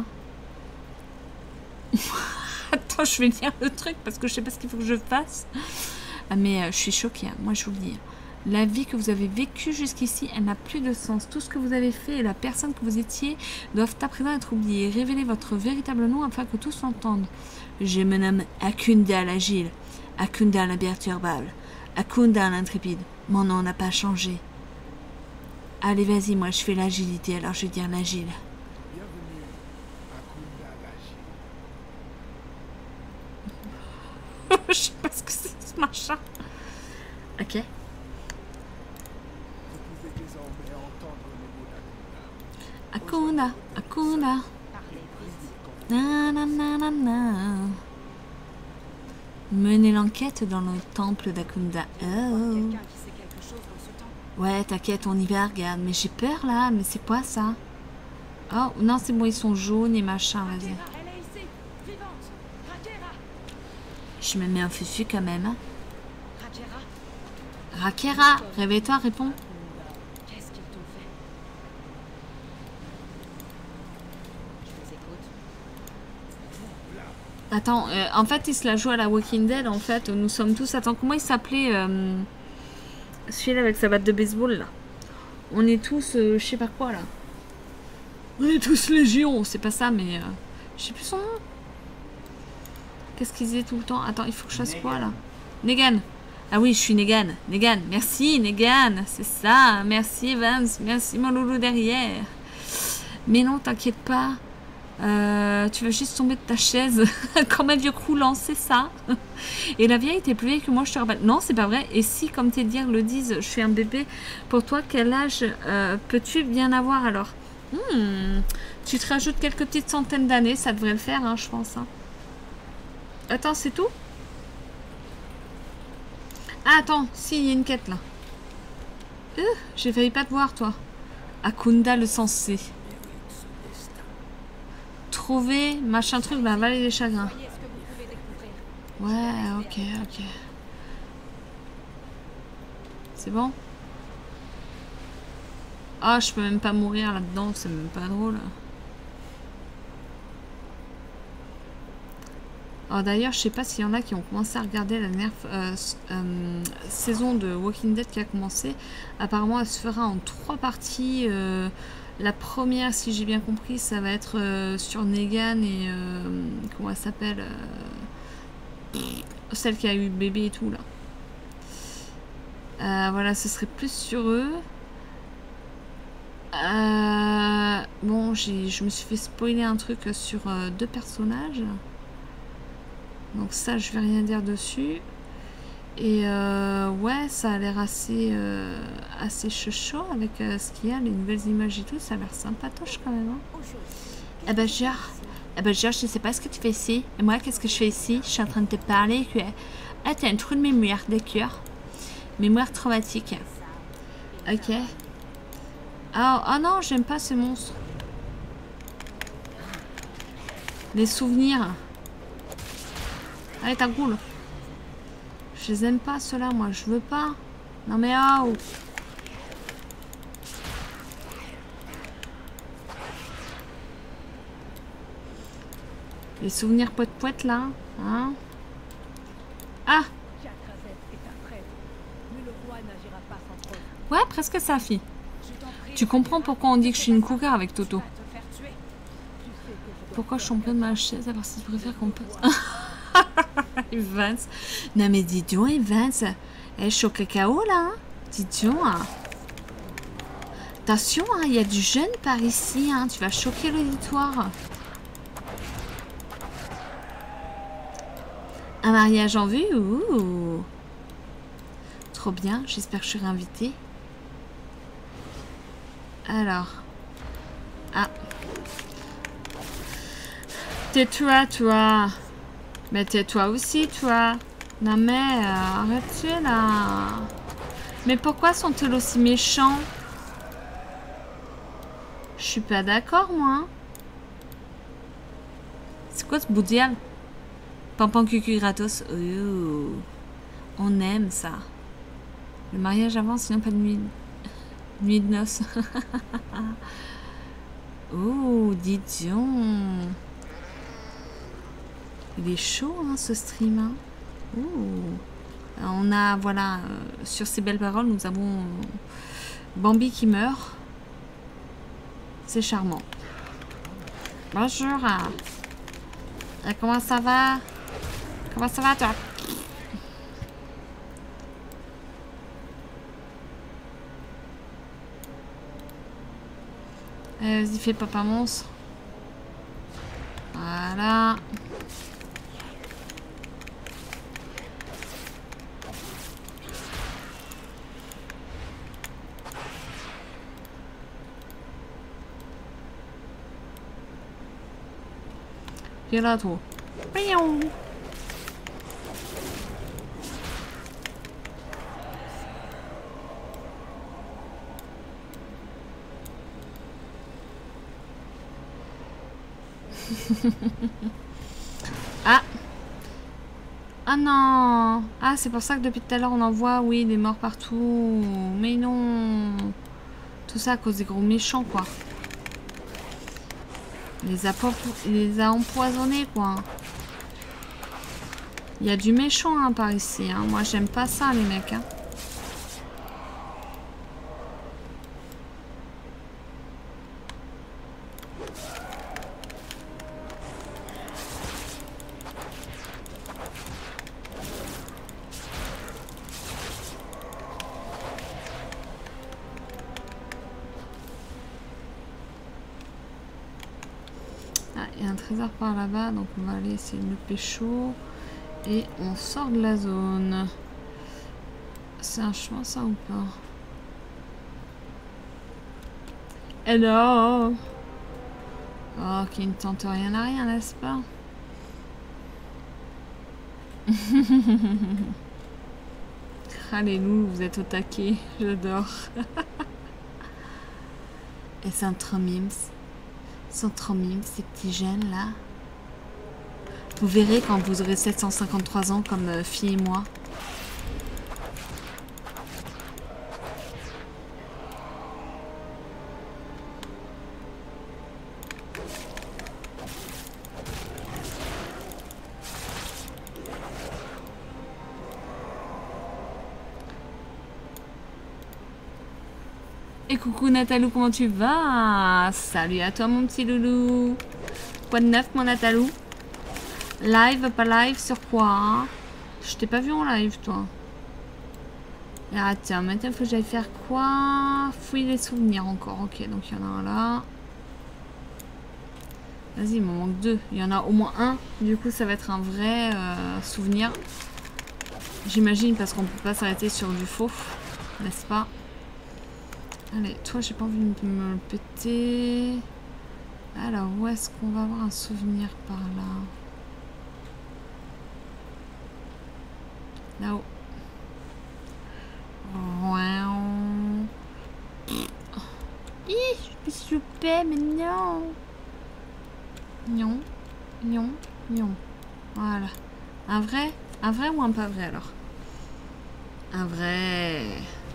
Attends, je vais lire le truc parce que je sais pas ce qu'il faut que je fasse. Ah, mais je suis choquée. Hein. Moi, je vous le dis. La vie que vous avez vécue jusqu'ici, elle n'a plus de sens. Tout ce que vous avez fait et la personne que vous étiez doivent à présent être oubliés. Révélez votre véritable nom afin que tous l'entendent. Je me nomme Akunda l'Agile, Akunda l'Imperturbable, Akunda l'Intrépide. Mon nom n'a pas changé. Allez, vas-y, moi je fais l'agilité, alors je vais dire l'Agile. Je sais pas ce que c'est ce machin. Ok. Akunda, Akunda. Na na na na na. Mener l'enquête dans le temple d'Akunda. Oh. Quelqu'un qui sait quelque chose dans ce temps. Ouais, t'inquiète, on y va, regarde. Mais j'ai peur là, mais c'est quoi ça? Oh, non, c'est bon, ils sont jaunes et machin, vas-y. Rakera, elle est ici, vivante. Rakera. Je me mets un fufu quand même. Hein. Rakera. Rakera, réveille-toi, réponds. Qu'est-ce qu'ils t'ont fait? Je vous écoute. Attends, en fait, il se la joue à la Walking Dead, en fait. Nous sommes tous... Attends, comment il s'appelait celui-là avec sa batte de baseball, là. On est tous, je sais pas quoi, là. On est tous légion, c'est pas ça, mais... je sais plus son nom. Qu'est-ce qu'il disait tout le temps? Attends, il faut que je fasse quoi, là? Negan. Ah oui, je suis Negan. Negan, merci, Negan. C'est ça. Merci, Evans. Merci, mon loulou derrière. Mais non, t'inquiète pas. Tu vas juste tomber de ta chaise comme un vieux croulant, c'est ça. Et la vieille était plus vieille que moi, je te rappelle. Non, c'est pas vrai. Et si, comme tes dires le disent, je suis un bébé, pour toi, quel âge peux-tu bien avoir alors? Tu te rajoutes quelques petites centaines d'années, ça devrait le faire, hein, je pense. Hein. Attends, c'est tout? Ah, attends, si, il y a une quête là. J'ai failli pas te voir, toi. Akunda le sensé. Trouver machin truc dans la vallée des chagrins. Voyez ce que vous pouvez découvrir. Ouais, ok, ok. C'est bon? Ah, je peux même pas mourir là-dedans, c'est même pas drôle. Alors d'ailleurs, je sais pas s'il y en a qui ont commencé à regarder la dernière saison de Walking Dead qui a commencé. Apparemment, elle se fera en 3 parties. La première, si j'ai bien compris, ça va être sur Negan et... comment elle s'appelle celle qui a eu bébé et tout, là. Voilà, ce serait plus sur eux. Bon, je me suis fait spoiler un truc sur 2 personnages. Donc ça, je vais rien dire dessus. Et ouais, ça a l'air assez chaud avec ce qu'il y a, les nouvelles images et tout. Ça a l'air sympatoche quand même. Hein. Eh ben genre, je sais pas ce que tu fais ici. Et moi, qu'est-ce que je fais ici? Je suis en train de te parler. Ah, t'as un trou de mémoire, d'accord. Mémoire traumatique. Ok. Oh non, j'aime pas ces monstres. Les souvenirs. Allez, ta goule. Je les aime pas, ceux-là, moi. Je veux pas. Non, mais oh. Les souvenirs poète-poète, là. Hein? Ah! Ouais, presque ça, fille. Tu comprends pourquoi on dit que je suis une cougar avec Toto? Pourquoi je suis en plein de ma chaise alors si tu préfères qu'on passe... Evans. Non mais dis donc, Evans. Je suis au cacao là. Hein. Dis donc. Hein. Attention, il y a du jeune par ici. Hein. Tu vas choquer l'auditoire. Un mariage en vue. Ouh. Trop bien. J'espère que je serai invitée. Alors. Ah. Tais-toi, toi. Mais tais-toi aussi, toi. Non mais, arrêtez là. Mais pourquoi sont-ils aussi méchants? Je suis pas d'accord, moi. C'est quoi ce bout de diable? Pampan cucu gratos. Ouh. On aime ça. Le mariage avant, sinon pas de nuit de noces. Oh, dis donc. Il est chaud, hein, ce stream. Hein. On a, voilà, sur ces belles paroles, nous avons Bambi qui meurt. C'est charmant. Bonjour. Comment ça va? Comment ça va, toi? Vas-y, fais papa monstre. Voilà. Viens là, toi. Piou. Ah. Ah non. Ah, c'est pour ça que depuis tout à l'heure on en voit, oui, des morts partout. Mais non. Tout ça à cause des gros méchants, quoi. Il les a empoisonnés, quoi. Il y a du méchant, hein, par ici. Hein. Moi, j'aime pas ça, les mecs. Hein. Il y a un trésor par là-bas, donc on va aller essayer de le pécho. Et on sort de la zone. C'est un chemin ça ou pas? Hello. Oh, qui ne tente rien à rien, n'est-ce pas? Alléluia, vous êtes au taquet. J'adore. Et c'est un trop mimes. Ils sont trop mimes, ces petits jeunes là. Vous verrez quand vous aurez 753 ans comme fille et moi. Et coucou Natalou, comment tu vas? Salut à toi mon petit loulou. Quoi de neuf mon Natalou? Live, pas live, sur quoi hein? Je t'ai pas vu en live toi. Et attends, maintenant il faut que j'aille faire quoi? Fouiller les souvenirs encore, ok, donc il y en a un là. Vas-y, il m'en manque deux. Il y en a au moins un, du coup ça va être un vrai souvenir. J'imagine parce qu'on peut pas s'arrêter sur du faux, n'est-ce pas? Allez, toi j'ai pas envie de me le péter. Alors où est-ce qu'on va avoir un souvenir par là? Là-haut. Ih, je me suis loupée, mais non. Non, non, non. Voilà. Un vrai ou un pas vrai alors? Un vrai.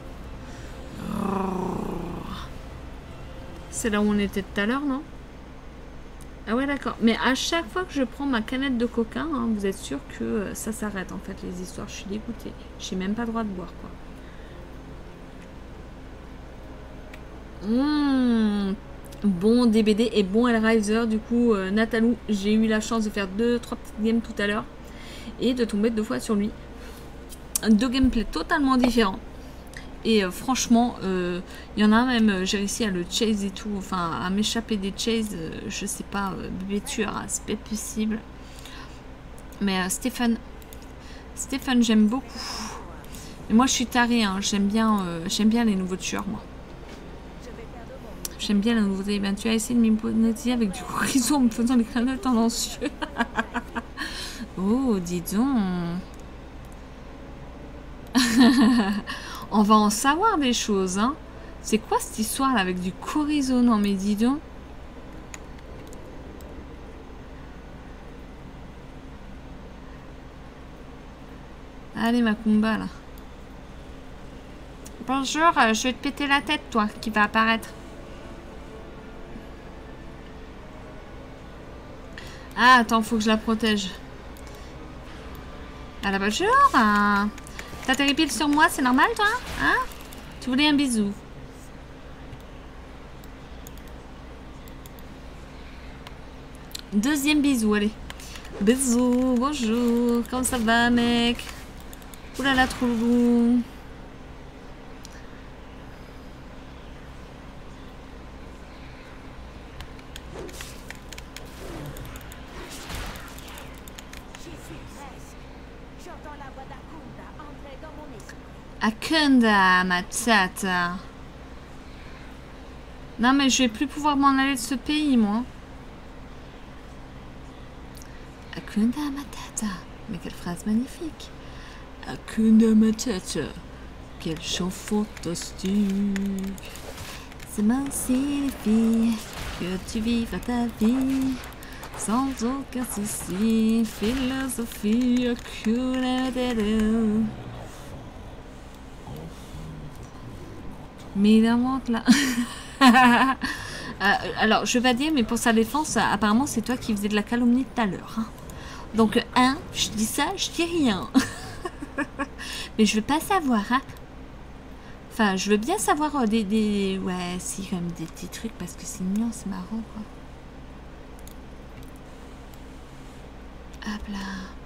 C'est là où on était tout à l'heure, non? Ah ouais, d'accord. Mais à chaque fois que je prends ma canette de coca, hein, vous êtes sûr que ça s'arrête, en fait, les histoires. Je suis dégoûtée. J'ai même pas le droit de boire, quoi. Bon DBD et bon Hellraiser. Du coup, Natalou, j'ai eu la chance de faire 2-3 petites games tout à l'heure. Et de tomber 2 fois sur lui. 2 gameplays totalement différents. Et franchement, il y en a même, j'ai réussi à le chase et tout, enfin à m'échapper des chases, je sais pas, bébé tueur, hein, c'est pas possible. Mais Stéphane, j'aime beaucoup. Et moi je suis tarée, hein, j'aime bien les nouveaux tueurs, moi. J'aime bien la nouveauté. Ben, tu as essayé de m'hypnotiser avec du horizon en me faisant les clins d'œil tendancieux. Oh, dis donc. On va en savoir des choses, hein. C'est quoi cette histoire là avec du Corizon? Non mais dis donc. Allez ma Kumba là. Bonjour, je vais te péter la tête toi qui va apparaître. Ah attends, faut que je la protège. Ah là bonjour. T'as tes piles sur moi, c'est normal toi? Hein? Tu voulais un bisou? Deuxième bisou, allez. Bisous, bonjour. Comment ça va mec? Oulala trop lourd. Akunda, ma tata. Non mais je vais plus pouvoir m'en aller de ce pays, moi. Hakuna Matata. Mais quelle phrase magnifique. Hakuna Matata. Quel chant fantastique. Cela signifie que tu vivras ta vie sans aucun souci. Philosophie, Hakuna Matata. Mais il invente là. Alors, je vais dire, mais pour sa défense, apparemment, c'est toi qui faisais de la calomnie tout à l'heure. Hein. Donc, je dis ça, je dis rien. Mais je veux pas savoir, hein. Enfin, je veux bien savoir des... Ouais, si, quand même des petits trucs, parce que c'est mignon, c'est marrant, quoi. Hop là.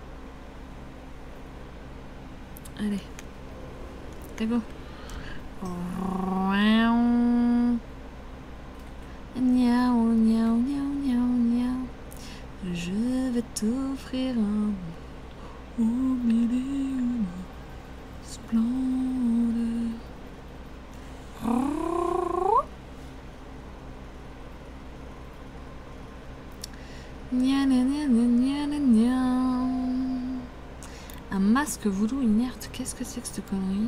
Allez. Let's go. Niaou, niaou, niaou, niaou, niaou. Je vais t'offrir un au milieu splendide. Nia, nia, nia, nia, nia, nia. Un masque voodoo inerte, qu'est-ce que c'est que cette connerie?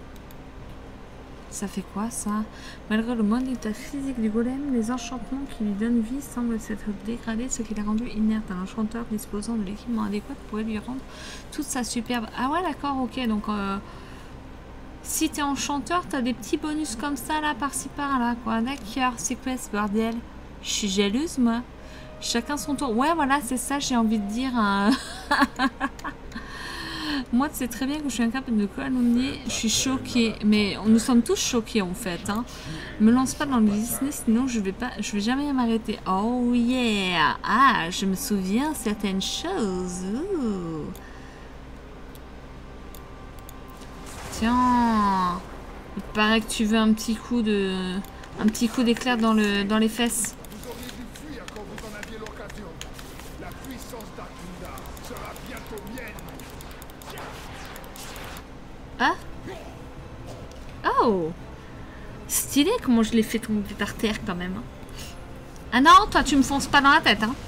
Ça fait quoi ça? Malgré le mode état physique du golem, les enchantements qui lui donnent vie semblent s'être dégradés, ce qui l'a rendu inerte. Un enchanteur disposant de l'équipement adéquat pourrait lui rendre toute sa superbe. Ah ouais, d'accord, ok. Donc, si t'es enchanteur, t'as des petits bonus comme ça, là, par-ci, par-là, quoi. D'accord, c'est quoi ce bordel? Je suis jalouse, moi. Chacun son tour. Ouais, voilà, c'est ça, j'ai envie de dire. Moi, tu sais très bien que je suis incapable de calomnier. Je suis choquée. Mais nous sommes tous choqués, en fait. Hein. Me lance pas dans le Disney, sinon je vais jamais m'arrêter. Oh yeah! Ah, je me souviens certaines choses. Ouh. Tiens. Il paraît que tu veux un petit coup d'éclair dans les fesses. Vous auriez dû fuir quand vous en aviez l'occasion. La puissance d'Arkunda sera bientôt mienne. Ah? Oh! Stylé comment je l'ai fait tomber par terre quand même. Hein. Ah non, toi tu me fonces pas dans la tête. Hein.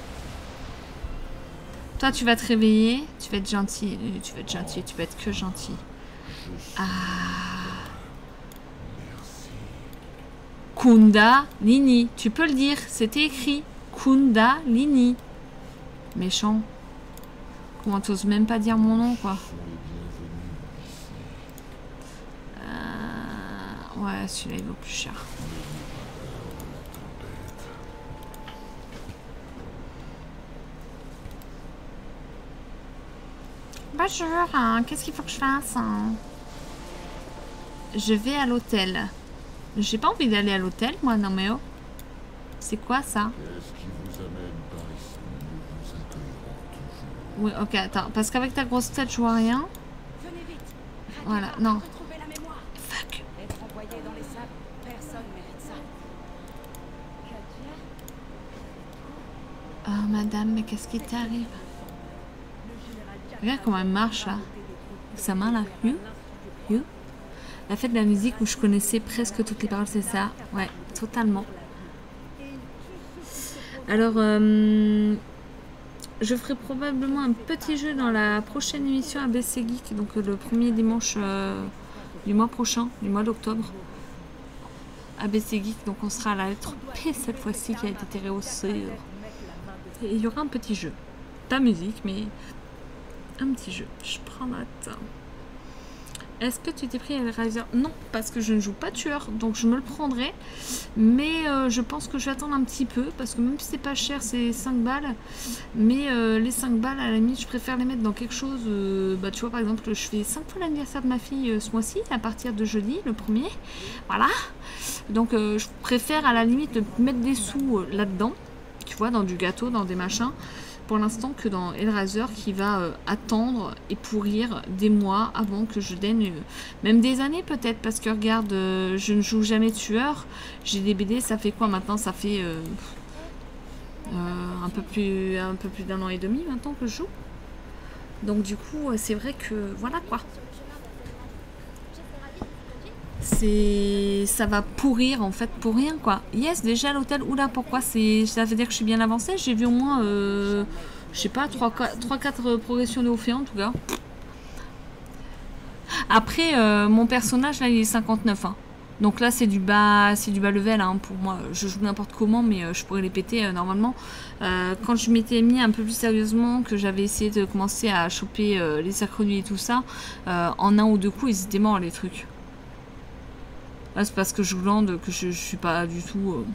Toi tu vas te réveiller, tu vas être gentil. Tu vas être gentil, tu vas être que gentil. Ah. Kundalini. Tu peux le dire, c'était écrit. Kundalini. Méchant. Comment t'oses même pas dire mon nom quoi. Ouais, celui-là il vaut plus cher. Bonjour, hein, qu'est-ce qu'il faut que je fasse hein? Je vais à l'hôtel. J'ai pas envie d'aller à l'hôtel, moi, non mais oh. C'est quoi ça? Oui, ok, attends, parce qu'avec ta grosse tête, je vois rien. Voilà, non. Fuck. Oh, madame, mais qu'est-ce qui t'arrive? Regarde comment elle marche, là. Avec sa main, là. You? You? Elle a fait de la musique où je connaissais presque toutes les paroles, c'est ça? Ouais, totalement. Alors, je ferai probablement un petit jeu dans la prochaine émission ABC Geek, donc le premier dimanche du mois prochain, du mois d'octobre. ABC Geek, donc on sera à la lettre P cette fois-ci qui a été rehaussée. Et il y aura un petit jeu. Pas musique, mais un petit jeu. Je prends note. Est-ce que tu t'es pris Hellraiser? Non, parce que je ne joue pas tueur, donc je me le prendrai. Mais je pense que je vais attendre un petit peu, parce que même si c'est pas cher, c'est 5 balles. Mais les 5 balles, à la limite, je préfère les mettre dans quelque chose... bah, tu vois, par exemple, je fais 5 fois l'anniversaire de ma fille ce mois-ci, à partir de jeudi, le 1er. Voilà. Donc, je préfère, à la limite, mettre des sous là-dedans. Tu vois, dans du gâteau, dans des machins. Pour l'instant que dans Hellraiser qui va attendre et pourrir des mois avant que je donne, même des années peut-être, parce que regarde, je ne joue jamais tueur, j'ai des BD, ça fait quoi maintenant? Ça fait un peu plus d'un an et demi maintenant que je joue. Donc du coup, c'est vrai que voilà quoi. Ça va pourrir en fait pour rien quoi. Yes, déjà à l'hôtel, oula pourquoi ça veut dire que je suis bien avancée? J'ai vu au moins Je sais pas, 3-4 progressions de haut fait en tout cas. Après, mon personnage là il est 59. Hein. Donc là c'est du bas level hein, pour moi. Je joue n'importe comment, mais je pourrais les péter normalement. Quand je m'étais mis un peu plus sérieusement, que j'avais essayé de commencer à choper les sacres-nuits et tout ça, en un ou deux coups ils étaient morts les trucs. Là c'est parce que je glande que je suis pas du tout...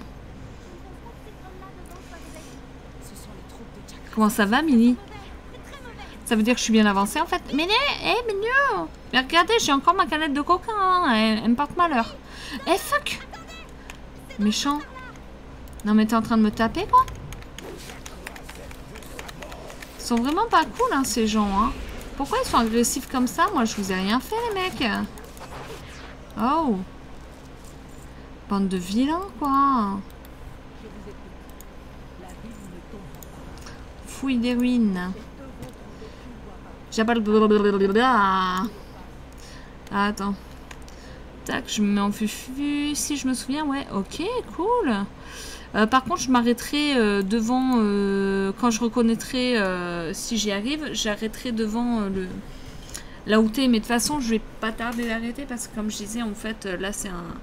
Comment ça va, Mini? Ça veut dire que je suis bien avancée en fait. Mini, Mignon! Mais regardez, j'ai encore ma canette de coca, hein. Elle me porte malheur. Fuck! Méchant. Non mais t'es en train de me taper quoi? Ils sont vraiment pas cool hein, ces gens. Hein. Pourquoi ils sont agressifs comme ça? Moi je vous ai rien fait les mecs. Oh! Bande de vilains quoi. Fouille des ruines. J'appelle... Ah, attends. Tac, je me mets en fufu. Si je me souviens, ouais. Ok, cool. Par contre, je m'arrêterai devant... quand je reconnaîtrai... si j'y arrive, j'arrêterai devant la où t'es. Mais de toute façon, je vais pas tarder d'arrêter parce que comme je disais, en fait, là, c'est un...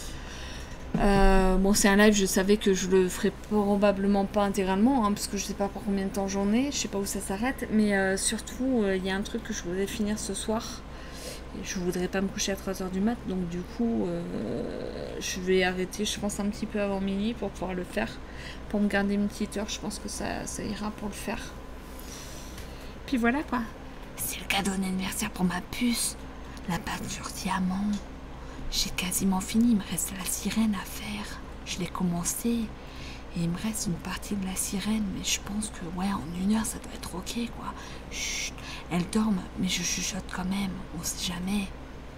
bon, c'est un live, je savais que je le ferais probablement pas intégralement, hein, parce que je sais pas pour combien de temps j'en ai, je sais pas où ça s'arrête, mais surtout, il y a un truc que je voudrais finir ce soir, et je voudrais pas me coucher à 3h du mat, donc du coup, je vais arrêter, je pense, un petit peu avant minuit pour pouvoir le faire, pour me garder une petite heure, je pense que ça ira pour le faire. Puis voilà quoi, c'est le cadeau d'anniversaire pour ma puce, la peinture diamant. J'ai quasiment fini, il me reste la sirène à faire. Je l'ai commencé et il me reste une partie de la sirène, mais je pense que ouais, en 1 heure ça doit être ok quoi. Chut, elle dorme, mais je chuchote quand même, on sait jamais.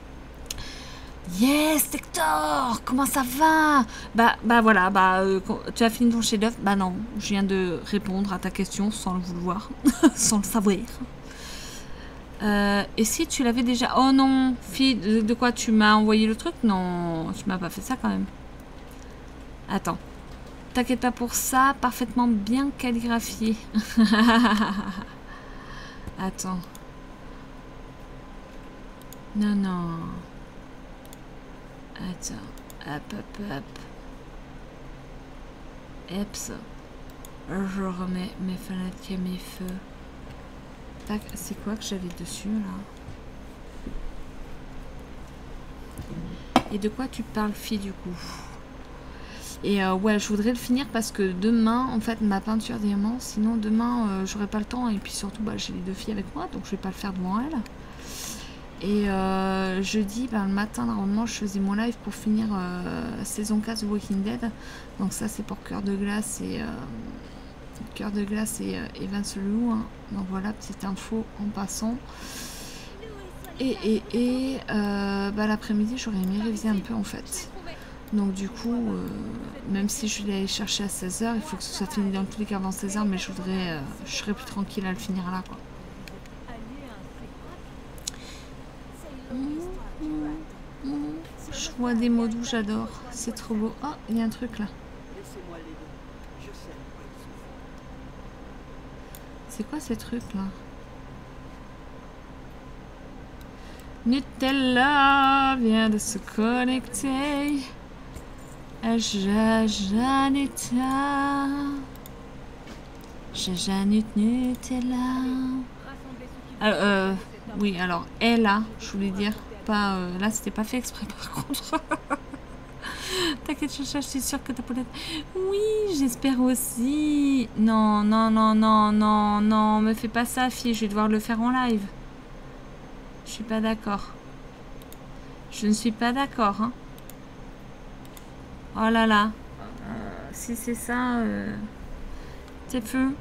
Yes, Hector, comment ça va? Bah voilà, tu as fini ton chef-d'œuvre? Bah non, je viens de répondre à ta question sans le vouloir, sans le savoir. Et si tu l'avais déjà... Oh non, fille, de quoi tu m'as envoyé le truc? Non, tu m'as pas fait ça quand même. Attends. T'inquiète pas pour ça, parfaitement bien calligraphié. Attends. Non, non. Attends. Hop, hop, hop. Eps. Je remets mes fenêtres et mes feux. C'est quoi que j'avais dessus là? Et de quoi tu parles, fille, du coup? Et ouais, je voudrais le finir parce que demain, en fait, ma peinture diamant, sinon demain, j'aurai pas le temps. Et puis surtout, j'ai les 2 filles avec moi, donc je vais pas le faire devant elles. Et jeudi, le matin, normalement, je faisais mon live pour finir saison 4 de Walking Dead. Donc ça, c'est pour Cœur de Glace et... Cœur de Glace et Evan Selou, hein. Donc voilà, petite info en passant. Et l'après-midi, j'aurais aimé réviser un peu en fait. Donc du coup, même si je vais aller chercher à 16h, il faut que ce soit fini dans tous les cas avant 16h, mais je serais plus tranquille à le finir là quoi. Je vois des mots doux, j'adore. C'est trop beau. Oh, il y a un truc là. C'est quoi ces trucs là? Nutella vient de se connecter à Jajanita. Jajanut Nutella. Alors, oui, alors, elle là, je voulais dire, pas là, c'était pas fait exprès par contre. T'inquiète, Chacha, je suis sûre que ta poulette... Oui, j'espère aussi. Non, non, non, non, non, non, me fais pas ça, fille. Je vais devoir le faire en live. Je suis pas d'accord. Je ne suis pas d'accord, hein. Oh là là. Si c'est ça, c'est feu.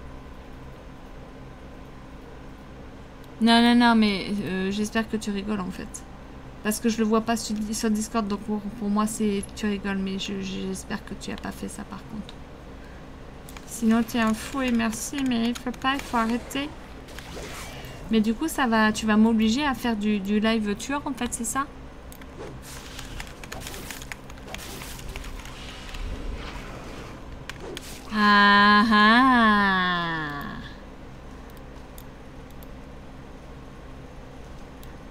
Non, non, non, mais j'espère que tu rigoles en fait. Parce que je le vois pas sur Discord, donc pour moi c'est tu rigoles, mais j'espère que tu as pas fait ça par contre. Sinon tu es un fou et merci, mais il faut pas, il faut arrêter. Mais du coup tu vas m'obliger à faire du live tueur en fait, c'est ça? Ah ah.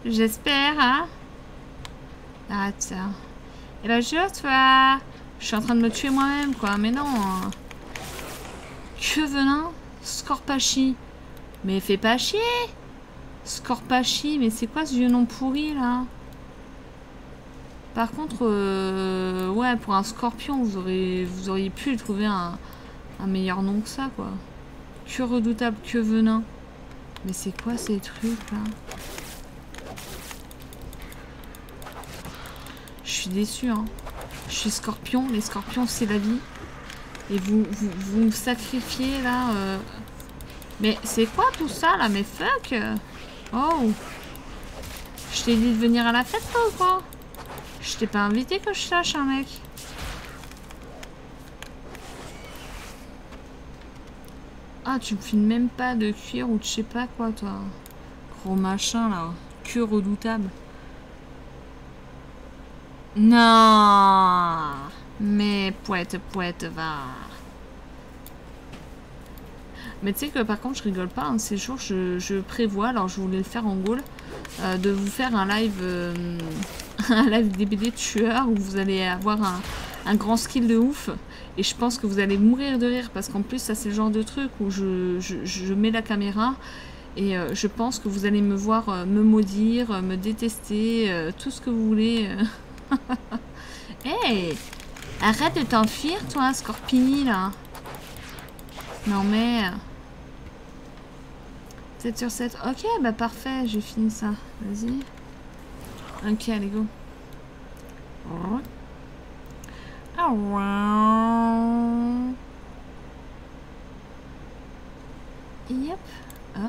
J'espère, hein. Arrête ça. Et là, je suis en train de me tuer moi-même, quoi. Mais non. Que venin. Scorpachi. Mais fais pas chier. Scorpachi. Mais c'est quoi ce vieux nom pourri, là? Par contre, ouais, pour un scorpion, vous auriez pu trouver un meilleur nom que ça, quoi. Que redoutable, que venin. Mais c'est quoi ces trucs, là? Je suis déçue, hein. Je suis scorpion. Les scorpions, c'est la vie. Et vous me sacrifiez, là. Mais c'est quoi tout ça, là? Mais fuck. Oh. Je t'ai dit de venir à la fête, toi, ou quoi? Je t'ai pas invité que je sache, un mec. Ah, tu me files même pas de cuir ou de je sais pas quoi, toi. Gros machin, là. Que redoutable. Non. Mais poète, va. Mais tu sais que par contre, je rigole pas. Un de ces jours, je prévois, alors je voulais le faire en Gaule, de vous faire un live... un live DBD tueur où vous allez avoir un grand skill de ouf et je pense que vous allez mourir de rire parce qu'en plus ça c'est le genre de truc où je mets la caméra et je pense que vous allez me voir me maudire, me détester, tout ce que vous voulez. Hey, arrête de t'enfuir toi Scorpini là. Non mais 7 sur 7. Ok bah parfait, j'ai fini ça. Vas-y. Ok, allez, go. Yep. Ah.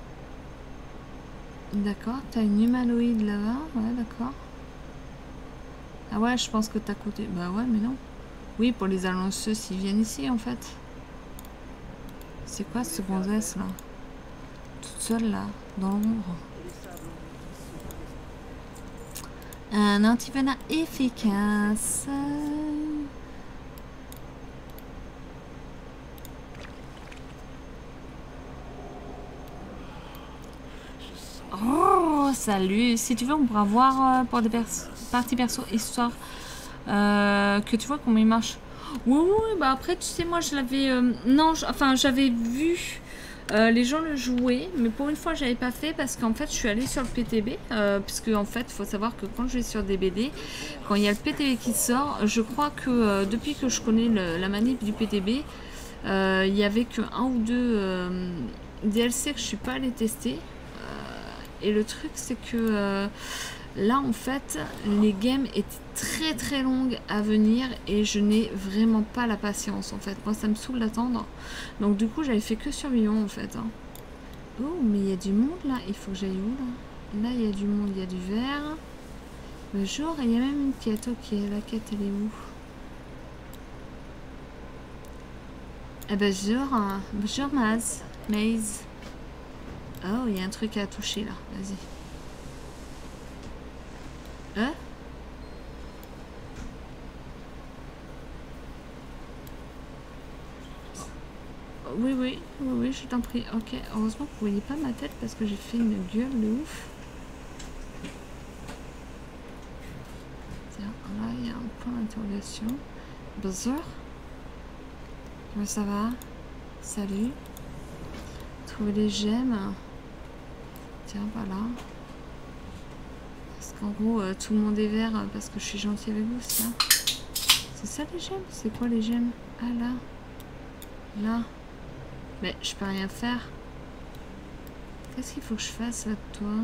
D'accord, t'as une humanoïde là-bas. Ouais, d'accord. Ah ouais, je pense que t'as côté. Bah ouais, mais non. Oui, pour les annonceux s'ils viennent ici, en fait. C'est quoi ce gonzesse, là? Toute seule, là, dans l'ombre. Un antivenin efficace. Oh, salut. Si tu veux, on pourra voir pour des parties perso histoire que tu vois comment il marche. Oui, oui, bah après, tu sais, moi, je l'avais... non, enfin, j'avais vu... les gens le jouaient, mais pour une fois j'avais pas fait parce qu'en fait je suis allée sur le PTB puisque en fait il faut savoir que quand je vais sur DBD, quand il y a le PTB qui sort, je crois que depuis que je connais la manip du PTB, il y avait que un ou deux DLC que je suis pas allée tester et le truc c'est que là en fait les games étaient très longues à venir et je n'ai vraiment pas la patience en fait. Moi ça me saoule d'attendre. Donc du coup j'avais fait que survivant en fait. Hein. Oh mais il y a du monde là. Il faut que j'aille où là? Là il y a du monde, il y a du vert. Bonjour, il y a même une quête. Ok, la quête elle est où? Eh ben bonjour Maze. Oh il y a un truc à toucher là. Vas-y. Oui, je t'en prie. Ok, heureusement que vous voyez pas ma tête parce que j'ai fait une gueule de ouf. Tiens, là il y a un point d'interrogation. Bonjour. Comment ça va? Salut. Trouver les gemmes. Tiens, voilà. Parce qu'en gros, tout le monde est vert parce que je suis gentille avec vous, c'est ça? C'est ça les gemmes? C'est quoi les gemmes? Ah là. Là. Mais je peux rien faire. Qu'est-ce qu'il faut que je fasse là de toi?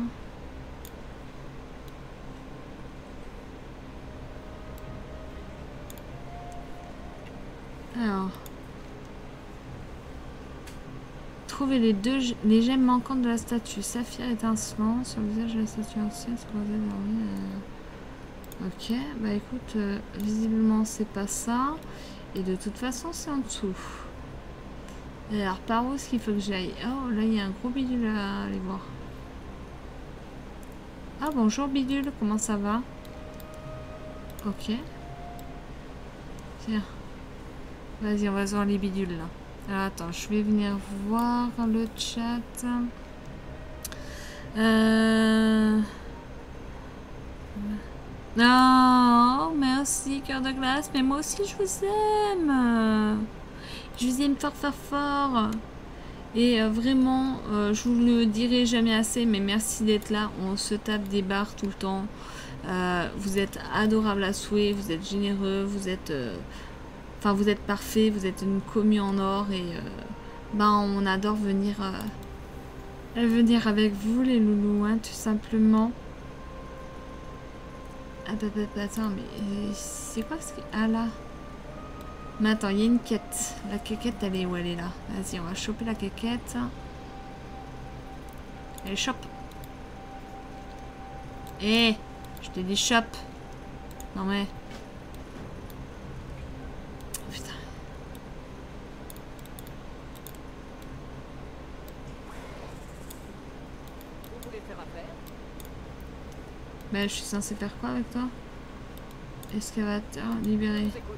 Alors. Trouver les gemmes manquantes de la statue. Saphir étincelant sur le visage de la statue ancienne. Ok, bah écoute, visiblement c'est pas ça. Et de toute façon c'est en dessous. Alors par où est-ce qu'il faut que j'aille? Oh là il y a un gros bidule à aller voir. Ah bonjour bidule, comment ça va? Ok. Tiens. Vas-y on va voir les bidules là. Alors attends, je vais venir voir le chat. Oh, merci, cœur de glace. Mais moi aussi, je vous aime. Je vous aime fort, fort, fort. Et vraiment, je vous le dirai jamais assez, mais merci d'être là. On se tape des barres tout le temps. Vous êtes adorable à souhait, vous êtes généreux, vous êtes... Enfin, vous êtes parfait, vous êtes une commu en or. Et on adore venir avec vous, les loulous, hein, tout simplement. Ah, attends, mais c'est quoi ce qui... Ah, là. Mais attends, il y a une quête. La quéquette, elle est où? Elle est là. Vas-y, on va choper la quéquette. Allez, chope. Eh, je t'ai dit chope. Non mais... Putain. Vous voulez faire affaire? Ben, je suis censée faire quoi avec toi? Excavateur, libéré. Écoute.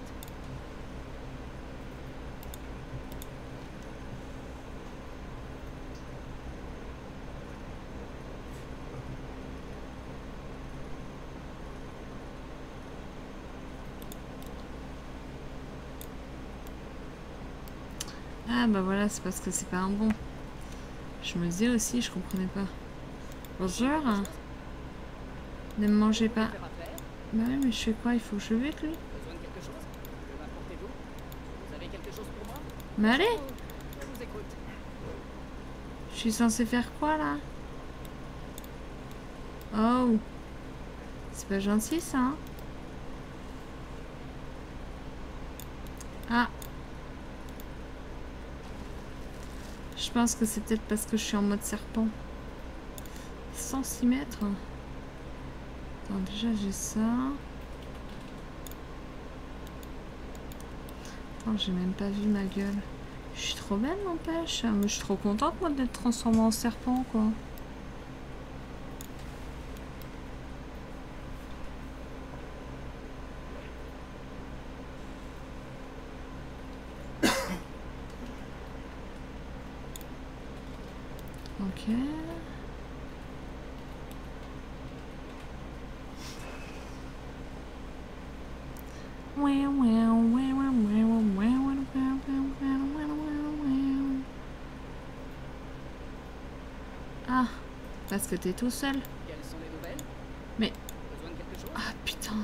Ah bah voilà, c'est parce que c'est pas un bon. Je me disais aussi, je comprenais pas. Bonjour. Ne me mangez pas. Faire affaire? Bah oui, mais je fais quoi? Il faut que je vais avec lui. Besoin de quelque chose? Que m'apportez-vous? Vous avez quelque chose pour moi? Mais allez, Je vous écoute. je suis censée faire quoi là? Oh. C'est pas gentil ça, hein? Ah. Je pense que c'est peut-être parce que je suis en mode serpent. 106 mètres. Attends, déjà j'ai ça. Attends, j'ai même pas vu ma gueule. Je suis trop belle, n'empêche. Je suis trop contente, moi, d'être transformée en serpent, quoi. Ok. Ah, parce que t'es tout seul. Quelles sont les nouvelles? Mais... Besoin de quelque chose? Ah, putain.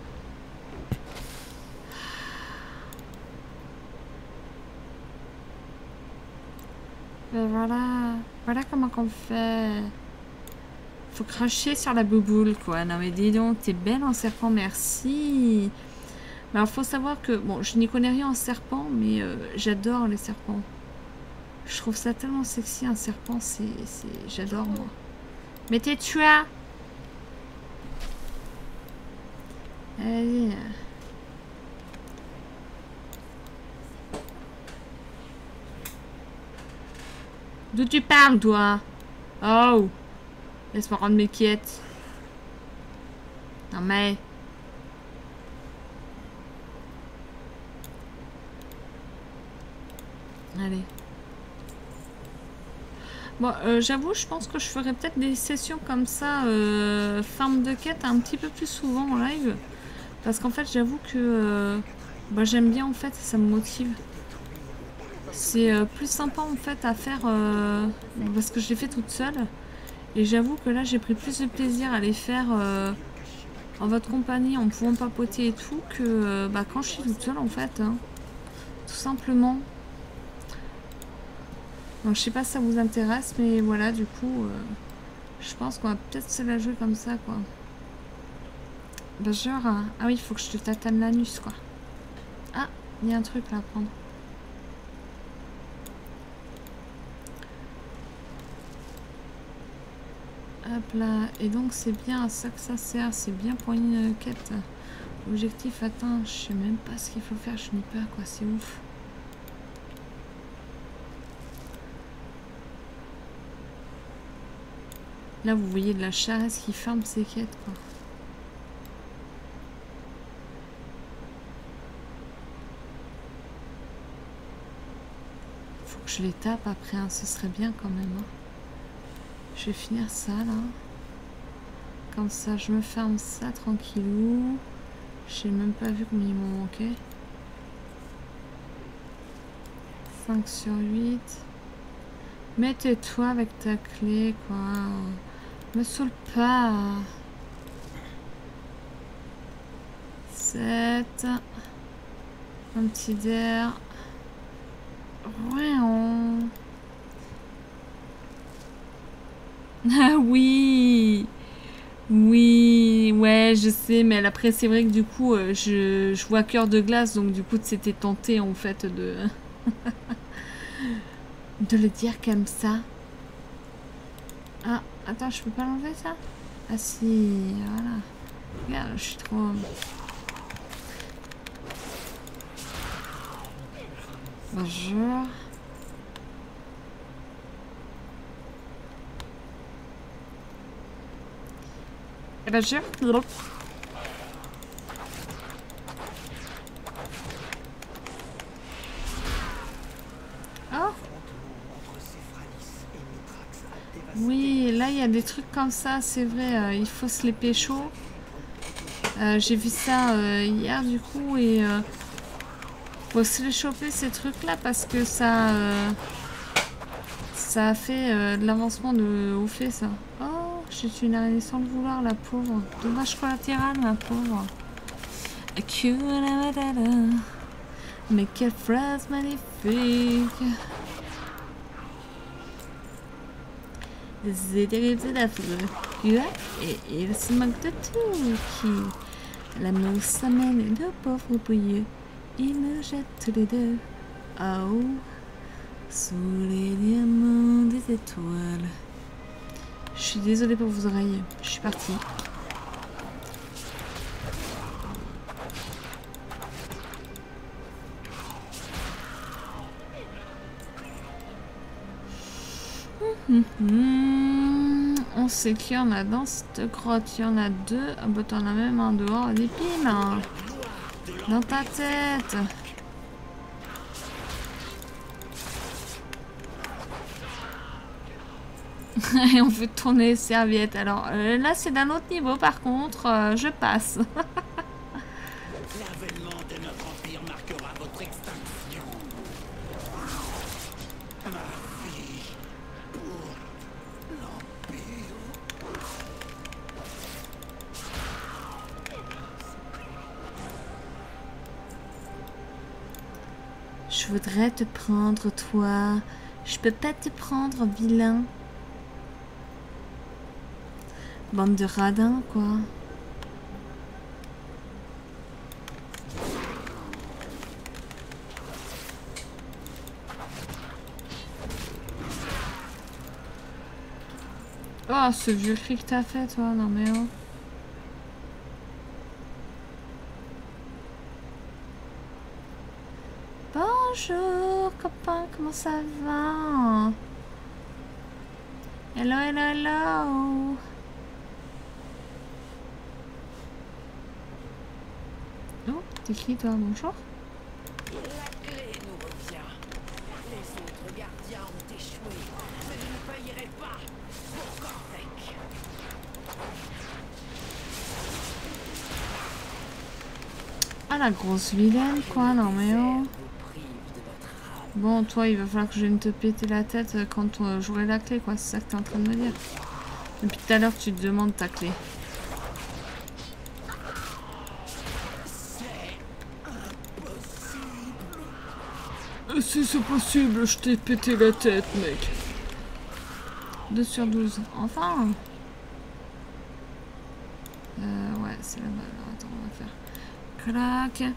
Ben voilà. Voilà comment qu'on fait. Faut cracher sur la bouboule, quoi. Non mais dis donc, t'es belle en serpent, merci. Alors, faut savoir que... Bon, je n'y connais rien en serpent, mais j'adore les serpents. Je trouve ça tellement sexy, un serpent, j'adore, moi. Mais t'es tu as. Allez. D'où tu parles, toi? Oh. Laisse-moi rendre mes quêtes. Non mais... Allez. Bon, j'avoue, je pense que je ferai peut-être des sessions comme ça, farm de quête, un petit peu plus souvent en live. Parce qu'en fait, j'avoue que j'aime bien, en fait, ça me motive. C'est plus sympa, en fait, à faire, parce que je l'ai fait toute seule. Et j'avoue que là, j'ai pris plus de plaisir à les faire en votre compagnie, en pouvant papoter et tout, que quand je suis toute seule, en fait. Hein. Tout simplement. Donc, je sais pas si ça vous intéresse, mais voilà, du coup, je pense qu'on va peut-être se la jouer comme ça, quoi. Bah, genre, ah oui, il faut que je te tatane l'anus, quoi. Ah, il y a un truc là à prendre. Hop là, et donc c'est bien à ça que ça sert, c'est bien pour une quête. Objectif atteint, je sais même pas ce qu'il faut faire, je n'ai pas, quoi, c'est ouf. Là, vous voyez de la charesse qui ferme ses quêtes, quoi. Faut que je les tape après, hein. Ce serait bien quand même. Hein. Je vais finir ça, là. comme ça, je me ferme ça tranquillou. J'ai même pas vu combien il m'en manquait. 5 sur 8. Mais tais-toi avec ta clé, quoi. Me saoule pas. 7. Un petit d'air. Ah oui. Oui, ouais, je sais, mais après, c'est vrai que du coup, je vois Cœur de glace, donc du coup, c'était tenté, en fait, de... de le dire comme ça. Ah, attends, je peux pas l'enlever, ça? Ah si, voilà. Regarde, je suis trop... Bonjour. Eh ben, je... Oh. Oui, là, il y a des trucs comme ça, c'est vrai, il faut se les pécho. J'ai vu ça hier, du coup, et... faut se les choper, ces trucs-là, parce que ça... ça a fait de l'avancement de oufé, ça. Oh, j'ai tué une araignée sans le vouloir, la pauvre. Dommage collatéral, ma pauvre. Mais quelle phrase magnifique. C'est terrible d'affreux. Et il se manque de tout. Qui l'amour s'amène le pauvre bouilleux. Il me jette tous les deux. Oh, sous les diamants des étoiles. Je suis désolée pour vos oreilles. Je suis partie. On sait qu'il y en a dans cette grotte. Il y en a 2. Ah bah t'en as même un dehors des piles. Hein. Dans ta tête. Et on fait tourner les serviettes. Alors là c'est d'un autre niveau par contre. Je passe. L'avènement de notre empire marquera votre extinction. Ma vie pour l'empire. Je voudrais te prendre, toi. Je peux pas te prendre, vilain. Bande de radins, quoi. Oh, ce vieux cri que t'as fait, toi. Non, mais oh. Bonjour, copain. Comment ça va? Hello, hello, hello. Oh, t'es qui, toi? Bonjour. La clé nous revient. Les autres gardiens ont échoué, mais je ne payerai pas pour Cortec. Ah, la grosse vilaine, quoi. Non, mais oh. Bon, toi, il va falloir que je vienne te péter la tête quand j'aurai la clé, quoi. C'est ça que t'es en train de me dire. Depuis tout à l'heure, tu te demandes ta clé. Si c'est possible, je t'ai pété la tête, mec. 2 sur 12. Enfin. Ouais, c'est la balle. Attends, on va faire... Clac.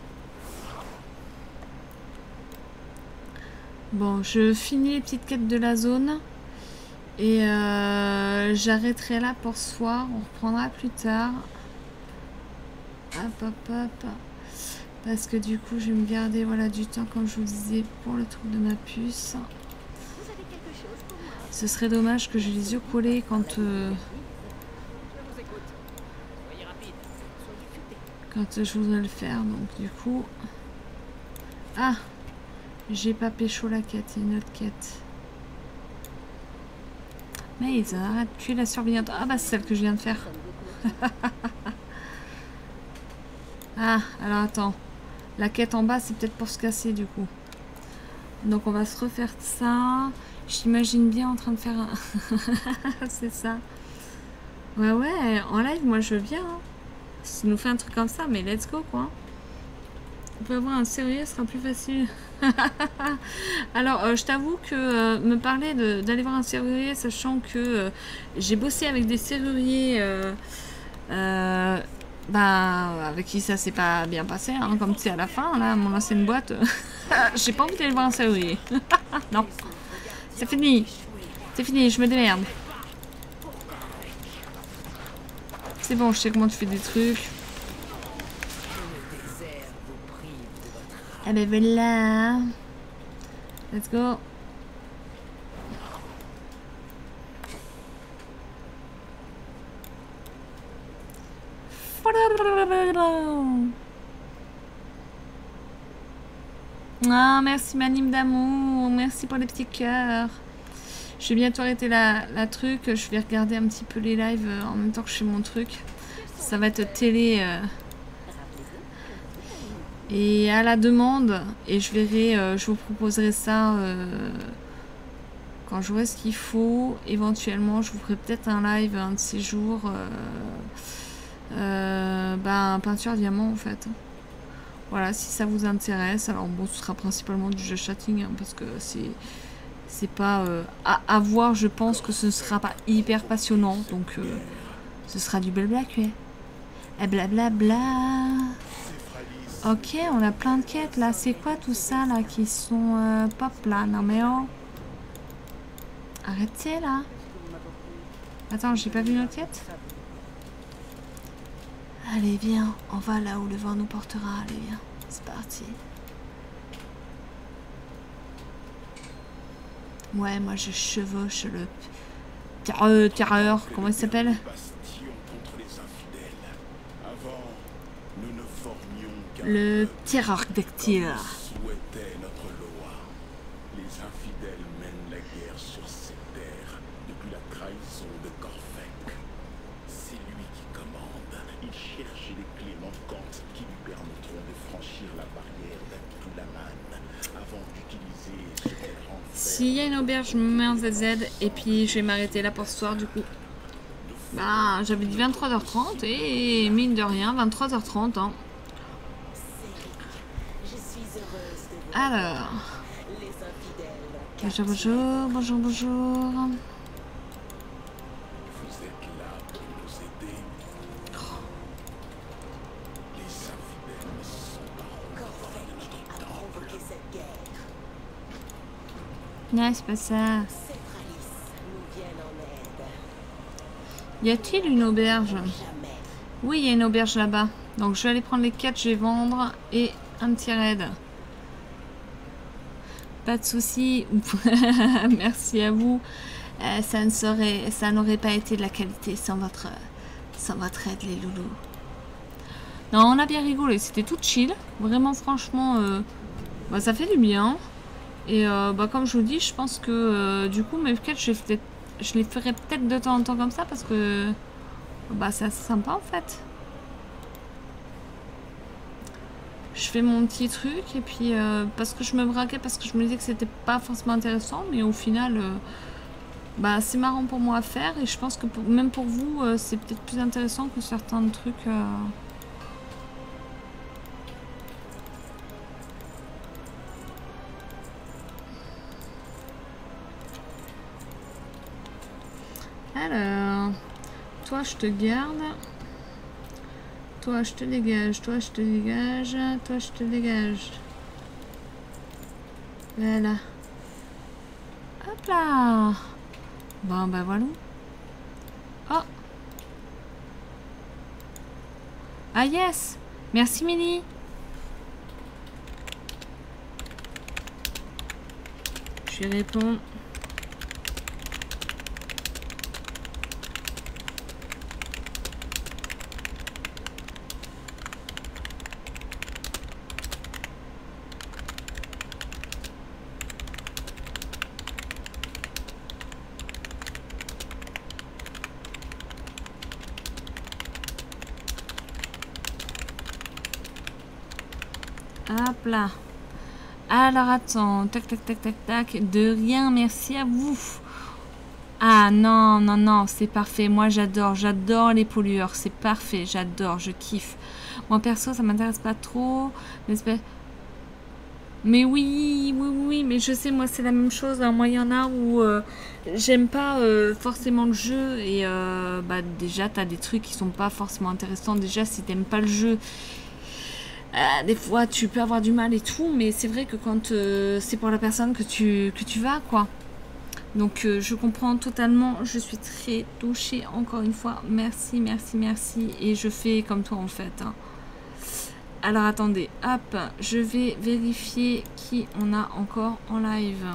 Bon, je finis les petites quêtes de la zone. Et j'arrêterai là pour ce soir. On reprendra plus tard. Hop, hop, hop. Parce que du coup, je vais me garder voilà, du temps, comme je vous disais, pour le truc de ma puce. Ce serait dommage que j'ai les yeux collés quand... quand je voudrais le faire. Donc du coup... Ah! J'ai pas pécho la quête, il y a une autre quête. Mais ils arrêtent de tuer la surveillante. Ah bah c'est celle que je viens de faire. Ah, alors attends. La quête en bas, c'est peut-être pour se casser du coup. Donc on va se refaire ça. J'imagine bien en train de faire un... c'est ça. Ouais, ouais, en live, moi je veux bien. Hein. Si tu nous fais un truc comme ça, mais let's go quoi. On peut avoir un serrurier, ce sera plus facile. Alors, je t'avoue que me parler d'aller voir un serrurier, sachant que j'ai bossé avec des serruriers bah, avec qui ça s'est pas bien passé, hein, comme tu sais à la fin, là, mon ancienne boîte, j'ai pas envie d'aller voir un serrurier. Non, c'est fini. C'est fini, je me démerde. C'est bon, je sais comment tu fais des trucs. Ah ben voilà. Let's go. Ah, merci Manim d'amour. Merci pour les petits cœurs. Je vais bientôt arrêter la truc. Je vais regarder un petit peu les lives en même temps que je fais mon truc. Ça va être télé... et à la demande, et je verrai, je vous proposerai ça quand j'aurai ce qu'il faut. Éventuellement, je vous ferai peut-être un live un de ces jours. Ben, peinture diamant en fait. Voilà, si ça vous intéresse. Alors bon, ce sera principalement du jeu chatting, hein, parce que c'est pas à voir. Je pense que ce ne sera pas hyper passionnant, donc ce sera du blabla quoi. Et blablabla. Ok, on a plein de quêtes là. C'est quoi tout ça là qui sont pop là? Non mais oh. Arrêtez là. Attends, j'ai pas vu notre quête. Allez, viens. On va là où le vent nous portera. Allez, viens. C'est parti. Ouais, moi je chevauche le terreur. Comment il s'appelle? Le pterodactyle. Souhaitait notre loi. Les infidèles mènent la guerre sur ces terres depuis la trahison de Corfec. C'est lui qui commande. Il cherche les clés manquantes qui lui permettront de franchir la barrière d'Akulaman avant d'utiliser ce qu'elle renferme. S'il y a une auberge, je me mets en ZZ et puis je vais m'arrêter là pour ce soir du coup. Bah, j'avais dit 23h30 et mine de rien, 23h30 hein. Alors, bonjour, bonjour, bonjour, bonjour. Vous êtes là pour nous aider. Les infidèles ne sont pas Corfec de notre temple. Non, c'est pas ça. Y a-t-il une auberge? Oui, il y a une auberge là-bas. Donc je vais aller prendre les quêtes, je vais vendre et un petit raid. Pas de soucis. Merci à vous. Ça n'aurait pas été de la qualité sans votre aide, les loulous. Non, on a bien rigolé. C'était tout chill. Vraiment, franchement, bah, ça fait du bien. Et bah, comme je vous dis, je pense que du coup, mes quêtes, je les ferai peut-être de temps en temps comme ça parce que bah, c'est assez sympa en fait. Je fais mon petit truc et puis parce que je me braquais, parce que je me disais que c'était pas forcément intéressant, mais au final bah, c'est marrant pour moi à faire et je pense que même pour vous c'est peut-être plus intéressant que certains trucs. Alors, toi je te garde. Toi, je te dégage. Toi, je te dégage. Toi, je te dégage. Voilà. Hop là. Bon, bah voilà. Oh. Ah, yes. Merci, Milly. Je lui réponds. Hop là. Alors attends, tac tac tac tac tac, de rien, merci à vous. Ah non, non, non, c'est parfait, moi j'adore les pollueurs, c'est parfait, j'adore, je kiffe. Moi perso, ça m'intéresse pas trop, mais oui, mais je sais, moi c'est la même chose, hein. Moi il y en a où j'aime pas forcément le jeu, et bah déjà t'as des trucs qui sont pas forcément intéressants, déjà si t'aimes pas le jeu, des fois tu peux avoir du mal et tout, mais c'est vrai que quand c'est pour la personne que tu vas, quoi. Donc je comprends totalement, je suis très touchée encore une fois, merci, merci, merci, et je fais comme toi en fait, hein. Alors attendez, hop, je vais vérifier qui on a encore en live.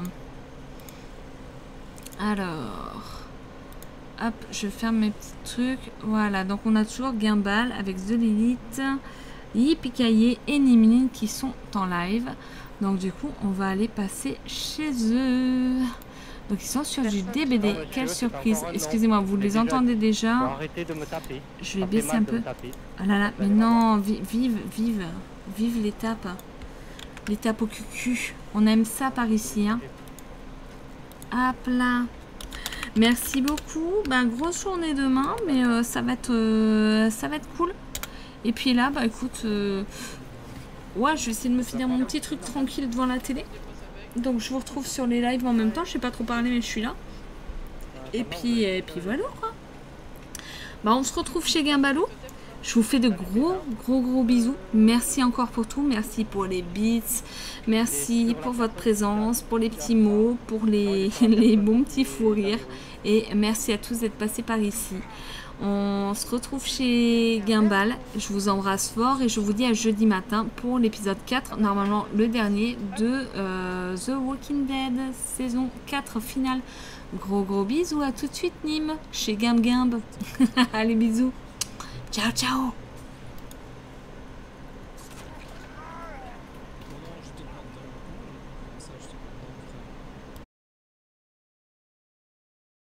Alors, hop, je ferme mes petits trucs, voilà, donc on a toujours Guimbal avec The Lilith, Yippee et Nimine qui sont en live. Donc du coup, on va aller passer chez eux. Donc ils sont sur du DBD, quelle surprise. Excusez-moi, vous les entendez déjà? Arrêtez de me taper. Je vais baisser un peu. Ah là là, mais non, vive les tapes. Les tapes au cucu. On aime ça par ici, hein. Hop là. Merci beaucoup. Ben, grosse journée demain, mais ça va être cool. Et puis là, bah écoute, ouais, je vais essayer de me finir mon petit truc tranquille devant la télé. Donc je vous retrouve sur les lives en même temps. Je sais pas trop parler, mais je suis là. Et puis voilà quoi. Bah on se retrouve chez Guimbalou. Je vous fais de gros bisous. Merci encore pour tout. Merci pour les beats. Merci pour votre présence, pour les petits mots, pour les bons petits fous rires. Et merci à tous d'être passés par ici. On se retrouve chez Guimbal. Je vous embrasse fort et je vous dis à jeudi matin pour l'épisode 4, normalement le dernier de The Walking Dead, saison 4 finale. Gros bisous, à tout de suite Nîmes, chez Gimb. Allez bisous. Ciao ciao.